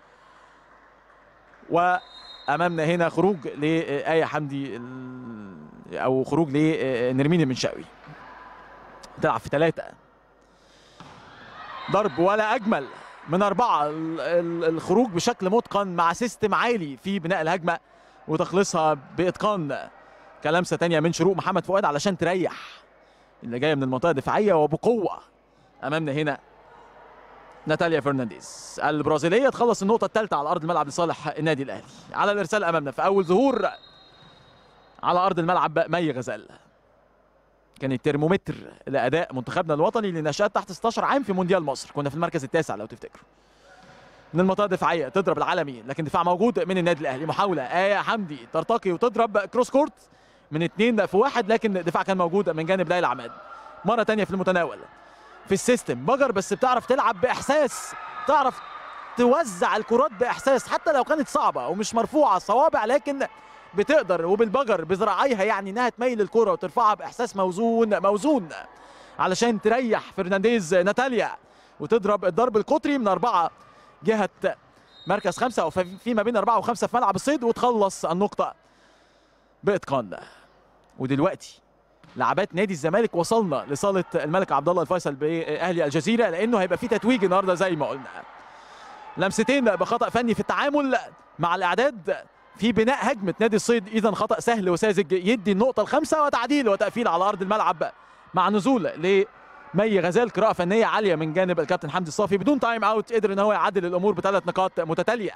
وامامنا هنا خروج لآية حمدي او خروج لنرمين المنشاوي. تلعب في 3 ضرب ولا اجمل من 4 الخروج بشكل متقن مع سيستم عالي في بناء الهجمه وتخليصها باتقان. كلمسه ثانيه من شروق محمد فؤاد علشان تريح اللي جايه من المنطقه الدفاعيه وبقوه. امامنا هنا ناتاليا فرنانديز البرازيليه تخلص النقطه الثالثه على ارض الملعب لصالح النادي الاهلي. على الارسال امامنا في اول ظهور على ارض الملعب مي غزال، كان الترمومتر لاداء منتخبنا الوطني للناشئات تحت 16 عام في مونديال مصر، كنا في المركز التاسع لو تفتكروا. من المنطقه الدفاعيه تضرب العالمي لكن دفاع موجود من النادي الاهلي. محاوله آية حمدي ترتقي وتضرب كروس كورت من 2 في 1 لكن الدفاع كان موجود من جانب ليلى عماد. مره ثانيه في المتناول في السيستم بجر، بس بتعرف تلعب باحساس، تعرف توزع الكرات باحساس حتى لو كانت صعبه ومش مرفوعه الصوابع، لكن بتقدر وبالبجر بذراعيها يعني انها تميل الكره وترفعها باحساس موزون علشان تريح فرنانديز ناتاليا وتضرب الضرب القطري من 4 جهه مركز 5 او في ما بين 4 و5 في ملعب الصيد وتخلص النقطه باتقان. ودلوقتي لعبات نادي الزمالك وصلنا لصاله الملك عبد الله الفيصل باهلي الجزيره، لانه هيبقى في تتويج النهارده زي ما قلنا. لمستين بخطا فني في التعامل مع الاعداد في بناء هجمه نادي الصيد، اذا خطا سهل وساذج يدي النقطه ال5 وتعديل وتقفيل على ارض الملعب مع نزول لمي غزال. قراءه فنيه عاليه من جانب الكابتن حمدي الصافي بدون تايم اوت، قدر ان هو يعدل الامور ب3 نقاط متتاليه.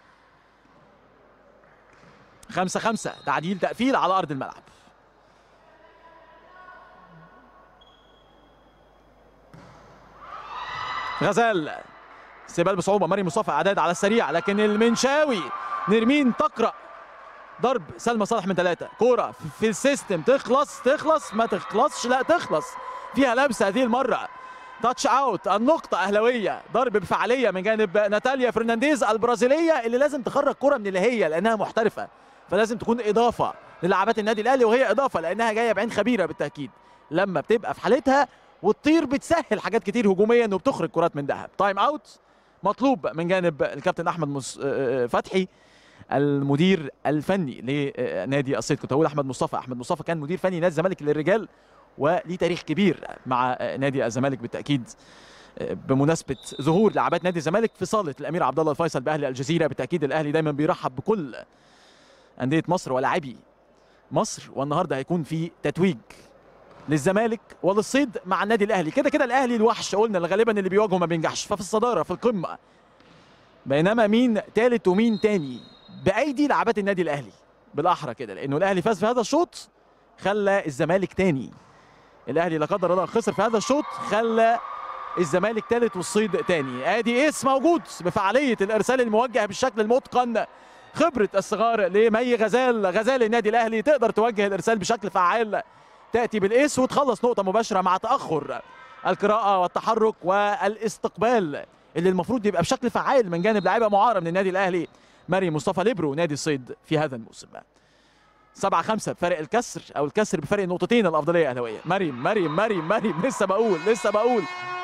5-5 تعديل تقفيل على ارض الملعب. غزال استقبال بصعوبه مريم مصطفى، اعداد على السريع لكن المنشاوي نرمين تقرا ضرب سلمى صالح من 3. كوره في السيستم تخلص ما تخلصش، لا تخلص فيها لمسه هذه المره. تاتش اوت، النقطه اهلاويه، ضرب بفعاليه من جانب ناتاليا فرنانديز البرازيليه اللي لازم تخرج كوره من اللي هي لانها محترفه، فلازم تكون اضافه للاعبات النادي الاهلي، وهي اضافه لانها جايه بعين خبيره بالتاكيد. لما بتبقى في حالتها وتطير بتسهل حاجات كتير هجوميا وبتخرج كرات من دهب. تايم اوت مطلوب من جانب الكابتن احمد فتحي المدير الفني لنادي الصيد. كنت هقول احمد مصطفى كان مدير فني نادي الزمالك للرجال وليه تاريخ كبير مع نادي الزمالك بالتاكيد. بمناسبه ظهور لاعبات نادي الزمالك في صاله الامير عبد الله الفيصل باهلي الجزيره، بالتاكيد الاهلي دايما بيرحب بكل انديه مصر ولاعبي مصر، والنهارده هيكون في تتويج للزمالك وللصيد مع النادي الاهلي. كده كده الاهلي الوحش، قلنا غالبا اللي بيواجهه ما بينجحش، ففي الصداره في القمه، بينما مين ثالث ومين ثاني بايدي لعبات النادي الاهلي بالاحرى كده، لانه الاهلي فاز في هذا الشوط خلى الزمالك ثاني. الاهلي لا قدر الله خسر في هذا الشوط خلى الزمالك ثالث والصيد ثاني. ادي ايس موجود بفعاليه الارسال الموجه بالشكل المتقن، خبره الصغار لمي غزال النادي الاهلي تقدر توجه الارسال بشكل فعال، تاتي بالايس وتخلص نقطه مباشره مع تاخر القراءه والتحرك والاستقبال اللي المفروض يبقى بشكل فعال من جانب لاعيبه معاره من النادي الاهلي مريم مصطفى ليبرو نادي الصيد في هذا الموسم. 7-5 بفرق الكسر او الكسر بفرق نقطتين، الافضليه اهلاويه. مريم لسه بقول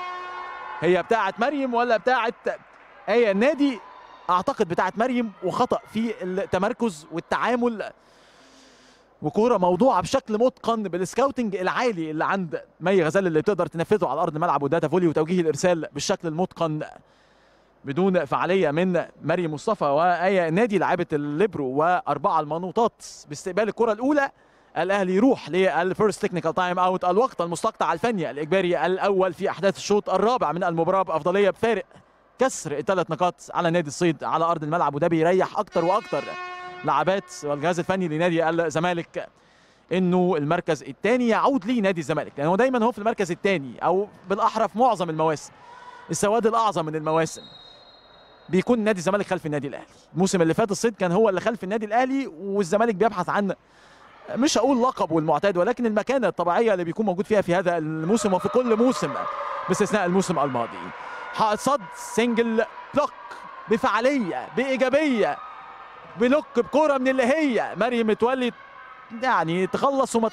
هي بتاعه مريم ولا بتاعه ايه النادي؟ اعتقد بتاعه مريم، وخطا في التمركز والتعامل، وكوره موضوعه بشكل متقن بالسكاوتنج العالي اللي عند مي غزال اللي بتقدر تنفذه على ارض الملعب وداتا فولي وتوجيه الارسال بالشكل المتقن بدون فعاليه من مريم مصطفى وايه النادي لاعبه الليبرو. و4 المنوطات باستقبال الكره الاولى. الاهلي يروح للفيرست تكنيكال تايم اوت، الوقت المستقطع الفني الاجباري الاول في احداث الشوط الرابع من المباراه بافضليه بفارق كسر ال3 نقاط على نادي الصيد على ارض الملعب، وده بيريح اكتر واكتر لاعبات والجهاز الفني لنادي الزمالك انه المركز الثاني يعود لنادي الزمالك، لانه دايما هو في المركز الثاني او بالاحرى في معظم المواسم، السواد الاعظم من المواسم بيكون نادي الزمالك خلف النادي الاهلي. الموسم اللي فات الصيد كان هو اللي خلف النادي الاهلي، والزمالك بيبحث عن مش هقول لقب والمعتاد ولكن المكانه الطبيعيه اللي بيكون موجود فيها في هذا الموسم وفي كل موسم باستثناء الموسم الماضي. حائط صد، سنجل بلوك بفعاليه بايجابيه، بلوك بكوره من اللي هي مريم متولي، يعني تخلص وما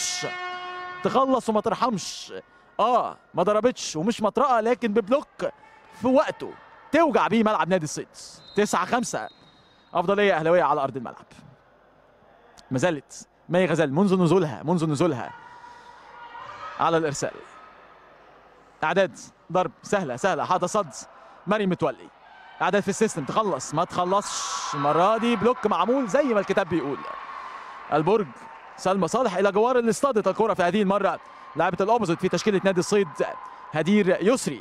ترحمش. ما ضربتش ومش مطرقه، لكن ببلوك في وقته توجع بيه ملعب نادي الصيد. 9-5 افضليه اهلاويه على ارض الملعب. ما زالت مي غزال منذ نزولها على الارسال. اعداد ضرب سهله حاطه صد مريم متولي. اعداد في السيستم، تخلص ما تخلصش المره دي، بلوك معمول زي ما الكتاب بيقول. البرج سلمى صالح الى جوار اللي اصطادت الكره في هذه المره لاعبه الاوبوزيت في تشكيله نادي الصيد هدير يسري.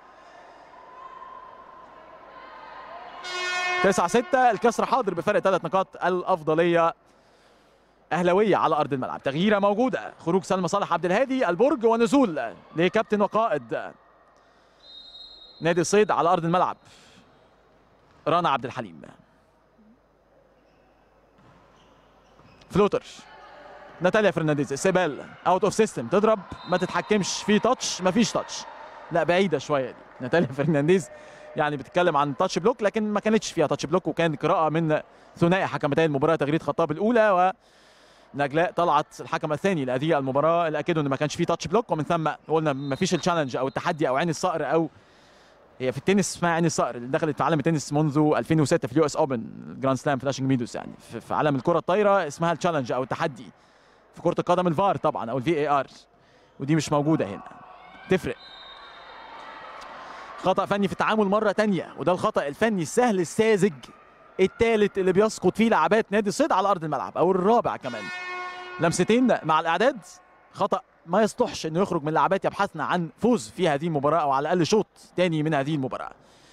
9-6 الكسر حاضر بفرق 3 نقاط، الافضليه اهلاويه على ارض الملعب. تغييره موجوده، خروج سلمى صالح عبد الهادي البرج ونزول لكابتن وقائد نادي الصيد على ارض الملعب رنا عبد الحليم. فلوتر ناتاليا فرنانديز، استقبال اوت اوف سيستم، تضرب ما تتحكمش في تاتش، ما فيش تاتش، لا بعيده شويه دي. ناتاليا فرنانديز يعني بتتكلم عن تاتش بلوك لكن ما كانتش فيها تاتش بلوك، وكان قراءه من ثنائي حكمتي المباراه تغريد خطاب الاولى ونجلاء طلعت الحكم الثاني لهذه المباراه اللي اكدوا ان ما كانش فيه تاتش بلوك، ومن ثم قلنا ما فيش التشالنج او التحدي او عين الصقر، او هي في التنس اسمها عين الصقر اللي دخلت في عالم التنس منذ 2006 في اليو اس اوبن جراند سلام فلاشنج ميدوز. يعني في عالم الكره الطايره اسمها التشالنج او التحدي. في كره القدم الفار طبعا او الفي اي ار، ودي مش موجوده هنا، تفرق. خطأ فني في التعامل مرة تانية، وده الخطأ الفني السهل الساذج الثالث اللي بيسقط فيه لاعبات نادي الصيد على أرض الملعب، أو الرابع كمان. لمستين مع الإعداد، خطأ ما يصلحش إنه يخرج من لاعبات يبحثن عن فوز في هذه المباراة أو على الأقل شوط تاني من هذه المباراة.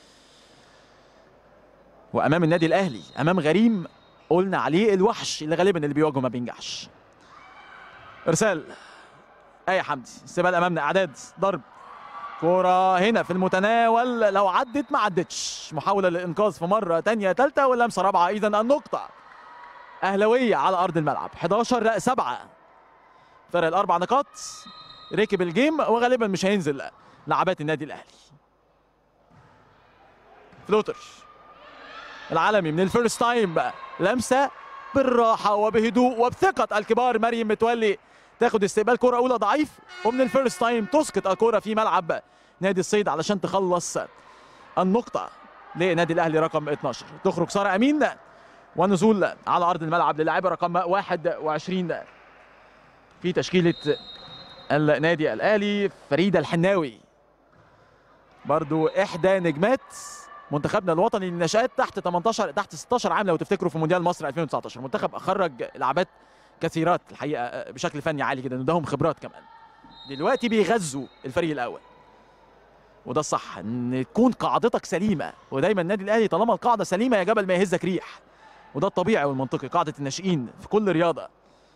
وأمام النادي الأهلي، أمام غريم قلنا عليه الوحش اللي غالبا اللي بيواجهه ما بينجحش. إرسال آية حمدي، استقبال أمامنا، إعداد ضرب، كرة هنا في المتناول، لو عدت ما عدتش، محاولة للإنقاذ في مرة تانية ثالثة واللمسة رابعة. إذا النقطة أهلاوية على أرض الملعب، 11-7 فرق الأربع نقاط. ركب الجيم وغالبا مش هينزل لاعبات النادي الأهلي. فلوتر العالمي من الفيرست تايم، لمسة بالراحة وبهدوء وبثقة الكبار. مريم متولي تاخد استقبال كرة أولى ضعيف، ومن الفيرست تايم تسقط الكرة في ملعب نادي الصيد علشان تخلص النقطة لنادي الأهلي رقم 12. تخرج سارة أمين ونزول على أرض الملعب للاعبة رقم 21 في تشكيلة النادي الأهلي، فريدة الحناوي، برضو إحدى نجمات منتخبنا الوطني للنشآت تحت 18 تحت 16 عام لو تفتكروا في مونديال مصر 2019. منتخب خرج لاعبات كثيرات الحقيقه بشكل فني عالي جدا، واداهم خبرات كمان. دلوقتي بيغذوا الفريق الاول، وده الصح ان تكون قاعدتك سليمه، ودايما النادي الاهلي طالما القاعده سليمه يا جبل ما يهزك ريح، وده الطبيعي والمنطقي، قاعده الناشئين في كل رياضه.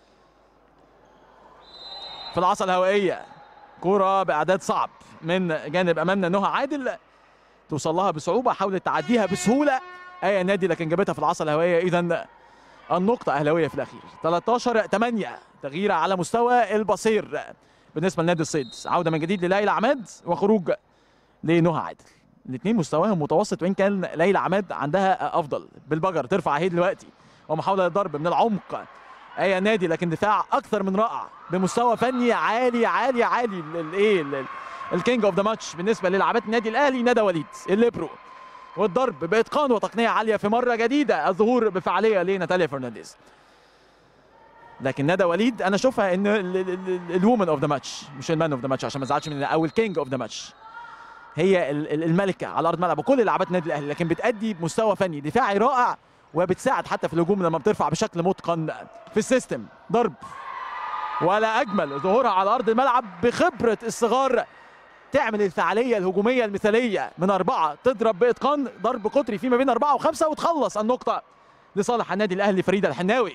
في العصا الهوائيه كره باعداد صعب من جانب امامنا نهى عادل، توصل لها بصعوبه، حاولت تعديها بسهوله اي نادي لكن جابتها في العصا الهوائيه. اذا النقطة أهلاوية في الأخير. 13-8 تغيير على مستوى البصير بالنسبة لنادي الصيد. عودة من جديد لليلى عماد وخروج لنهى عادل. الاثنين مستواهم متوسط، وإن كان ليلى عماد عندها أفضل. بالبجر ترفع اهي دلوقتي ومحاولة للضرب من العمق أي نادي، لكن دفاع أكثر من رائع بمستوى فني عالي عالي عالي. الكينج أوف ذا ماتش بالنسبة للاعبات النادي الأهلي ندى وليد الليبرو، والضرب بإتقان وتقنية عالية في مرة جديدة، الظهور بفعالية لناتاليا فرنانديز. لكن ندى وليد أنا أشوفها إن الوومن أوف ذا ماتش، مش المان أوف ذا ماتش عشان ما تزعلش مننا، أو الكينج أوف ذا ماتش. هي الملكة على أرض الملعب وكل لاعبات النادي الأهلي، لكن بتأدي بمستوى فني دفاعي رائع، وبتساعد حتى في الهجوم لما بترفع بشكل متقن في السيستم. ضرب ولا أجمل ظهورها على أرض الملعب بخبرة الصغار، تعمل الفعالية الهجومية المثالية من 4، تضرب بإتقان ضرب قطري فيما بين 4 و5 وتخلص النقطة لصالح النادي الأهلي. فريدة الحناوي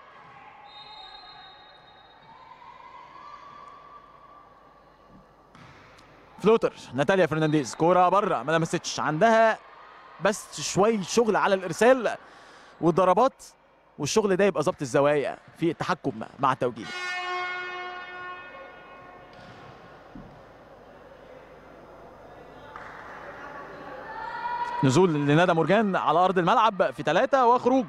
فلوتر ناتاليا فرنانديز، كورة بره ما لمستش، عندها بس شوي شغل على الإرسال والضربات، والشغل ده يبقى ظبط الزوايا في التحكم مع التوجيه. نزول لندى مرجان على أرض الملعب في 3، وخروج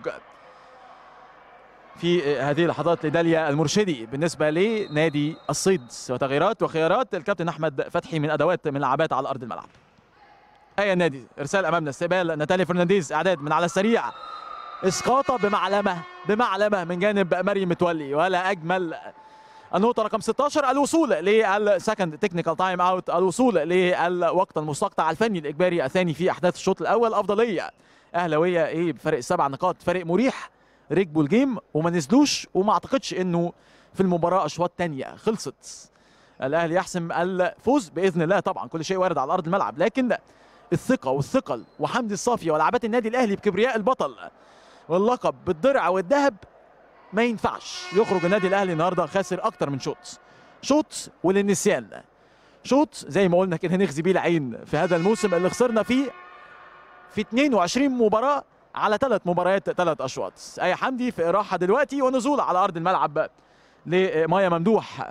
في هذه اللحظات لداليا المرشدي بالنسبة لنادي الصيد. وتغييرات وخيارات الكابتن أحمد فتحي من أدوات من لعبات على أرض الملعب. أي النادي إرسال أمامنا، استقبال ناتاليا فرنانديز، إعداد من على السريع، إسقاطة بمعلمة من جانب مريم متولي، ولا أجمل النقطة رقم 16 الوصول للسكند تكنيكال تايم اوت، الوصول للوقت المستقطع الفني الإجباري الثاني في أحداث الشوط الأول. أفضلية أهلاوية إيه بفرق 7 نقاط، فرق مريح، ركبوا الجيم وما نزلوش، وما أعتقدش إنه في المباراة أشواط تانية خلصت. الأهلي يحسم الفوز بإذن الله، طبعا كل شيء وارد على أرض الملعب، لكن الثقة والثقل وحمدي الصافية ولعبات النادي الأهلي بكبرياء البطل واللقب بالدرع والذهب ما ينفعش يخرج النادي الاهلي النهارده خاسر اكتر من شوط وللنسيان. شوط زي ما قلنا كده نخزي بيه العين في هذا الموسم اللي خسرنا فيه في 22 مباراه على 3 مباريات 3 اشواط. اي حمدي في راحه دلوقتي ونزول على ارض الملعب لمايا ممدوح.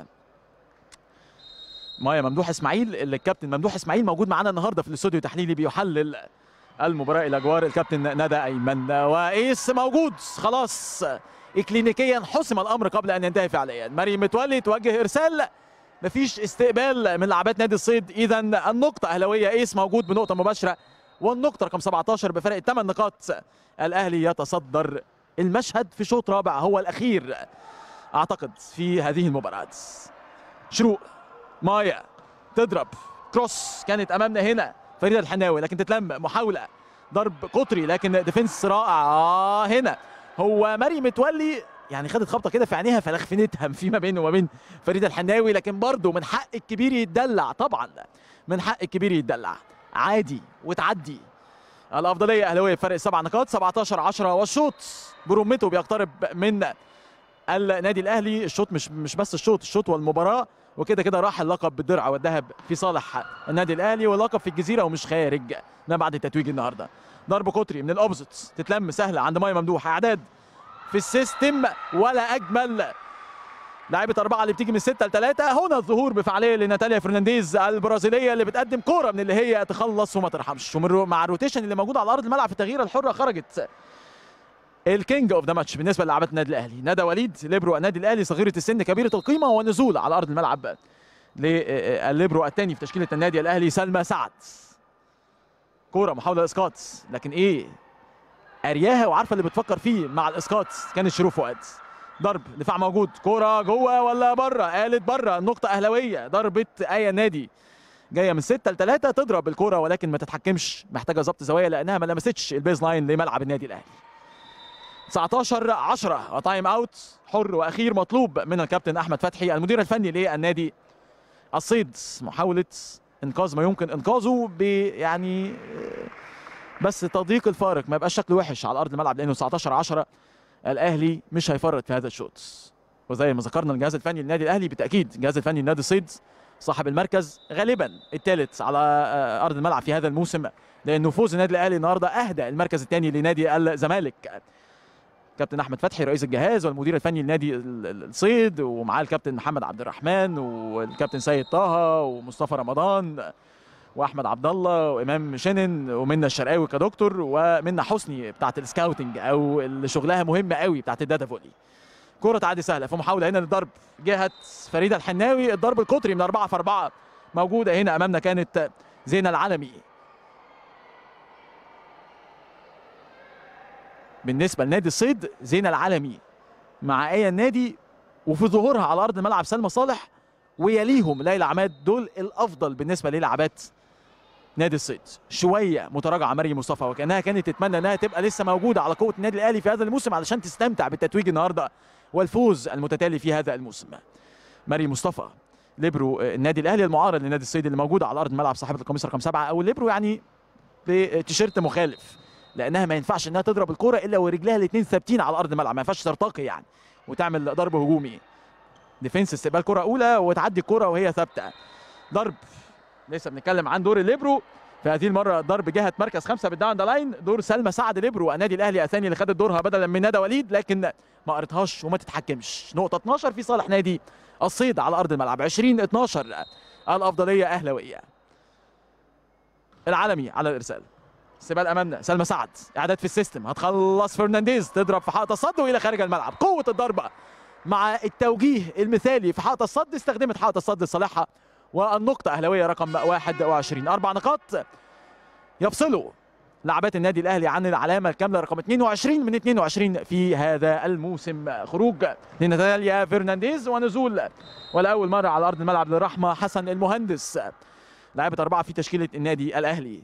مايا ممدوح اسماعيل، اللي الكابتن ممدوح اسماعيل موجود معانا النهارده في الاستوديو تحليلي بيحلل المباراه الى جوار الكابتن ندى ايمن. وايس موجود خلاص، اكلينيكيا حسم الامر قبل ان ينتهي فعليا. مريم متولي توجه ارسال، مفيش استقبال من لاعبات نادي الصيد، اذا النقطه اهلاويه. ايس موجود بنقطه مباشره، والنقطه رقم 17 بفرق 8 نقاط. الاهلي يتصدر المشهد في شوط رابع هو الاخير اعتقد في هذه المباراه. شروق، مايا تضرب كروس، كانت امامنا هنا فريده الحناوي لكن تتلم، محاوله ضرب قطري لكن ديفنس رائع. هنا هو مريم متولي يعني خدت خبطه كده في عينيها فلخفنتها فيما بينه وما بين فريده الحناوي، لكن برضه من حق الكبير يتدلع، طبعا من حق الكبير يتدلع، عادي وتعدي. الافضليه اهلاويه بفرق 7 نقاط 17-10، والشوط برمته بيقترب من النادي الاهلي. الشوط مش بس الشوط والمباراه، وكده كده راح اللقب بالدرع والذهب في صالح النادي الاهلي، واللقب في الجزيره ومش خارج ما بعد التتويج النهارده. ضرب قطري من الاوبزيت تتلم سهله عند مايا ممدوح، اعداد في السيستم ولا اجمل. لاعبة 4 اللي بتيجي من 6-3. هنا الظهور بفعاليه لناتاليا فرنانديز البرازيليه اللي بتقدم كوره من اللي هي تخلص وما ترحمش، مع الروتيشن اللي موجود على ارض الملعب في التغييره الحره خرجت الكينج اوف ذا ماتش بالنسبه للاعبات النادي الاهلي. ندى وليد ليبرو النادي الاهلي صغيره السن كبيره القيمه، ونزول على ارض الملعب لليبرو الثاني في تشكيله النادي الاهلي سلمى سعد. كوره محاوله اسقاط، لكن ايه ارياها وعارفه اللي بتفكر فيه مع الاسقاط كانت شروق فؤاد. ضرب دفاع موجود، كوره جوه ولا بره؟ قالت بره. النقطه اهلاويه. ضربه اي نادي جايه من 6-3 تضرب الكوره ولكن ما تتحكمش، محتاجه ضبط زوايا لانها ما لمستش البيز لاين لملعب النادي الاهلي. 19-10 وتايم اوت حر واخير مطلوب من الكابتن احمد فتحي المدير الفني للنادي الصيد، محاوله انقاذ ما يمكن انقاذه يعني بس تضييق الفارق ما يبقاش شكله وحش على ارض الملعب، لانه 19-10 الاهلي مش هيفرط في هذا الشوط. وزي ما ذكرنا الجهاز الفني للنادي الاهلي بالتاكيد الجهاز الفني لنادي الصيد صاحب المركز غالبا الثالث على ارض الملعب في هذا الموسم، لانه فوز النادي الاهلي النهارده اهدى المركز الثاني لنادي الزمالك. كابتن احمد فتحي رئيس الجهاز والمدير الفني لنادي الصيد، ومعاه الكابتن محمد عبد الرحمن والكابتن سيد طه ومصطفى رمضان واحمد عبد الله وامام شنن ومنى الشرقاوي كدكتور، ومنى حسني بتاعه السكاوتنج او اللي شغلها مهمه قوي بتاعه الداتا فولي. كره تعدي سهله في محاوله هنا للضرب جهه فريده الحناوي، الضرب القطري من 4 في 4 موجوده هنا امامنا كانت زينه العلمي. بالنسبه لنادي الصيد زينه العلمي مع اي النادي، وفي ظهورها على ارض الملعب سلمى صالح، ويليهم ليلى عماد. دول الافضل بالنسبه للاعبات نادي الصيد. شويه متراجعه مريم مصطفى وكانها كانت تتمنى انها تبقى لسه موجوده على قوه النادي الاهلي في هذا الموسم علشان تستمتع بالتتويج النهارده والفوز المتتالي في هذا الموسم. مريم مصطفى ليبرو النادي الاهلي المعارض لنادي الصيد اللي موجوده على ارض الملعب صاحبه القميص رقم 7 او الليبرو يعني بتيشيرت مخالف، لانها ما ينفعش انها تضرب الكره الا ورجلها الاثنين ثابتين على ارض الملعب، ما ينفعش ترتقي يعني وتعمل ضرب هجومي. ديفنس استقبال كره اولى وتعدي الكره وهي ثابته. ضرب لسه بنتكلم عن دور الليبرو في هذه المره، ضرب جهه مركز 5 بالداون ذا لاين، دور سلمى سعد ليبرو النادي الاهلي الثاني اللي خدت دورها بدلا من ندى وليد، لكن ما قرتهاش وما تتحكمش. نقطه 12 في صالح نادي الصيد على ارض الملعب. 20-12 الافضليه اهلاويه. العالمي على الارسال، استقبال امامنا سلمى سعد، اعداد في السيستم، هتخلص فرنانديز، تضرب في حائط الصد والى خارج الملعب. قوه الضربه مع التوجيه المثالي في حائط الصد، استخدمت حائط الصد لصالحها، والنقطه اهلاويه رقم 21. 4 نقاط يفصلوا لاعبات النادي الاهلي عن العلامه الكامله رقم 22 من 22 في هذا الموسم. خروج لناتاليا فرنانديز ونزول ولاول مره على ارض الملعب للرحمه حسن المهندس، لاعبه 4 في تشكيله النادي الاهلي.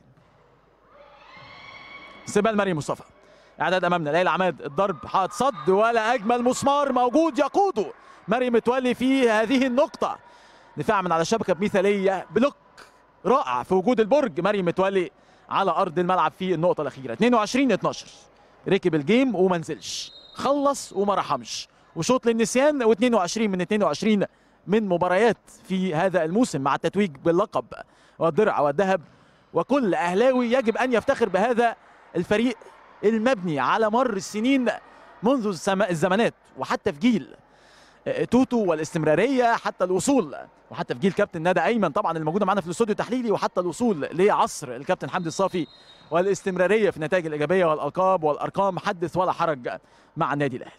استقبال مريم مصطفى، اعداد امامنا ليلى عماد، الضرب حاط صد ولا اجمل مسمار موجود يقوده مريم متولي في هذه النقطه. دفاع من على الشبكه بمثاليه، بلوك رائع في وجود البرج. مريم متولي على ارض الملعب في النقطه الاخيره. 22-12 ركب الجيم وما نزلش، خلص وما رحمش، وشوط للنسيان. و22 من 22 من مباريات في هذا الموسم مع التتويج باللقب والدرع والذهب. وكل اهلاوي يجب ان يفتخر بهذا الفريق المبني على مر السنين منذ الزمانات، وحتى في جيل توتو والاستمراريه حتى الوصول، وحتى في جيل كابتن ندى ايمن طبعا الموجوده معنا في الاستوديو التحليلي، وحتى الوصول لعصر الكابتن حمدي الصافي والاستمراريه في النتائج الايجابيه والالقاب والارقام. حدث ولا حرج مع النادي الاهلي.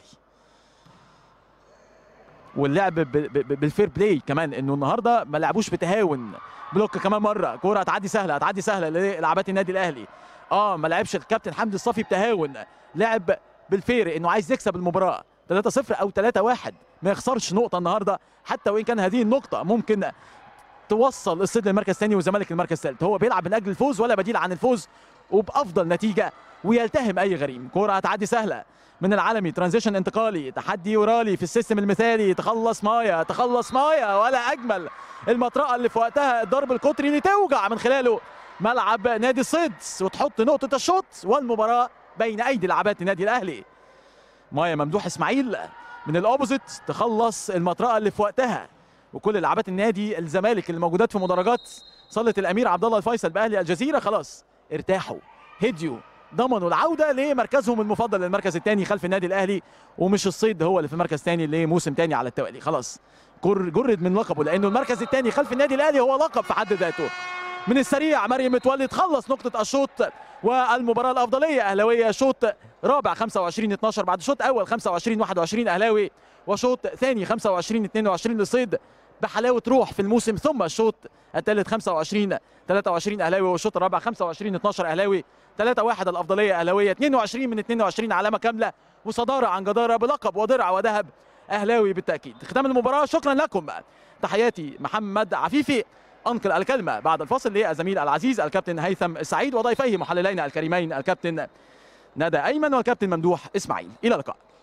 واللعب بالفير بلاي كمان، انه النهارده ما لعبوش بتهاون. بلوك كمان مره، كوره هتعدي سهله، هتعدي سهله للاعبات النادي الاهلي. ما لعبش الكابتن حمدي الصافي بتهاون، لعب بالفير انه عايز يكسب المباراه 3-0 او 3-1، ما يخسرش نقطه النهارده، حتى وان كان هذه النقطه ممكن توصل الصيد للمركز الثاني والزمالك للمركز الثالث. هو بيلعب من اجل الفوز ولا بديل عن الفوز، وبافضل نتيجه ويلتهم اي غريم. كوره هتعدي سهله من العالمي، ترانزيشن انتقالي، تحدي ورالي في السيستم المثالي، تخلص مايا، تخلص مايا، ولا اجمل المطرقه اللي في وقتها الضرب القطري اللي توجع من خلاله ملعب نادي الصيد وتحط نقطه الشوط، والمباراه بين ايدي لاعبات النادي الاهلي. مايا ممدوح اسماعيل من الاوبوزيت تخلص المطرقه اللي في وقتها، وكل لاعبات النادي الزمالك الموجودات في مدرجات صاله الامير عبد الله الفيصل باهلي الجزيره خلاص ارتاحوا، هديوا، ضمنوا العوده لمركزهم المفضل للمركز الثاني خلف النادي الاهلي، ومش الصيد هو اللي في المركز الثاني لموسم ثاني على التوالي. خلاص جرد من لقبه، لانه المركز الثاني خلف النادي الاهلي هو لقب في حد ذاته. من السريع مريم متولي تخلص نقطه الشوط، والمباراه الافضليه اهلاويه. شوط رابع 25-12 بعد شوط اول 25-21 اهلاوي، وشوط ثاني 25-22 للصيد بحلاوه روح في الموسم، ثم الشوط الثالث 25-23 اهلاوي، والشوط الرابع 25-12 اهلاوي. 3-1 الافضليه اهلاويه. 22 من 22 علامه كامله وصداره عن جداره بلقب ودرع وذهب اهلاوي بالتاكيد. ختام المباراه، شكرا لكم، تحياتي محمد عفيفي. انقل الكلمه بعد الفاصل للزميل العزيز الكابتن هيثم السعيد وضيفيه محللين الكريمين الكابتن ندى ايمن والكابتن ممدوح اسماعيل. الى اللقاء.